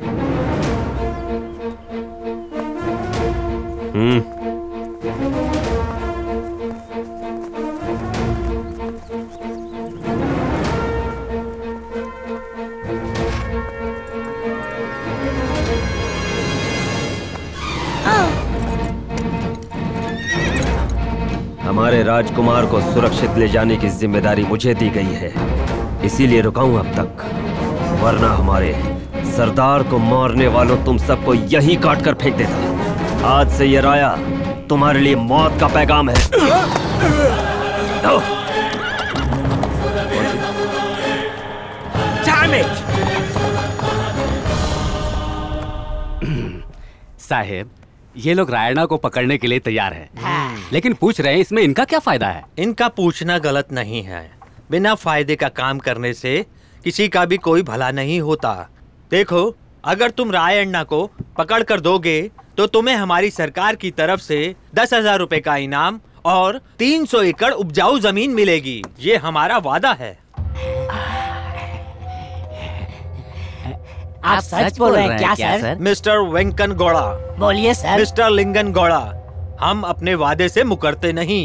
हमारे राजकुमार को सुरक्षित ले जाने की जिम्मेदारी मुझे दी गई है, इसीलिए रुका हूं अब तक। वरना हमारे सरदार को मारने वालों तुम सबको यहीं काट कर फेंक देता। आज से ये राया तुम्हारे लिए मौत का पैगाम है। साहेब, ये लोग रायना को पकड़ने के लिए तैयार हैं, लेकिन पूछ रहे हैं इसमें इनका क्या फायदा है? इनका पूछना गलत नहीं है। बिना फायदे का काम करने से किसी का भी कोई भला नहीं होता। देखो, अगर तुम रायण्णा को पकड़ कर दोगे तो तुम्हें हमारी सरकार की तरफ से 10,000 रुपए का इनाम और 300 एकड़ उपजाऊ जमीन मिलेगी। ये हमारा वादा है। आप सच बोल रहे हैं क्या सर? मिस्टर वेंकन गौड़ा। बोलिए सर। मिस्टर लिंगन गौड़ा, हम अपने वादे से मुकरते नहीं।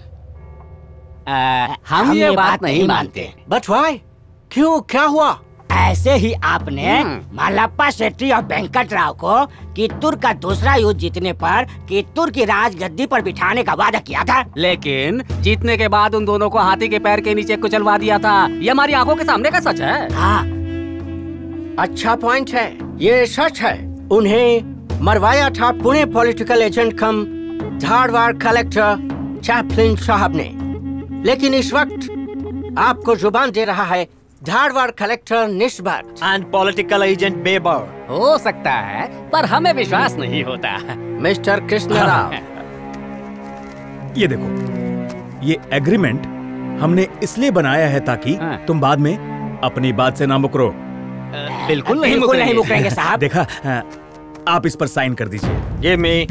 हम ये बात नहीं मानते। But why? क्यों, क्या हुआ? ऐसे ही आपने मालप्पा शेट्टी और वेंकट राव को कित्तूर का दूसरा युद्ध जीतने पर कित्तूर की राजगद्दी पर बिठाने का वादा किया था। लेकिन जीतने के बाद उन दोनों को हाथी के पैर के नीचे कुचलवा दिया था। ये हमारी आंखों के सामने का सच है। हाँ, अच्छा पॉइंट है, ये सच है। उन्हें मरवाया था Pune political agent cum Dharwad collector Chaplin साहब ने। लेकिन इस वक्त आपको जुबान दे रहा है Dharwad collector Nisbet and political agent Baber. हो सकता है, पर हमें विश्वास नहीं होता। मिस्टर कृष्ण राव, ये देखो, ये एग्रीमेंट हमने इसलिए बनाया है ताकि तुम बाद में अपनी बात से ना मुकरो। बिल्कुल नहीं मुकरेंगे साहब। देखा, आप इस पर साइन कर दीजिए। ये मैं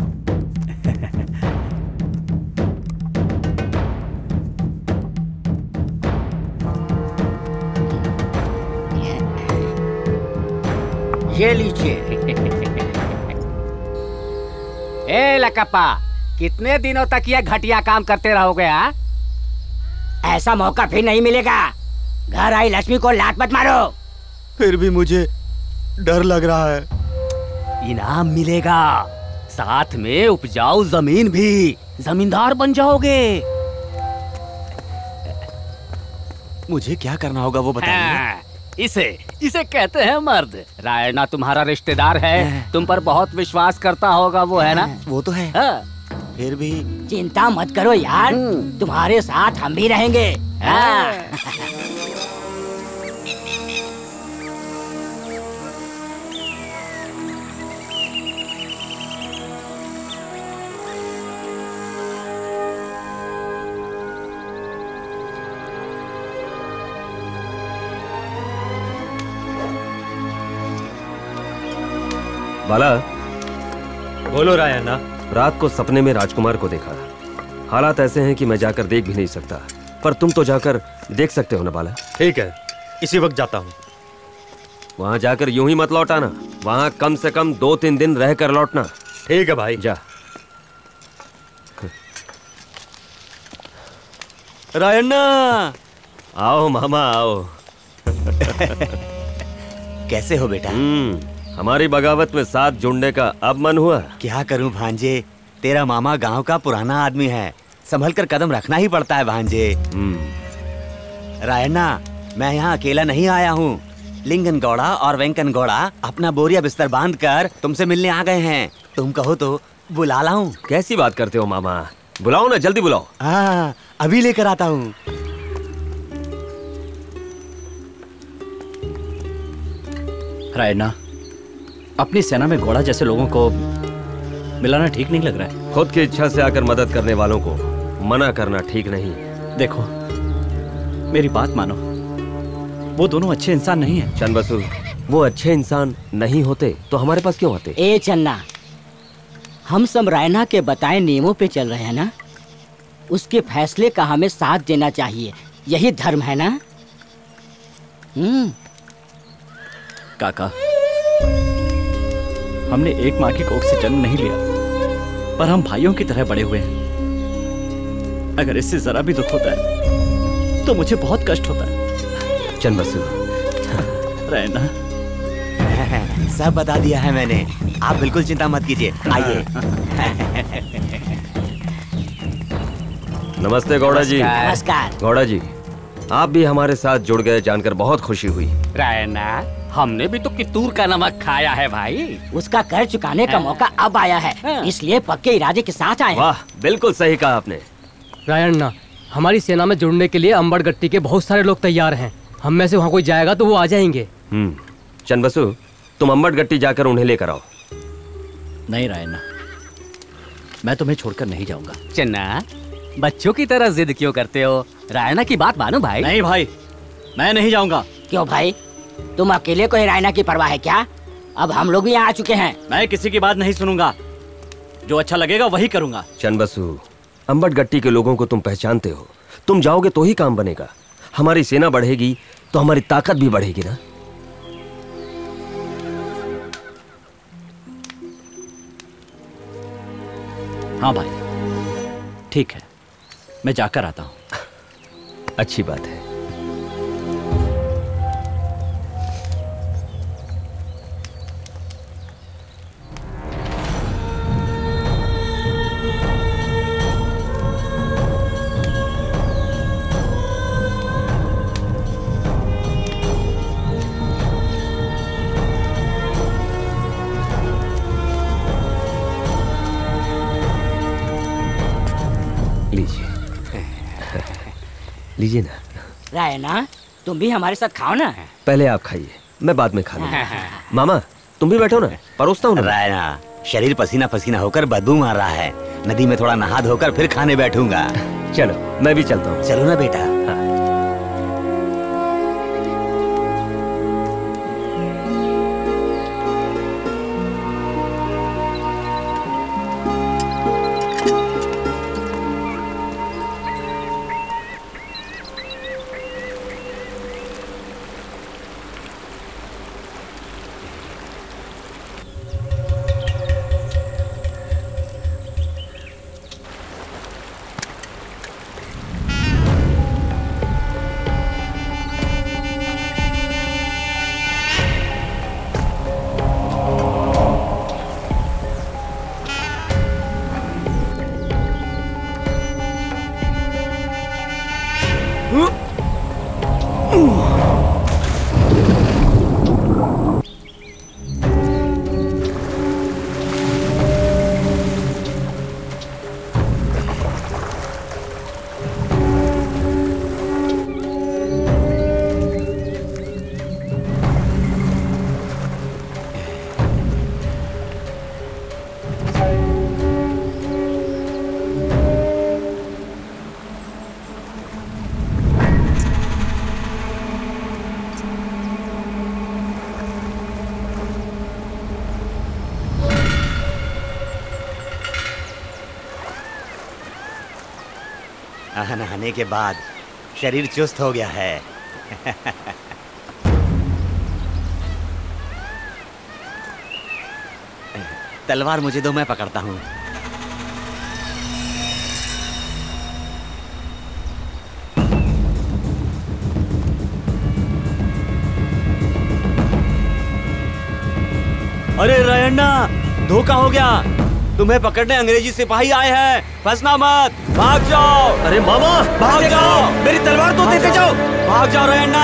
ये लीजिए। ए लकप्पा, कितने दिनों तक ये घटिया काम करते रहोगे? ऐसा मौका फिर नहीं मिलेगा। घर आई लक्ष्मी को लात मत मारो। फिर भी मुझे डर लग रहा है। इनाम मिलेगा, साथ में उपजाऊ जमीन भी। जमींदार बन जाओगे। मुझे क्या करना होगा वो बताइए। इसे कहते हैं मर्द। रायना तुम्हारा रिश्तेदार है, तुम पर बहुत विश्वास करता होगा वो, है ना? वो तो है। फिर भी चिंता मत करो यार, तुम्हारे साथ हम भी रहेंगे। बाला, बोलो रायन्ना। रात को सपने में राजकुमार को देखा। हालात ऐसे हैं कि मैं जाकर देख भी नहीं सकता, पर तुम तो जाकर देख सकते हो ना बाला। ठीक है, इसी वक्त जाता हूँ। वहां जाकर यूं ही मत लौटाना, वहां कम से कम 2-3 दिन रह कर लौटना। ठीक है भाई। जा। रायन्ना, आओ मामा आओ। कैसे हो बेटा? हमारी बगावत में साथ जुड़ने का अब मन हुआ। क्या करूं भांजे, तेरा मामा गांव का पुराना आदमी है, संभल कर कदम रखना ही पड़ता है भांजे। रायन्ना, मैं यहाँ अकेला नहीं आया हूँ। लिंगन गौड़ा और वेंकन गौड़ा अपना बोरिया बिस्तर बांध कर तुमसे मिलने आ गए हैं। तुम कहो तो बुला लाऊं? कैसी बात करते हो मामा, बुलाओ ना, जल्दी बुलाओ। हाँ, अभी लेकर आता हूँ। रायन्ना, अपनी सेना में घोड़ा जैसे लोगों को मिलाना ठीक नहीं लग रहा है। खुद की इच्छा से आकर मदद करने वालों को मना करना ठीक नहीं। देखो, मेरी बात मानो, वो दोनों अच्छे इंसान नहीं हैं। चंद बसु, वो अच्छे इंसान नहीं होते तो हमारे पास क्यों आते? ए चन्ना, हम सब रायना के बताए नियमों पे चल रहे हैं ना, उसके फैसले का हमें साथ देना चाहिए, यही धर्म है ना? काका, हमने एक माँ की कोख से जन्म नहीं लिया, पर हम भाइयों की तरह बड़े हुए हैं। अगर इससे जरा भी दुख होता है तो मुझे बहुत कष्ट होता है। चंद बसु, रहना। सब बता दिया है मैंने, आप बिल्कुल चिंता मत कीजिए। आइए। नमस्ते गौड़ा जी। नमस्कार। गौड़ा जी, आप भी हमारे साथ जुड़ गए जानकर बहुत खुशी हुई। रायना, हमने भी तो कित्तूर का नमक खाया है भाई। उसका कर चुकाने का मौका अब आया है, इसलिए पक्के इरादे के साथ आए। वाह, बिल्कुल सही कहा आपने। रायन्ना, हमारी सेना में जुड़ने के लिए अंबड़गट्टी के बहुत सारे लोग तैयार हैं। हम में से वहाँ कोई जाएगा तो वो आ जाएंगे। चंद बसु, तुम अंबड़गट्टी जाकर उन्हें लेकर आओ। नहीं रायन्ना, मैं तुम्हें छोड़कर नहीं जाऊंगा। चन्ना, बच्चों की तरह जिद क्यों करते हो? रायना की बात मानो भाई। नहीं भाई, मैं नहीं जाऊंगा। क्यों भाई, तुम अकेले को ही रायना की परवाह है क्या? अब हम लोग भी यहाँ आ चुके हैं। मैं किसी की बात नहीं सुनूंगा, जो अच्छा लगेगा वही करूंगा। चंद बसु, अंबड़गट्टी के लोगों को तुम पहचानते हो, तुम जाओगे तो ही काम बनेगा। हमारी सेना बढ़ेगी तो हमारी ताकत भी बढ़ेगी ना। हाँ भाई, ठीक है, मैं जाकर आता हूँ। अच्छी बात है। लीजिए लीजिए ना। रायना, तुम भी हमारे साथ खाओ ना। पहले आप खाइए, मैं बाद में खा लूंगा। मामा तुम भी बैठो ना, परोसता हूँ। रायना, शरीर पसीना पसीना होकर बदबू मार रहा है। नदी में थोड़ा नहा धोकर फिर खाने बैठूंगा। चलो मैं भी चलता हूँ। चलो ना बेटा। हाँ। नहाने के बाद शरीर चुस्त हो गया है। तलवार मुझे दो, मैं पकड़ता हूँ। अरे रायण्णा, धोखा हो गया। तुम्हें पकड़ने अंग्रेजी सिपाही आए हैं। फंसना मत, भाग जाओ। अरे मामा भाग जाओ, मेरी तलवार तो देते जाओ। भाग जाओ रायण्णा।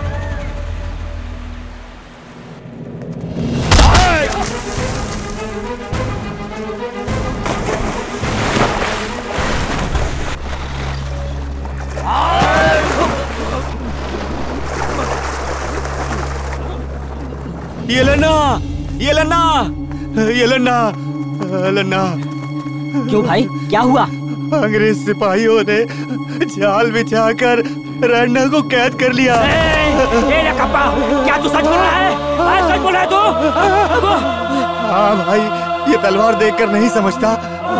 ये लेना, ये लेना, ये लेना, लेना। क्यों भाई, क्या हुआ? अंग्रेज सिपाहियों ने जाल बिछाकर रायण्णा को कैद कर लिया। कप्पा, क्या तू सच बोल रहा है? सच बोल रहा है तू? हाँ भाई, ये तलवार देखकर नहीं समझता।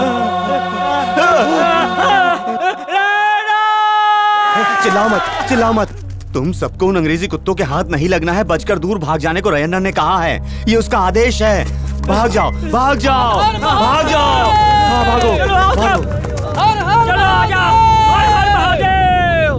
चिल्लाओ मत, चिल्लाओ मत। तुम सबको उन अंग्रेजी कुत्तों के हाथ नहीं लगना है। बचकर दूर भाग जाने को रायण्णा ने कहा है। ये उसका आदेश है। भाग जाओ, भाग जाओ, भाग जाओ। हाँ भागो, भागो। चलो आजा, हर हर Mahadev.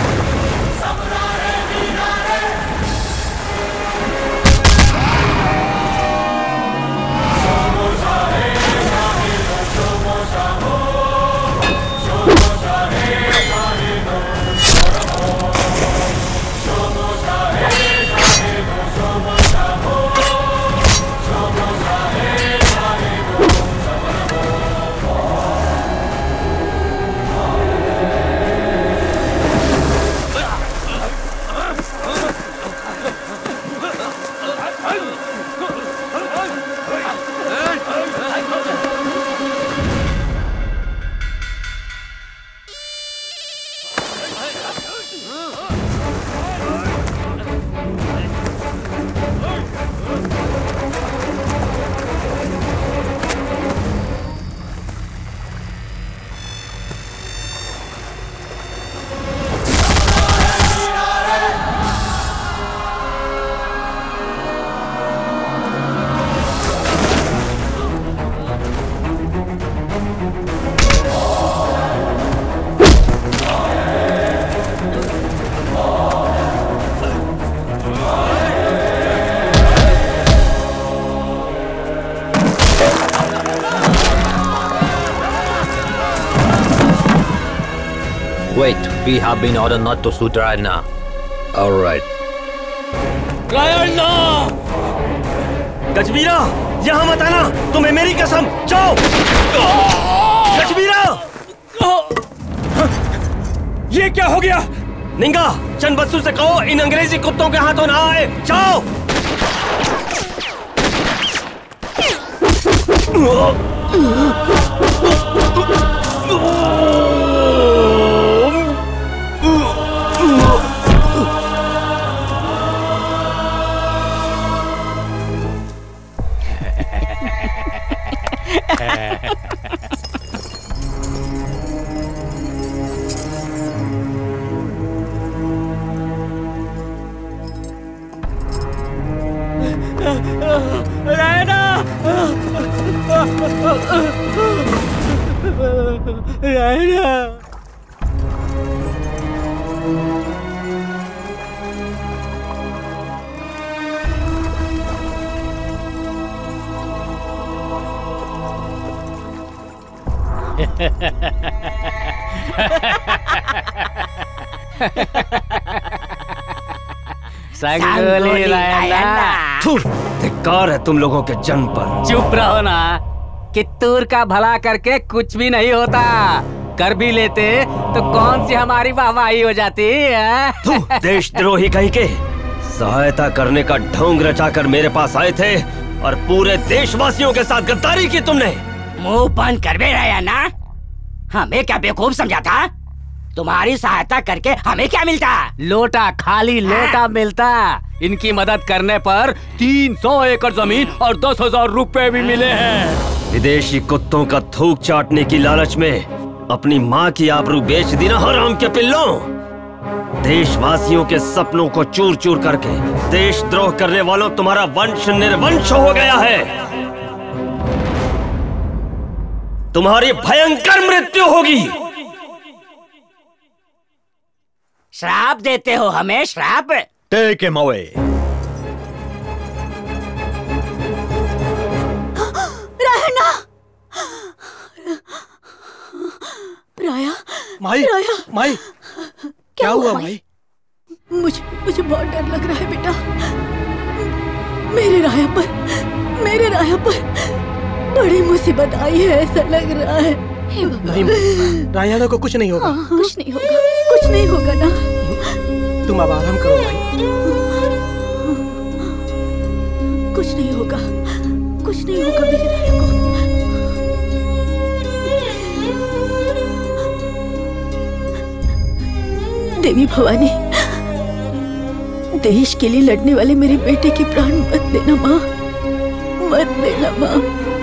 Wait, we have been ordered not to shoot Rayanna. All right. Rayanna! गजबीरा, यहाँ मत आना, तुम्हें मेरी कसम। जाओ। गजबीरा! क्या हो गया? निंगा, चंद बसु से कहो इन अंग्रेजी कुत्तों के हाथों ना आए। जाओ। संगोली रायन्ना। धिक्कार है तुम लोगों के जन्म पर। चुप रहो ना। कित्तूर का भला करके कुछ भी नहीं होता। कर भी लेते तो कौन सी हमारी वाहवाही हो जाती है। देशद्रोही कहीं के सहायता करने का ढोंग रचाकर मेरे पास आए थे और पूरे देशवासियों के साथ गद्दारी की तुमने। मुंह बंद कर बे रायन्ना। हमें क्या बेवकूफ समझा था? तुम्हारी सहायता करके हमें क्या मिलता? लोटा, खाली लोटा मिलता। इनकी मदद करने पर 300 एकड़ जमीन और 10,000 रुपए भी मिले हैं। विदेशी कुत्तों का थूक चाटने की लालच में अपनी माँ की आबरू बेच दी ना हराम के पिल्लों। देशवासियों के सपनों को चूर चूर करके देशद्रोह करने वालों तुम्हारा वंश निर्वंश हो गया है। तुम्हारी भयंकर मृत्यु होगी। श्राप देते हो हमें? श्राप? Take him away. रायन्ना, राया, माई, राया, माई, क्या हुआ माई? मुझे बहुत डर लग रहा है बेटा। मेरे राया पर बड़ी मुसीबत आई है ऐसा लग रहा है। नहीं, रायन्ना को कुछ नहीं होगा। कुछ नहीं होगा ना। तुम अब आराम करो भाई। कुछ नहीं होगा मेरे राया को। देवी भवानी, देश के लिए लड़ने वाले मेरे बेटे के प्राण मत लेना माँ, मत लेना माँ।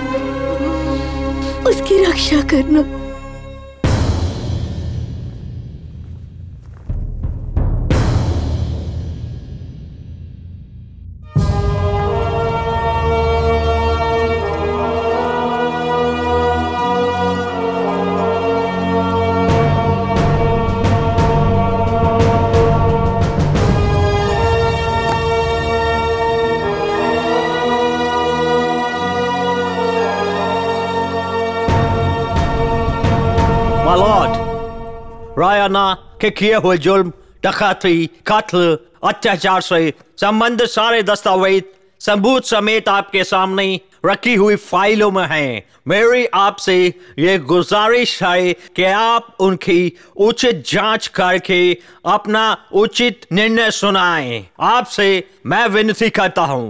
उसकी रक्षा करना। रायन्ना के किए हुए जुल्म, डकैती, कत्ल, अत्याचार से संबंधित सारे दस्तावेज सबूत समेत आपके सामने रखी हुई फाइलों में हैं। मेरी आपसे ये गुजारिश है कि आप उनकी उचित जांच करके अपना उचित निर्णय सुनाएं। आपसे मैं विनती करता हूं।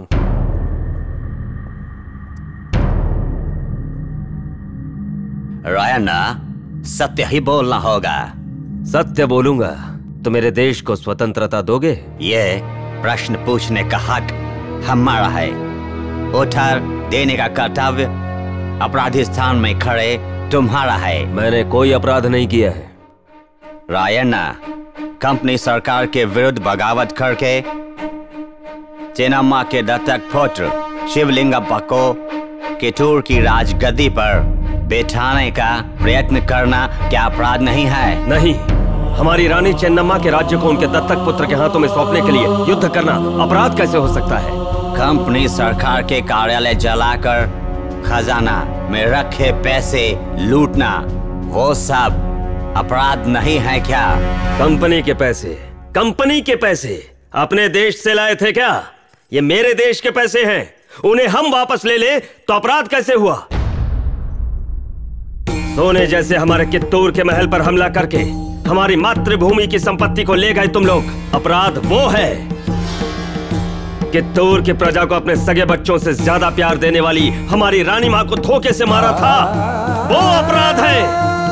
रायन्ना, सत्य ही बोलना होगा। सत्य बोलूंगा तो मेरे देश को स्वतंत्रता दोगे? ये प्रश्न पूछने का हक हमारा है। उत्तर देने का कर्तव्य अपराधी स्थान में खड़े तुम्हारा है। मैंने कोई अपराध नहीं किया है। रायन्ना, कंपनी सरकार के विरुद्ध बगावत करके चेन्नम्मा के दत्तक पुत्र शिवलिंगप्पा को कित्तूर की राजगद्दी पर बैठाने का प्रयत्न करना क्या अपराध नहीं है? नहीं, हमारी रानी चेन्नम्मा के राज्य को उनके दत्तक पुत्र के हाथों में सौंपने के लिए युद्ध करना अपराध कैसे हो सकता है? कंपनी सरकार के कार्यालय जलाकर खजाना में रखे पैसे लूटना, वो सब अपराध नहीं है क्या? कंपनी के पैसे अपने देश से लाए थे क्या? ये मेरे देश के पैसे हैं, उन्हें हम वापस ले ले तो अपराध कैसे हुआ? सोने जैसे हमारे कित्तूर के महल पर हमला करके हमारी मातृभूमि की संपत्ति को ले गए तुम लोग। अपराध वो है कित्तूर की प्रजा को अपने सगे बच्चों से ज्यादा प्यार देने वाली हमारी रानी मां को धोखे से मारा था, वो अपराध है।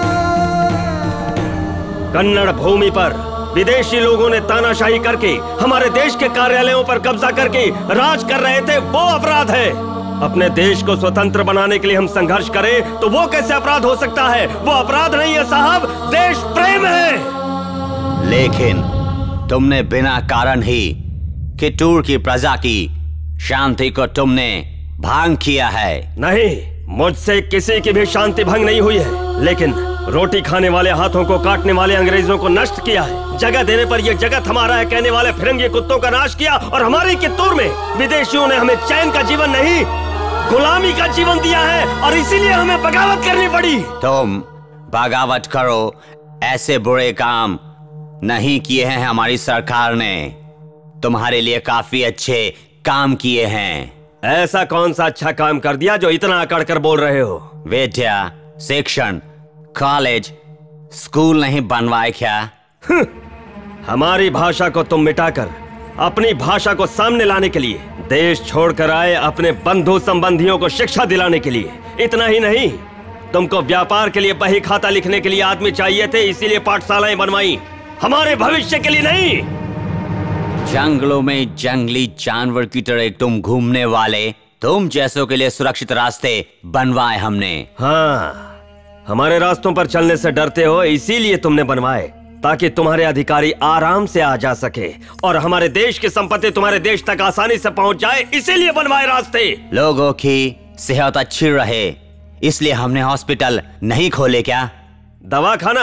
कन्नड़ भूमि पर विदेशी लोगों ने तानाशाही करके हमारे देश के कार्यालयों पर कब्जा करके राज कर रहे थे, वो अपराध है। अपने देश को स्वतंत्र बनाने के लिए हम संघर्ष करें तो वो कैसे अपराध हो सकता है? वो अपराध नहीं है साहब, देश प्रेम है। लेकिन तुमने बिना कारण ही कित्तूर की प्रजा की शांति को तुमने भंग किया है। नहीं, मुझसे किसी की भी शांति भंग नहीं हुई है, लेकिन रोटी खाने वाले हाथों को काटने वाले अंग्रेजों को नष्ट किया है। जगह देने पर यह जगत हमारा है कहने वाले फिरंगी कुत्तों का नाश किया, और हमारे कित्तूर में विदेशियों ने हमें चैन का जीवन नहीं, गुलामी का जीवन दिया है, और इसीलिए हमें बगावत करनी पड़ी। तुम बगावत करो, ऐसे बुरे काम नहीं किए हैं हमारी सरकार ने। तुम्हारे लिए काफी अच्छे काम किए हैं। ऐसा कौन सा अच्छा काम कर दिया जो इतना अकड़ कर बोल रहे हो? विद्या, शिक्षण, कॉलेज, स्कूल नहीं बनवाए क्या? हमारी भाषा को तुम मिटाकर अपनी भाषा को सामने लाने के लिए देश छोड़कर आए, अपने बंधु संबंधियों को शिक्षा दिलाने के लिए। इतना ही नहीं, तुमको व्यापार के लिए बही खाता लिखने के लिए आदमी चाहिए थे, इसीलिए पाठशालाएं बनवाई, हमारे भविष्य के लिए नहीं। जंगलों में जंगली जानवर की तरह तुम घूमने वाले, तुम जैसों के लिए सुरक्षित रास्ते बनवाए हमने। हाँ, हमारे रास्तों पर चलने से डरते हो, इसीलिए तुमने बनवाए, ताकि तुम्हारे अधिकारी आराम से आ जा सके और हमारे देश की संपत्ति तुम्हारे देश तक आसानी से पहुंच जाए, इसीलिए बनवाए रास्ते। लोगों की सेहत अच्छी रहे, इसलिए हमने हॉस्पिटल नहीं खोले क्या? दवाखाना?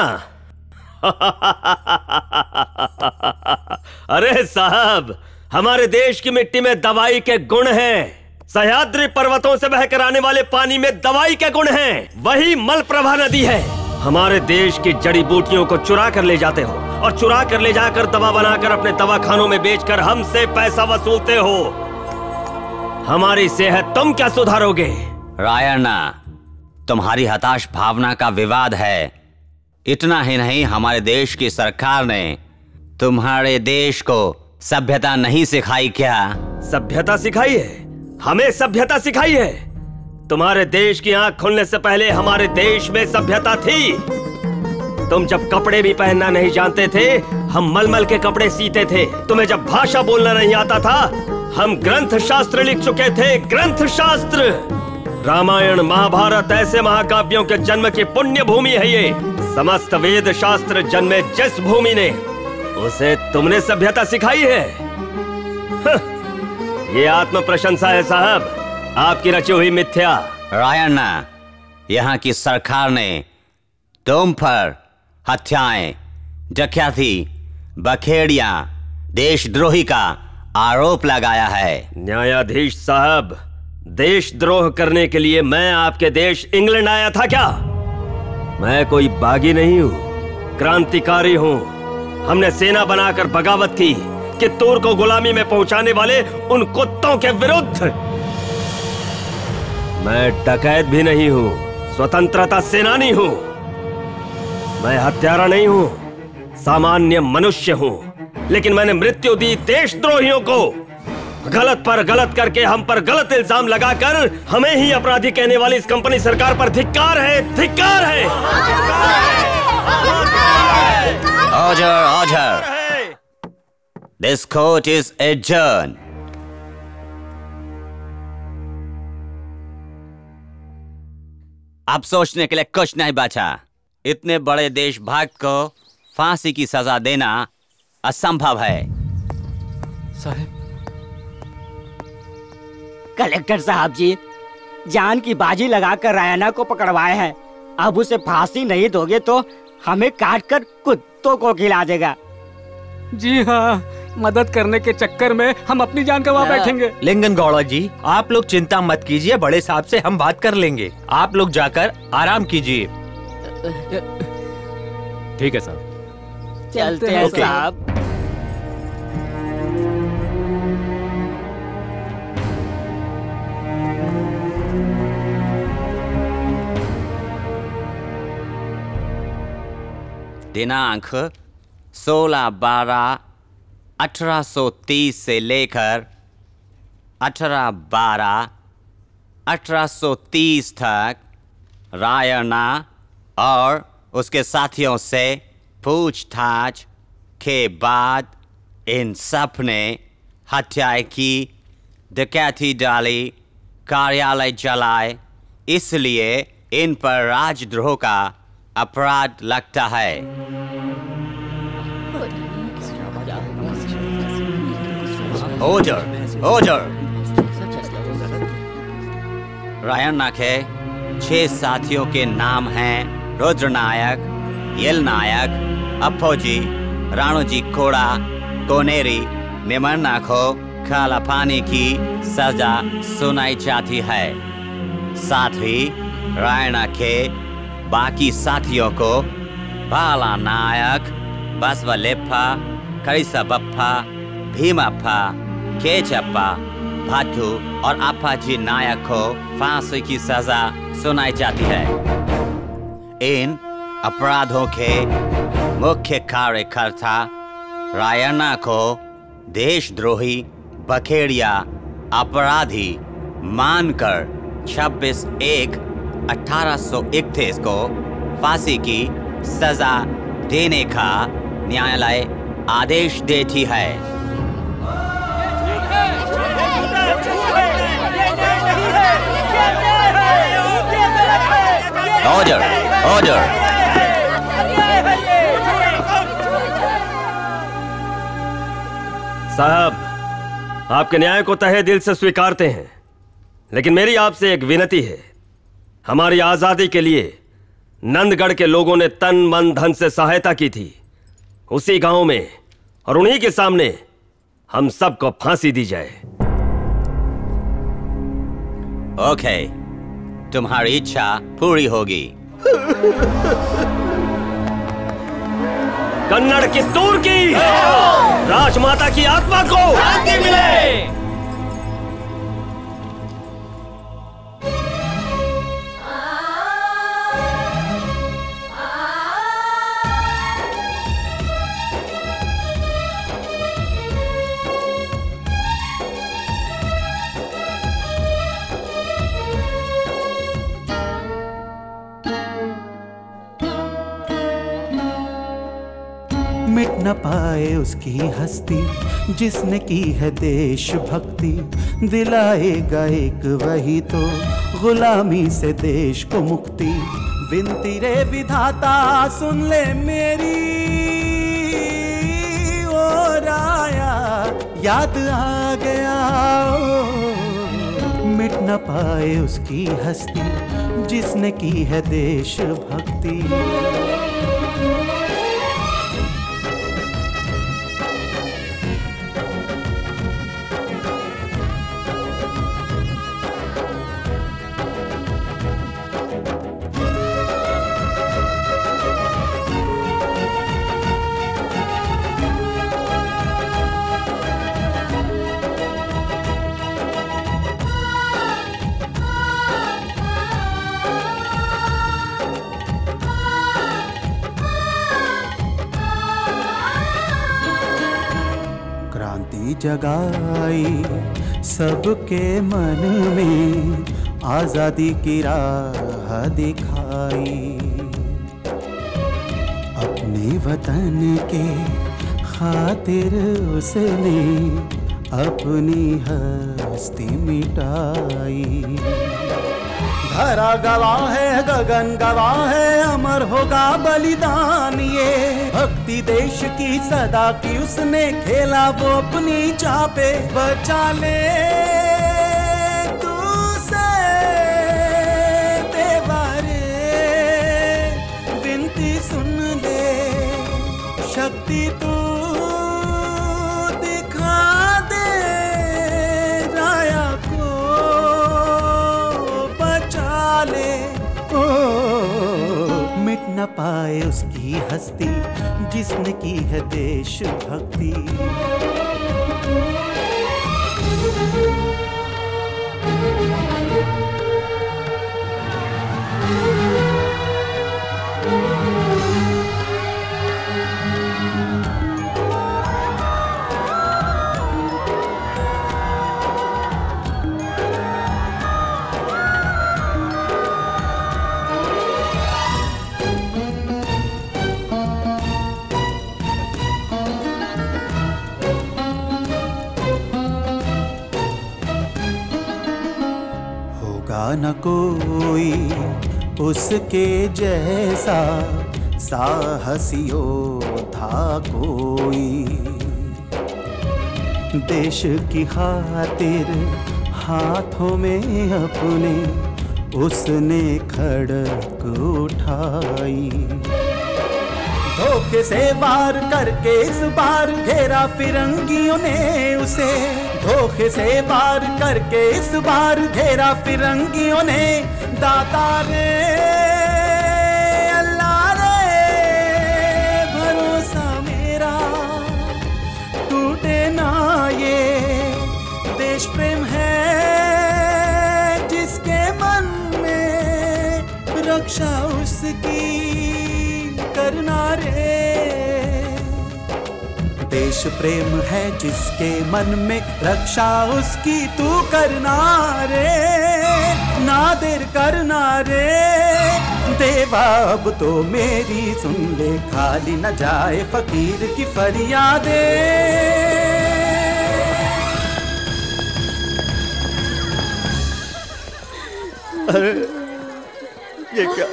अरे साहब, हमारे देश की मिट्टी में दवाई के गुण हैं। सह्याद्री पर्वतों से बहकर आने वाले पानी में दवाई के गुण हैं। वही मलप्रभा नदी है। हमारे देश की जड़ी बूटियों को चुरा कर ले जाते हो, और चुरा कर ले जाकर दवा बनाकर अपने दवाखानों में बेचकर हमसे पैसा वसूलते हो। हमारी सेहत तुम क्या सुधारोगे? रायण्णा, तुम्हारी हताश भावना का विवाद है। इतना ही नहीं, हमारे देश की सरकार ने तुम्हारे देश को सभ्यता नहीं सिखाई क्या? सभ्यता सिखाई है? हमें सभ्यता सिखाई है? तुम्हारे देश की आंख खुलने से पहले हमारे देश में सभ्यता थी। तुम जब कपड़े भी पहनना नहीं जानते थे, हम मलमल के कपड़े सीते थे। तुम्हें जब भाषा बोलना नहीं आता था, हम ग्रंथ शास्त्र लिख चुके थे। ग्रंथ शास्त्र, रामायण, महाभारत ऐसे महाकाव्यों के जन्म की पुण्य भूमि है ये। समस्त वेद शास्त्र जन्मे जिस भूमि ने, उसे तुमने सभ्यता सिखाई है। ये आत्म प्रशंसा है साहब, आपकी रची हुई मिथ्या। रायण्णा, यहाँ की सरकार ने तुम पर हत्याएं, डकैती, बखेड़ियां, देशद्रोही का आरोप लगाया है। न्यायाधीश साहब, देशद्रोह करने के लिए मैं आपके देश इंग्लैंड आया था क्या? मैं कोई बागी नहीं हूँ, क्रांतिकारी हूँ। हमने सेना बनाकर बगावत की, कित्तूर को गुलामी में पहुंचाने वाले उन कुत्तों के विरुद्ध। मैं डकैत भी नहीं हूँ, स्वतंत्रता सेनानी हूँ। मैं हत्यारा नहीं हूँ, सामान्य मनुष्य हूँ। लेकिन मैंने मृत्यु दी देशद्रोहियों को। गलत पर गलत करके हम पर गलत इल्जाम लगाकर हमें ही अपराधी कहने वाली इस कंपनी सरकार पर धिक्कार है, धिक्कार है। Order, order. This court is adjourned. अब सोचने के लिए कुछ नहीं बचा। इतने बड़े देशभक्त को फांसी की सजा देना असंभव है। साहब, कलेक्टर साहब जी, जान की बाजी लगाकर रायण्णा को पकड़वाए हैं। अब उसे फांसी नहीं दोगे तो हमें काटकर कुत्तों को खिला देगा। जी हाँ, मदद करने के चक्कर में हम अपनी जान गंवा बैठेंगे। लिंगन गौड़ा जी, आप लोग चिंता मत कीजिए, बड़े साहब से हम बात कर लेंगे। आप लोग जाकर आराम कीजिए। ठीक है साहब, चलते हैं साहब। दिनांक 16/12/1830 से लेकर 18/12/1830 तक रायण्णा और उसके साथियों से पूछताछ के बाद इन सब ने हत्याएं की, डकैती डाली, कार्यालय जलाए, इसलिए इन पर राजद्रोह का अपराध लगता है। ऑर्डर। रायण्णा के 6 साथियों के नाम हैं रुद्रनायक, येलनायक, अप्पोजी, राणोजी कोड़ा, कोनेरी, निमरना को काला पानी की सजा सुनाई जाती है। साथ ही रायण्णा के बाकी साथियों को बाला नायक, बसवलेप्पा, करिसबप्पा, भीमप्पा, केचप्पा, भाटू और अप्पाजी नायक को फांसी की सजा सुनाई जाती है। इन अपराधों के मुख्य कार्यकर्ता रायण्णा को देशद्रोही, बखेड़िया, अपराधी मानकर 26/1/1831 को फांसी की सजा देने का न्यायालय आदेश देती है। ऑर्डर। साहब, आपके न्याय को तहे दिल से स्वीकारते हैं, लेकिन मेरी आपसे एक विनती है। हमारी आजादी के लिए नंदगढ़ के लोगों ने तन मन धन से सहायता की थी, उसी गांव में और उन्हीं के सामने हम सबको फांसी दी जाए। ओके, तुम्हारी इच्छा पूरी होगी। कन्नड़ की तूर की राजमाता की आत्मा को शांति मिले। मिट न पाए उसकी हस्ती जिसने की है देशभक्ति, दिलाएगा एक वही तो गुलामी से देश को मुक्ति। विनती रे विधाता सुन ले मेरी, ओ राया याद आ गया। मिट न पाए उसकी हस्ती जिसने की है देशभक्ति। जगाई सबके मन में, आजादी की राह दिखाई। अपने वतन के खातिर उसने अपनी हस्ती मिटाई। धरा गवाह है, गगन गवाह है, अमर होगा बलिदान ये। भक्ति देश की सदा की उसने खेला वो अपनी चापे। बचा ले तू से देवारे, विनती सुन ले, शक्ति तू दिखा दे, राया को बचा ले। मिट न पाए उसकी हस्ती जिसने की है देशभक्ति। न कोई उसके जैसा साहसी योद्धा कोई। देश की खातिर हाथों में अपने उसने खड़क उठाई। धोखे से वार करके इस बार घेरा फिरंगियों ने उसे। धोखे से वार करके इस बार घेरा फिरंगियों ने। दाता रे अल्लाह रे भरोसा मेरा टूटे ना ये। देश प्रेम है जिसके मन में रक्षा उसकी करना रे। देश प्रेम है जिसके मन में रक्षा उसकी तू करना रे। ना देर करना रे देवा अब तो मेरी सुन ले। खाली न जाए फकीर की फरियादे। अरे ये क्या?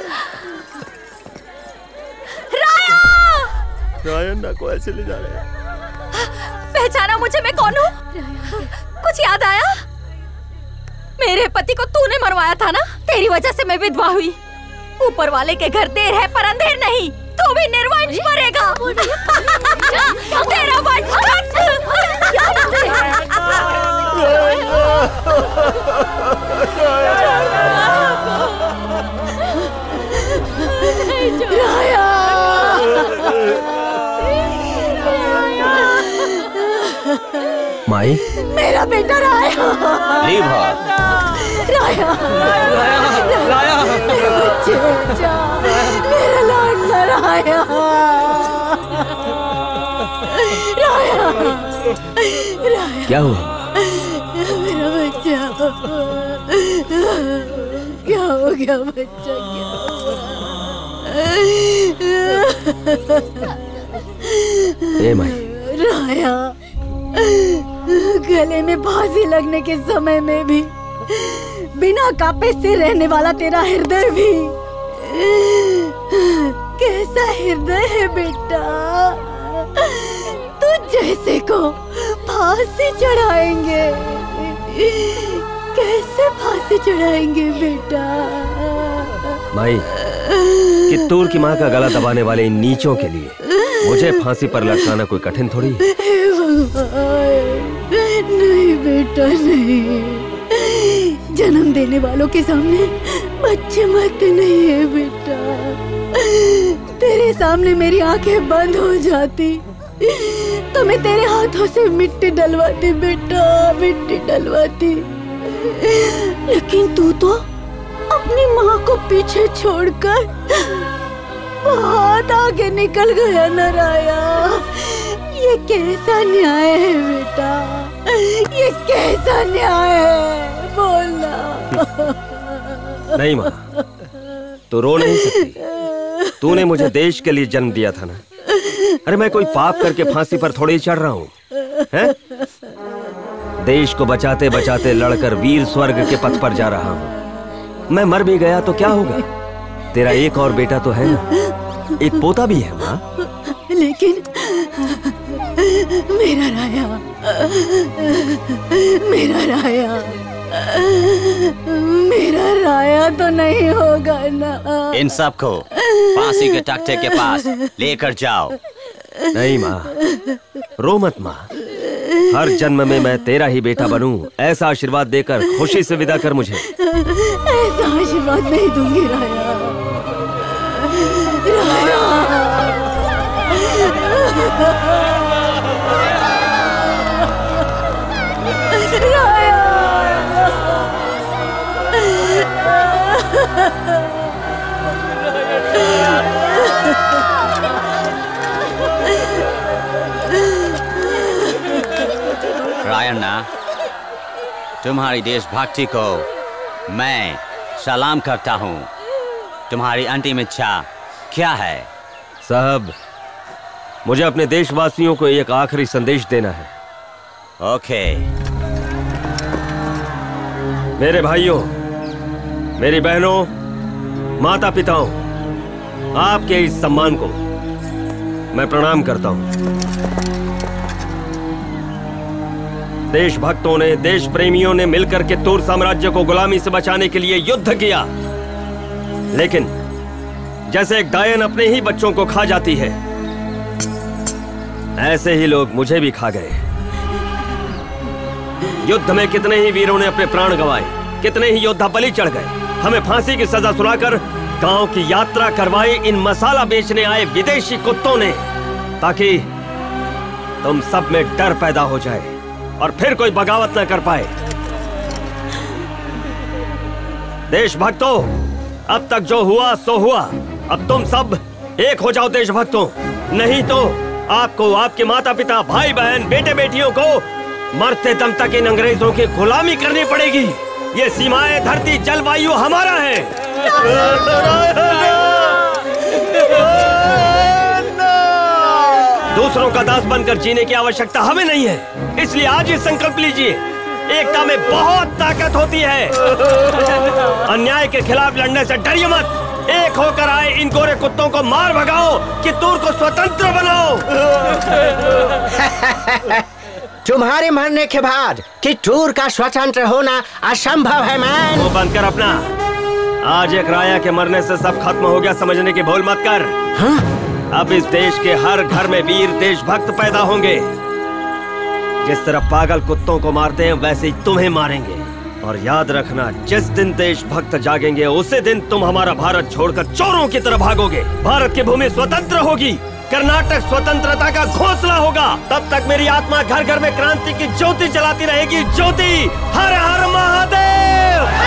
रायन्ना को ऐसे ले जा रहे हैं। पहचाना मुझे? मैं कौन हूँ? कुछ याद आया? मेरे पति को तूने मरवाया था ना? तेरी वजह से मैं विधवा हुई। ऊपर वाले के घर देर है पर अंधेर नहीं। तू भी निर्वंश मरेगा। तेरा वंश माई, मेरा बेटा राया। Leave her. राया, राया, मेरे बच्चे बच्चा, मेरा लाडला राया। राया, राया। क्या हुआ? मेरा बच्चा क्या हो गया? बच्चा क्या हुआ? ए माई, राया, गले में फांसी लगने के समय में भी बिना कांपे से रहने वाला तेरा हृदय भी कैसा हृदय है बेटा। तू जैसे को फांसी चढ़ाएंगे। कैसे फांसी चढ़ाएंगे बेटा? माई, कित्तूर की माँ का गला दबाने वाले इन नीचों के लिए मुझे फांसी पर लटकाना कोई कठिन थोड़ी है। नहीं बेटा नहीं। जन्म देने वालों के सामने बच्चे मरते नहीं है बेटा। तेरे सामने मेरी आंखें बंद हो जाती तो मैं तेरे हाथों से मिट्टी डलवाती बेटा, मिट्टी डलवाती। लेकिन तू तो अपनी माँ को पीछे छोड़कर बहुत आगे निकल गया न राया। ये कैसा न्याय है बेटा? ये कैसा न्याय है? बोलना। नहीं माँ, तू रो नहीं सकती। तूने मुझे देश के लिए जन्म दिया था ना। अरे मैं कोई पाप करके फांसी पर थोड़ी चढ़ रहा हूँ। देश को बचाते बचाते लड़कर वीर स्वर्ग के पथ पर जा रहा हूँ। मैं मर भी गया तो क्या होगा? तेरा एक और बेटा तो है ना, एक पोता भी है माँ। लेकिन मेरा राया, मेरा राया, मेरा राया तो नहीं होगा ना। इन सबको फांसी के तख्ते के पास लेकर जाओ। नहीं माँ, रो मत माँ। हर जन्म में मैं तेरा ही बेटा बनूं, ऐसा आशीर्वाद देकर खुशी से विदा कर मुझे। ऐसा आशीर्वाद नहीं दूंगी राया। राया, रायन्ना, तुम्हारी देशभक्ति को मैं सलाम करता हूँ। तुम्हारी अंतिम इच्छा क्या है? साहब, मुझे अपने देशवासियों को एक आखिरी संदेश देना है। ओके। मेरे भाइयों, मेरी बहनों, माता पिताओं, आपके इस सम्मान को मैं प्रणाम करता हूं। देशभक्तों ने, देश प्रेमियों ने मिलकर कित्तूर साम्राज्य को गुलामी से बचाने के लिए युद्ध किया, लेकिन जैसे एक डायन अपने ही बच्चों को खा जाती है, ऐसे ही लोग मुझे भी खा गए। युद्ध में कितने ही वीरों ने अपने प्राण गंवाए, कितने ही योद्धा बलि चढ़ गए। हमें फांसी की सजा सुनाकर गांव की यात्रा करवाई इन मसाला बेचने आए विदेशी कुत्तों ने, ताकि तुम सब में डर पैदा हो जाए और फिर कोई बगावत न कर पाए। देशभक्तों, अब तक जो हुआ सो हुआ। अब तुम सब एक हो जाओ देशभक्तों, नहीं तो आपको, आपके माता पिता, भाई बहन, बेटे बेटियों को मरते दम तक इन अंग्रेजों की गुलामी करनी पड़ेगी। ये सीमाएं, धरती, जलवायु हमारा है। दूसरों का दास बनकर जीने की आवश्यकता हमें नहीं है, इसलिए आज ये संकल्प लीजिए, एकता में बहुत ताकत होती है। अन्याय के खिलाफ लड़ने से डरिए मत। एक होकर आए इन गोरे कुत्तों को मार भगाओ, कित्तूर को स्वतंत्र बनाओ। तुम्हारे मरने के बाद कित्तूर का स्वतंत्र होना असंभव है मैन। वो बंद कर अपना। आज एक राया के मरने से सब खत्म हो गया, समझने की भूल मत कर। हाँ? अब इस देश के हर घर में वीर देशभक्त पैदा होंगे। जिस तरह पागल कुत्तों को मारते हैं, वैसे ही तुम्हें मारेंगे। और याद रखना, जिस दिन देशभक्त जागेंगे, उसी दिन तुम हमारा भारत छोड़कर चोरों की तरफ भागोगे। भारत की भूमि स्वतंत्र होगी, कर्नाटक स्वतंत्रता का घोंसला होगा। तब तक मेरी आत्मा घर घर में क्रांति की ज्योति जलाती रहेगी। ज्योति। हर हर महादेव।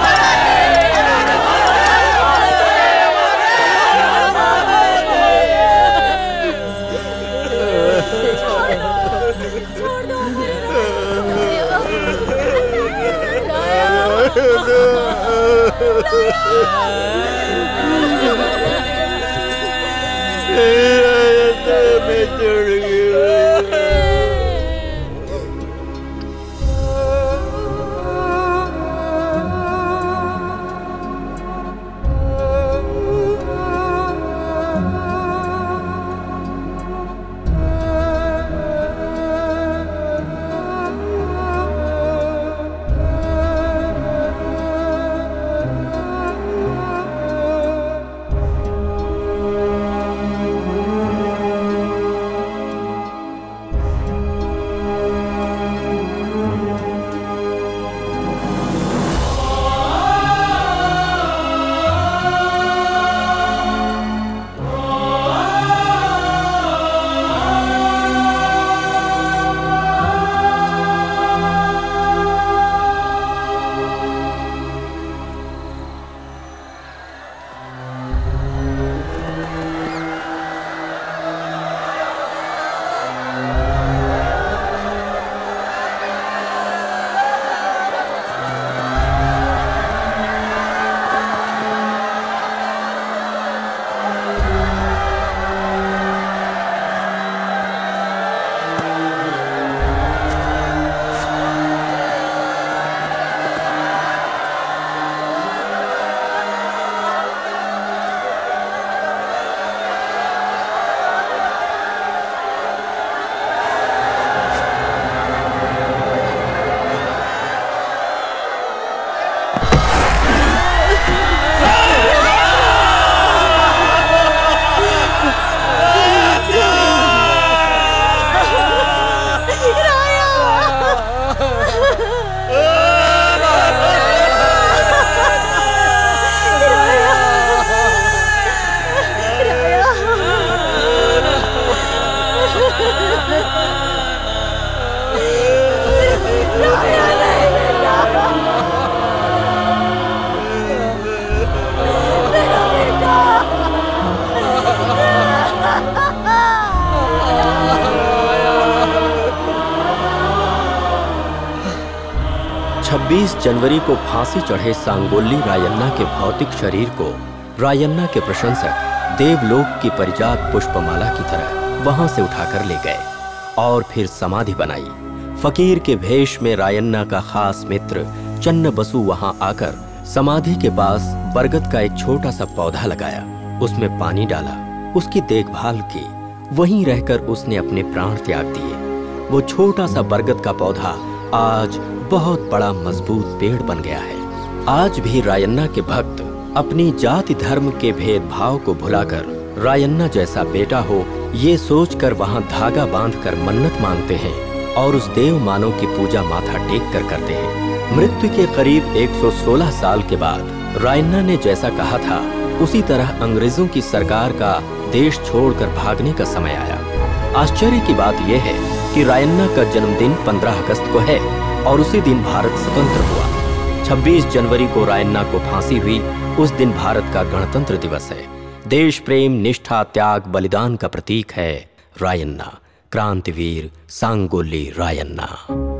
जनवरी को फांसी चढ़े सांगोल्ली रायन्ना के भौतिक शरीर को रायन्ना के प्रशंसक देवलोक की परिजात पुष्पमाला की तरह वहां से उठाकर ले गए और फिर समाधि बनाई। फकीर के भेष में रायन्ना का खास मित्र चन्न बसु वहां आकर समाधि के पास बरगद का एक छोटा सा पौधा लगाया, उसमें पानी डाला, उसकी देखभाल की। वहीं रहकर उसने अपने प्राण त्याग दिए। वो छोटा सा बरगद का पौधा आज बहुत बड़ा मजबूत पेड़ बन गया है। आज भी रायन्ना के भक्त अपनी जाति धर्म के भेदभाव को भुलाकर रायन्ना जैसा बेटा हो ये सोचकर वहां धागा बांधकर मन्नत मांगते हैं और उस देव मानव की पूजा माथा टेक कर करते हैं। मृत्यु के करीब 116 साल के बाद रायन्ना ने जैसा कहा था उसी तरह अंग्रेजों की सरकार का देश छोड़कर भागने का समय आया। आश्चर्य की बात यह है कि रायन्ना का जन्मदिन 15 अगस्त को है और उसी दिन भारत स्वतंत्र हुआ। 26 जनवरी को रायन्ना को फांसी हुई। उस दिन भारत का गणतंत्र दिवस है। देश प्रेम, निष्ठा, त्याग, बलिदान का प्रतीक है रायन्ना, क्रांतिवीर सांगोली रायन्ना।